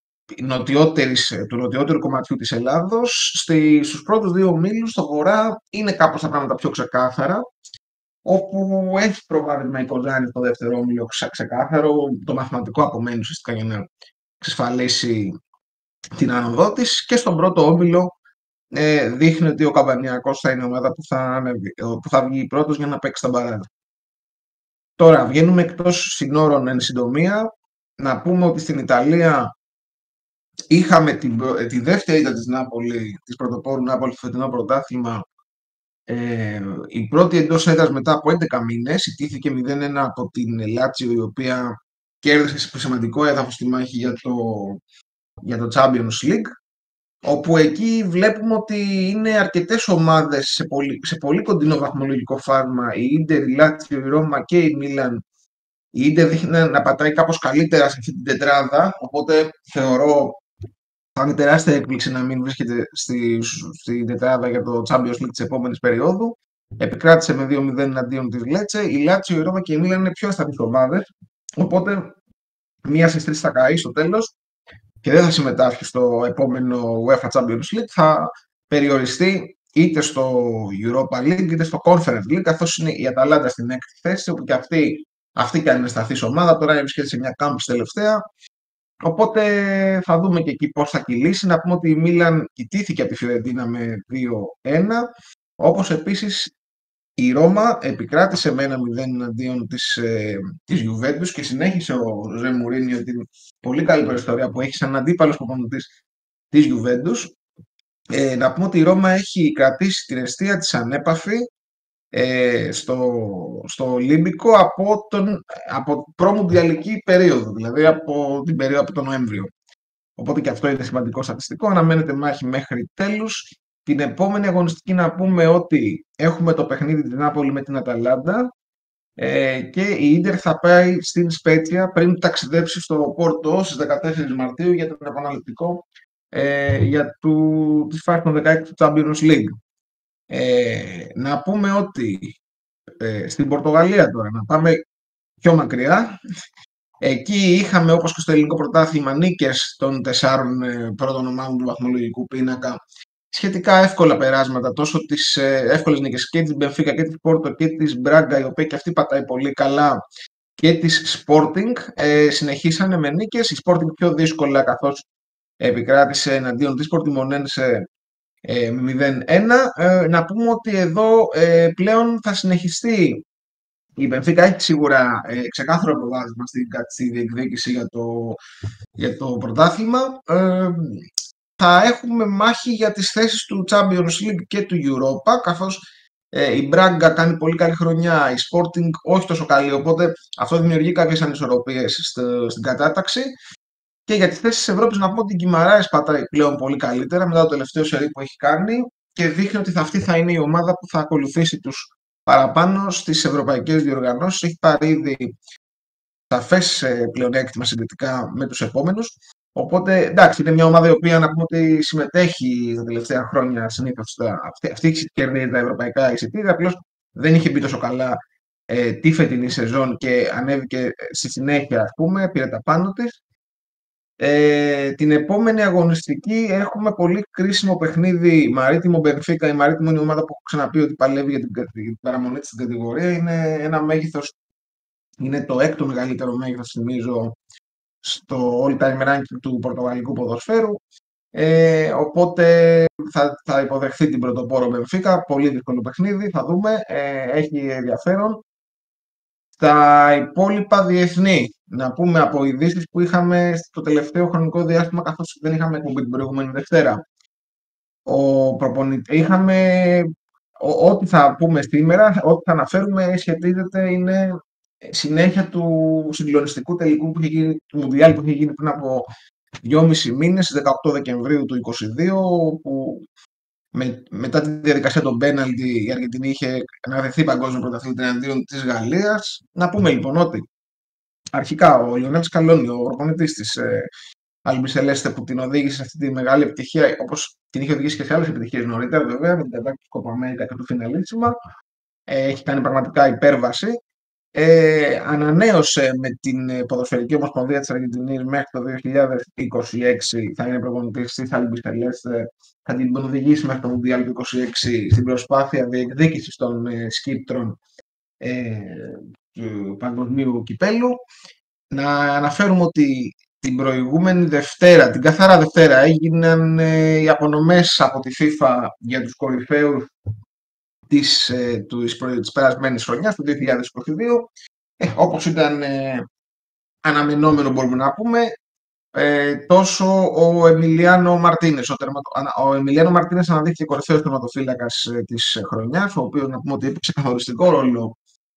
του νοτιότερου κομματιού της Ελλάδος. Στους πρώτους 2 ομίλους, στο βορρά, είναι κάπως τα πράγματα πιο ξεκάθαρα, όπου έχει προβάδισμα η Κοζάνη στο δεύτερο όμιλο ξεκάθαρο, το μαθηματικό απομένει ουσιαστικά για να εξασφαλίσει την άνοδό της, και στον πρώτο όμιλο δείχνει ότι ο Καμπανιακός θα είναι η ομάδα που θα βγει πρώτος για να παίξει τα μπαράζ. Τώρα βγαίνουμε εκτός συνόρων εν συντομία. Να πούμε ότι στην Ιταλία είχαμε τη δεύτερη ήττα της Νάπολη, της πρωτοπόρου Νάπολη στο φετινό πρωτάθλημα. Η πρώτη εντός έδρας μετά από 11 μήνες, ιτήθηκε 0-1 από την Λάτσιο, η οποία κέρδισε σε σημαντικό έδαφος τη μάχη για το Champions League, όπου εκεί βλέπουμε ότι είναι αρκετές ομάδες σε πολύ κοντινό βαθμολογικό φάσμα. Η Ίντερ, η Λάτσιο, η Ρώμα και η Μίλαν. Η Ίντερ δείχνει να πατάει κάπως καλύτερα σε αυτή την τετράδα, οπότε θεωρώ θα είναι τεράστια έκπληξη να μην βρίσκεται στην τετράδα για το Champions League της επόμενης περίοδου. Επικράτησε με 2-0 εναντίον της Λέτσε. Η Λάτσιο, η Ρώμα και η Μίλαν είναι πιο ασταθείς ομάδες, οπότε μία στις 3 θα καεί στο τέλος και δεν θα συμμετάσχει στο επόμενο UEFA Champions League. Θα περιοριστεί είτε στο Europa League είτε στο Conference League, καθώς είναι η Αταλάντα στην 6η θέση, όπου και αυτή αυτή και αν είναι σταθής ομάδα, τώρα βρίσκεται σε μια κάμπης τελευταία. Οπότε θα δούμε και εκεί πώς θα κυλήσει. Να πούμε ότι η Μίλαν ιτήθηκε από τη Φιωρεντίνα με 2-1, όπως επίσης η Ρώμα επικράτησε με 1-0 εναντίον της Juventus και συνέχισε ο Ζωζέ Μουρίνιο την πολύ καλή προϊστορία που έχει σαν αντίπαλος προπονητής της Juventus. Να πούμε ότι η Ρώμα έχει κρατήσει την εστία της ανέπαφη στο Ολύμπικο από προμουντιαλική περίοδο, δηλαδή από την περίοδο από τον Νοέμβριο. Οπότε και αυτό είναι σημαντικό στατιστικό. Αναμένεται μάχη μέχρι τέλους. Την επόμενη αγωνιστική να πούμε ότι έχουμε το παιχνίδι της Νάπολη με την Αταλάντα και η Ίντερ θα πάει στην Σπέτσια πριν ταξιδέψει στο Πόρτο στις 14 Μαρτίου για τον επαναληπτικό για τη φάση των 16 του Champions League. Να πούμε ότι στην Πορτογαλία τώρα, να πάμε πιο μακριά, εκεί είχαμε, όπως και στο ελληνικό πρωτάθλημα, νίκες των 4 πρώτων ομάδων του βαθμολογικού πίνακα, σχετικά εύκολα περάσματα, τόσο τις εύκολες νίκες και της Μπενφίκα και της Πόρτο και της Μπράγκα, η οποία και αυτή πατάει πολύ καλά, και της Sporting, συνεχίσανε με νίκες. Η Sporting πιο δύσκολα, καθώς επικράτησε εναντίον της Πορτιμονένσε με 0-1. Να πούμε ότι εδώ πλέον θα συνεχιστεί. Η Μπενφίκα έχει σίγουρα ξεκάθαρο προβάδισμα στη διεκδίκηση για το πρωτάθλημα. Θα έχουμε μάχη για τις θέσεις του Champions League και του Europa, καθώς η Μπράγκα κάνει πολύ καλή χρονιά, η Sporting όχι τόσο καλή, οπότε αυτό δημιουργεί κάποιες ανισορροπίες στην κατάταξη. Και για τις θέσεις της Ευρώπης να πούμε ότι η Γκιμαράες πατάει πλέον πολύ καλύτερα μετά το τελευταίο σερί που έχει κάνει και δείχνει ότι αυτή θα είναι η ομάδα που θα ακολουθήσει τους παραπάνω στις ευρωπαϊκές διοργανώσεις. Έχει πάρει ήδη σαφές πλεονέκτημα συγκριτικά με τους επόμενους. Οπότε εντάξει, είναι μια ομάδα η οποία να πούμε ότι συμμετέχει τα τελευταία χρόνια συνήθως. Αυτή κερδίζει τα ευρωπαϊκά εισιτήρια. Απλώς δεν είχε μπει τόσο καλά τη φετινή σεζόν και ανέβηκε στη συνέχεια, ας πούμε, πήρε τα πάνω της. Την επόμενη αγωνιστική έχουμε πολύ κρίσιμο παιχνίδι Μαρίτιμο Μπενφίκα. Η Μαρίτιμο είναι η ομάδα που έχω ξαναπεί ότι παλεύει για την παραμονή της στην κατηγορία. Είναι ένα μέγεθος, είναι το 6ο μεγαλύτερο μέγεθος, θυμίζω, στο all-time ranking του πορτογαλικού ποδοσφαίρου. Οπότε θα υποδεχθεί την πρωτοπόρο Μπενφίκα. Πολύ δύσκολο παιχνίδι, θα δούμε. Έχει ενδιαφέρον. Τα υπόλοιπα διεθνή, να πούμε από ειδήσεις που είχαμε στο τελευταίο χρονικό διάστημα, καθώς δεν είχαμε εκπομπή την προηγούμενη Δευτέρα. Ό,τι θα πούμε σήμερα, ό,τι θα αναφέρουμε σχετίζεται, είναι συνέχεια του συγκλονιστικού τελικού που είχε γίνει, του Μουντιάλ που είχε γίνει πριν από 2,5 μήνες, στις 18 Δεκεμβρίου του 2022, που μετά τη διαδικασία των πέναλτι η Αργεντινή είχε αναδεχθεί παγκόσμιο πρωταθλήτρια εναντίον της Γαλλίας. Να πούμε λοιπόν ότι αρχικά ο Λιονέλ Σκαλόνι, ο προπονητής της Αλμπισελέστε, που την οδήγησε σε αυτή τη μεγάλη επιτυχία, όπως την είχε οδηγήσει και σε άλλες επιτυχίες νωρίτερα, βέβαια, με την κατάκτηση του Κόπα Αμέρικα και του Φιναλίσιμα, έχει κάνει πραγματικά υπέρβαση. Ανανέωσε με την Ποδοσφαιρική Ομοσπονδία της Αργεντινής μέχρι το 2026, θα είναι προπονητής της Αλμπισελέστε, θα την οδηγήσει μέχρι το Μουντιάλ του 2026 στην προσπάθεια διεκδίκησης των σκύπτρων του παγκοσμίου κυπέλου. Να αναφέρουμε ότι την προηγούμενη Δευτέρα, την καθαρά Δευτέρα, έγιναν οι απονομές από τη FIFA για τους κορυφαίους της περασμένης χρονιάς, του 2022. Όπως ήταν αναμενόμενο, μπορούμε να πούμε, τόσο ο Εμιλιάνο Μαρτίνες. Ο Εμιλιάνο Μαρτίνες αναδείχθηκε κορυφαίος τερματοφύλακας της χρονιάς, ο οποίος, να πούμε, ότι έπαιξε καθοριστικό ρόλο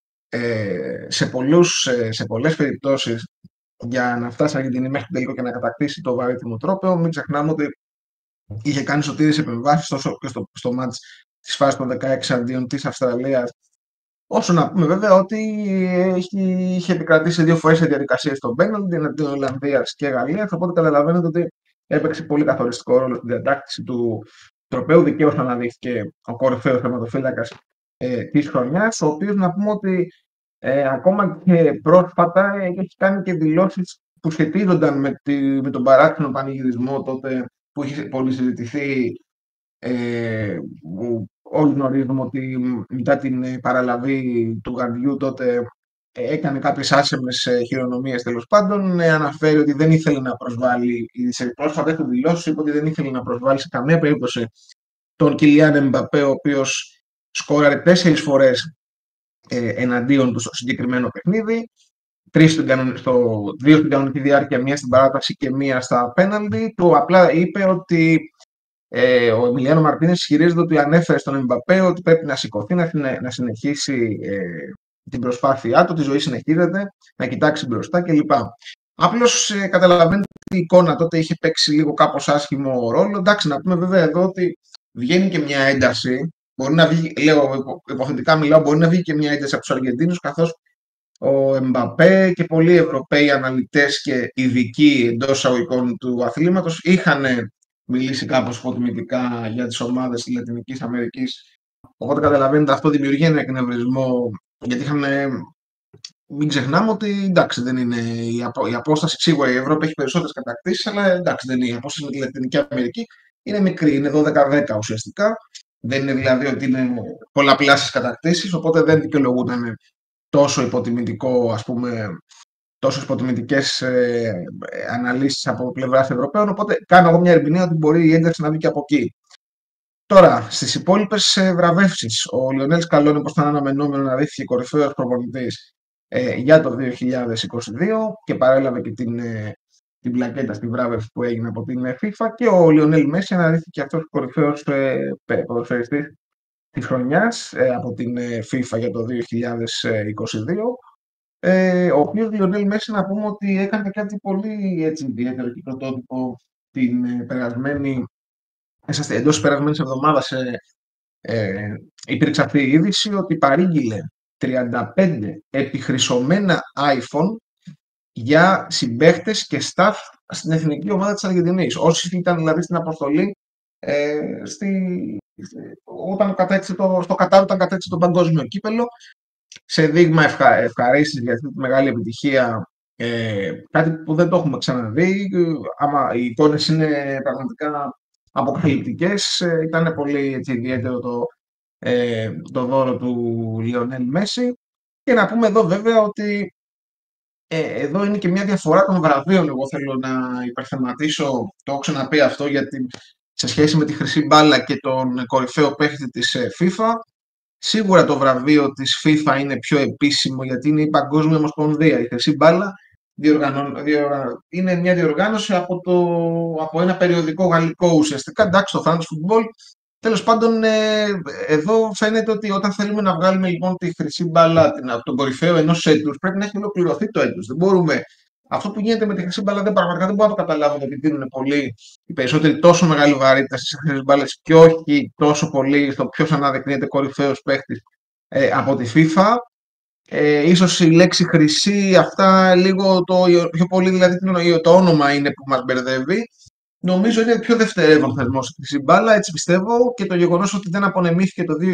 σε πολλές περιπτώσεις για να φτάσει Αργεντινή μέχρι την τελικό και να κατακτήσει το βαρύτιμο τρόπαιο. Μην ξεχνάμε ότι είχε κάνει σωτήριες επεμβάσεις τόσο και στο μάτς της φάσης των 16 αντίον της Αυστραλίας, όσο να πούμε βέβαια ότι είχε επικρατήσει 2 φορές σε διαδικασίες στον πέναλτι εναντίον Ολλανδίας και Γαλλίας, οπότε καταλαβαίνετε ότι έπαιξε πολύ καθοριστικό ρόλο στην διατάκτηση του τροπαίου. Δικαίως αναδείχθηκε ο κορυφαίος τερματοφύλακας της χρονιάς, ο οποίος, να πούμε ότι ακόμα και πρόσφατα έχει κάνει και δηλώσεις που σχετίζονταν με τον παράξενο πανηγυρισμό τότε που είχε πολύ συζητηθεί. Όλοι γνωρίζουμε ότι μετά την παραλαβή του Γαντιού τότε έκανε κάποιες άσεμνες χειρονομίες τέλος πάντων. Αναφέρει ότι δεν ήθελε να προσβάλλει, σε πρόσφατες του δηλώσεις είπε ότι δεν ήθελε να προσβάλλει σε καμία περίπτωση τον Κιλιάν Εμπαπέ, ο οποίος σκόραρε 4 φορές εναντίον του στο συγκεκριμένο παιχνίδι. 2 στην κανονική διάρκεια, 1 στην παράταση και 1 στα πέναλτι. Του απλά είπε ότι ο Εμιλιάνο Μαρτίνες ισχυρίζεται ότι ανέφερε στον Εμπαπέ ότι πρέπει να σηκωθεί, να συνεχίσει την προσπάθειά του, τη ζωή συνεχίζεται, να κοιτάξει μπροστά κλπ. Απλώς καταλαβαίνετε ότι η εικόνα τότε είχε παίξει λίγο κάπως άσχημο ρόλο. Εντάξει, να πούμε βέβαια εδώ ότι βγαίνει και μια ένταση. Μπορεί να βγει, λέω υποθετικά μιλάω, μπορεί να βγει και μια ένταση από τους Αργεντίνους, καθώς ο Εμπαπέ και πολλοί Ευρωπαίοι αναλυτές και ειδικοί εντός εισαγωγικών του αθλήματος είχαν μιλήσει κάπως υποτιμητικά για τις ομάδες της Λατινικής Αμερικής. Οπότε καταλαβαίνετε αυτό δημιουργεί ένα εκνευρισμό, γιατί μην ξεχνάμε ότι εντάξει, δεν είναι η απόσταση, σίγουρα η Ευρώπη έχει περισσότερες κατακτήσεις, αλλά εντάξει, δεν είναι η απόσταση με τη Λατινική Αμερική, είναι μικρή, είναι 12-10 ουσιαστικά. Δεν είναι δηλαδή ότι είναι πολλαπλάσεις κατακτήσεις, οπότε δεν δικαιολογούνταν τόσο υποτιμητικό, ας πούμε, τόσο υποτιμητικές αναλύσεις από πλευράς Ευρωπαίων, οπότε κάνω εγώ μια ερμηνεία ότι μπορεί η ένταξη να βγει και από εκεί. Τώρα, στις υπόλοιπες βραβεύσεις, ο Λιονέλ Σκαλόνι, όπως ήταν αναμενόμενο, αναδείχθηκε κορυφαίος προπονητής για το 2022 και παρέλαβε και την πλακέτα στη βράβευση που έγινε από την FIFA, και ο Λιονέλ Μέση αναδείχθηκε αυτός κορυφαίος ποδοσφαιριστής της χρονιάς από την FIFA για το 2022. Ο οποίος Λιονέλ Μέση, να πούμε ότι έκανε κάτι πολύ ιδιαίτερο και πρωτότυπο την περασμένη, εντός της περασμένης εβδομάδας υπήρξε αυτή η είδηση ότι παρήγγειλε 35 επιχρυσωμένα iPhone για συμπαίχτες και staff στην εθνική ομάδα της Αργεντινής. Όσοι ήταν δηλαδή στην αποστολή όταν στο Κατάρ, όταν κατέκτησε το παγκόσμιο κύπελο, σε δείγμα ευχαρίστησης για αυτή τη μεγάλη επιτυχία, κάτι που δεν το έχουμε ξαναδεί. Άμα οι εικόνες είναι πραγματικά αποκαλυπτικές, ήταν πολύ ιδιαίτερο το δώρο του Λιονέλ Μέση. Και να πούμε εδώ βέβαια ότι εδώ είναι και μια διαφορά των βραβείων. Εγώ θέλω να υπερθεματίσω, το έχω ξαναπεί αυτό, γιατί σε σχέση με τη χρυσή μπάλα και τον κορυφαίο παίχτη της FIFA, σίγουρα το βραβείο της FIFA είναι πιο επίσημο, γιατί είναι η Παγκόσμια Ομοσπονδία. Η χρυσή μπάλα είναι μια διοργάνωση από ένα περιοδικό γαλλικό ουσιαστικά, εντάξει, το France Football. Τέλος πάντων, εδώ φαίνεται ότι όταν θέλουμε να βγάλουμε λοιπόν τη χρυσή μπάλα από τον κορυφαίο ενός έτους, πρέπει να έχει ολοκληρωθεί το έτος. Δεν μπορούμε. Αυτό που γίνεται με τη χρυσή μπάλα πραγματικά δεν μπορώ να το καταλάβω, γιατί δίνουν πολύ οι περισσότεροι τόσο μεγάλη βαρύτητα στις χρυσές μπάλες και όχι τόσο πολύ στο ποιος αναδεικνύεται κορυφαίος παίχτης από τη FIFA. Ίσως η λέξη χρυσή, αυτά λίγο πιο πολύ, δηλαδή το όνομα είναι που μας μπερδεύει. Νομίζω είναι πιο δευτερεύον θεσμός η χρυσή μπάλα, έτσι πιστεύω, και το γεγονός ότι δεν απονεμήθηκε το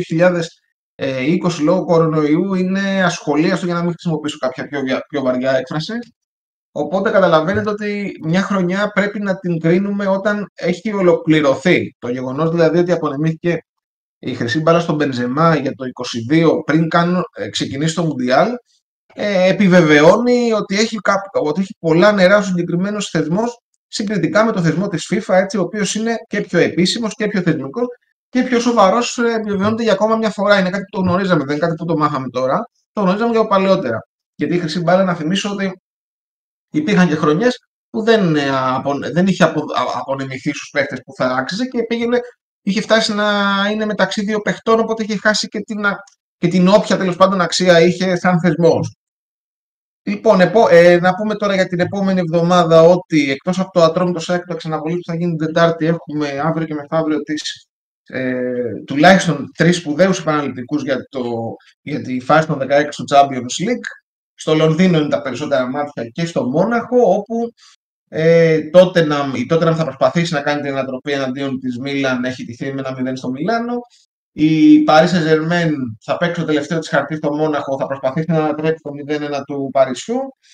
2020 λόγω κορονοϊού είναι ασχολίαστο, για να μην χρησιμοποιήσω κάποια πιο βαριά έκφραση. Οπότε καταλαβαίνετε ότι μια χρονιά πρέπει να την κρίνουμε όταν έχει ολοκληρωθεί. Το γεγονός δηλαδή ότι απονεμήθηκε η χρυσή μπάλα στον Μπενζεμά για το 2022 πριν καν ξεκινήσει το Μουντιάλ, επιβεβαιώνει ότι έχει πολλά νερά ο συγκεκριμένος θεσμός συγκριτικά με το θεσμό της FIFA, έτσι, ο οποίος είναι και πιο επίσημος και πιο θεσμικός και πιο σοβαρός. Επιβεβαιώνεται για ακόμα μια φορά. Είναι κάτι που το γνωρίζαμε, δεν είναι κάτι που το μάθαμε τώρα. Το γνωρίζαμε και από παλαιότερα. Γιατί η χρυσή μπάλα, να θυμίσω ότι υπήρχαν και χρονιές που δεν είχε απονεμηθεί στους παίκτες που θα άξιζε και είχε φτάσει να είναι μεταξύ δύο παιχτών, οπότε είχε χάσει και την όποια τέλος πάντων αξία είχε σαν θεσμός. Λοιπόν, να πούμε τώρα για την επόμενη εβδομάδα ότι εκτός από το Ατρόμητο έκτακτο ξαναβολή που θα γίνει την Τετάρτη, έχουμε αύριο και μεθαύριο τουλάχιστον 3 σπουδαίους επαναληπτικούς για τη φάση των 16 του Champions League. Στο Λονδίνο είναι τα περισσότερα μάτια και στο Μόναχο, όπου η Tottenham θα προσπαθήσει να κάνει την ανατροπή εναντίον της Μίλαν, έχει τηθεί με 1-0 στο Μιλάνο. Η Paris Saint-Germain θα παίξει το τελευταίο της χαρτί στο Μόναχο, θα προσπαθήσει να ανατρέψει το 0-1 του Παρισιού,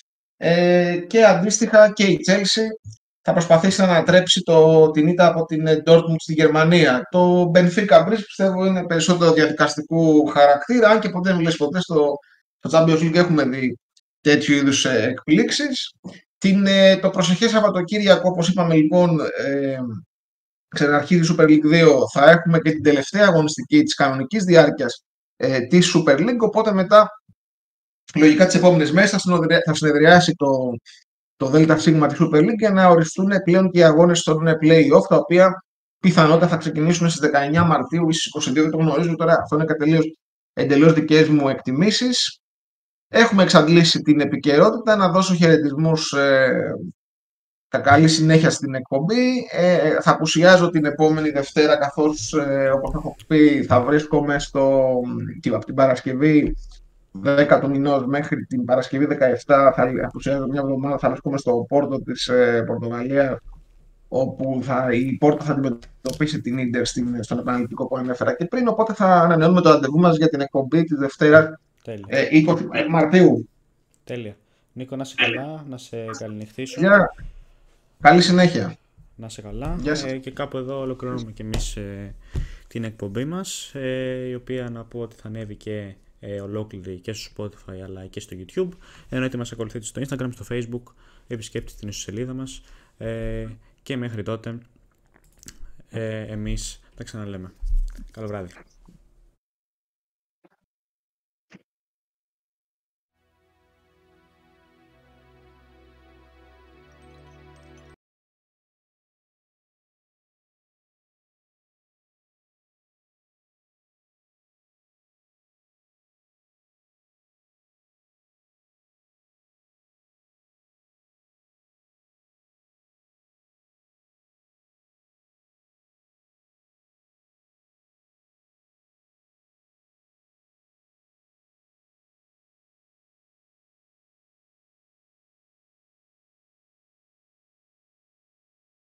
και αντίστοιχα και η Chelsea θα προσπαθήσει να ανατρέψει την ήττα από την Dortmund στη Γερμανία. Το Benfica Bridge πιστεύω είναι περισσότερο διαδικαστικού χαρακτήρα, αν και ποτέ μιλές ποτέ στο στο Champions League έχουμε δει τέτοιου είδους εκπλήξεις. Το προσεχές Σαββατοκύριακο, όπως είπαμε λοιπόν, ξαναρχίζει η Super League 2, θα έχουμε και την τελευταία αγωνιστική της κανονικής διάρκειας της Super League, οπότε μετά λογικά τις επόμενες μέρες θα συνεδριάσει το ΔΣ της Super League για να οριστούν πλέον και οι αγώνες στον play-off, τα οποία πιθανότατα θα ξεκινήσουν στις 19 Μαρτίου ή στις 22, δεν το γνωρίζω τώρα, αυτό είναι εντελώς δικές μου εκτιμήσεις. Έχουμε εξαντλήσει την επικαιρότητα, να δώσω χαιρετισμούς, καλή συνέχεια στην εκπομπή. Θα απουσιάζω την επόμενη Δευτέρα, καθώς όπως έχω πει θα βρίσκομαι από την Παρασκευή 10 του μηνός μέχρι την Παρασκευή 17, θα απουσιάζω μια εβδομάδα, θα βρίσκομαι στο Πόρτο της Πορτογαλίας, όπου η Πόρτο θα αντιμετωπίσει την Ίντερ στον επαναληπτικό που ανέφερα και πριν, οπότε θα ανανεώνουμε το ραντεβού μας για την εκπομπή τη Δευτέρα 20 Μαρτίου. Τέλεια. Νίκο, να σε καλά, να σε καληνυχτήσω. Καλή συνέχεια. Να σε καλά. Και κάπου εδώ ολοκληρώνουμε και εμείς την εκπομπή μας, η οποία να πω ότι θα ανέβει και ολόκληρη και στο Spotify αλλά και στο YouTube. Εννοείται μας ακολουθείτε στο Instagram, στο Facebook, επισκέπτεστε την ιστοσελίδα μας και μέχρι τότε εμείς τα ξαναλέμε. Καλό βράδυ.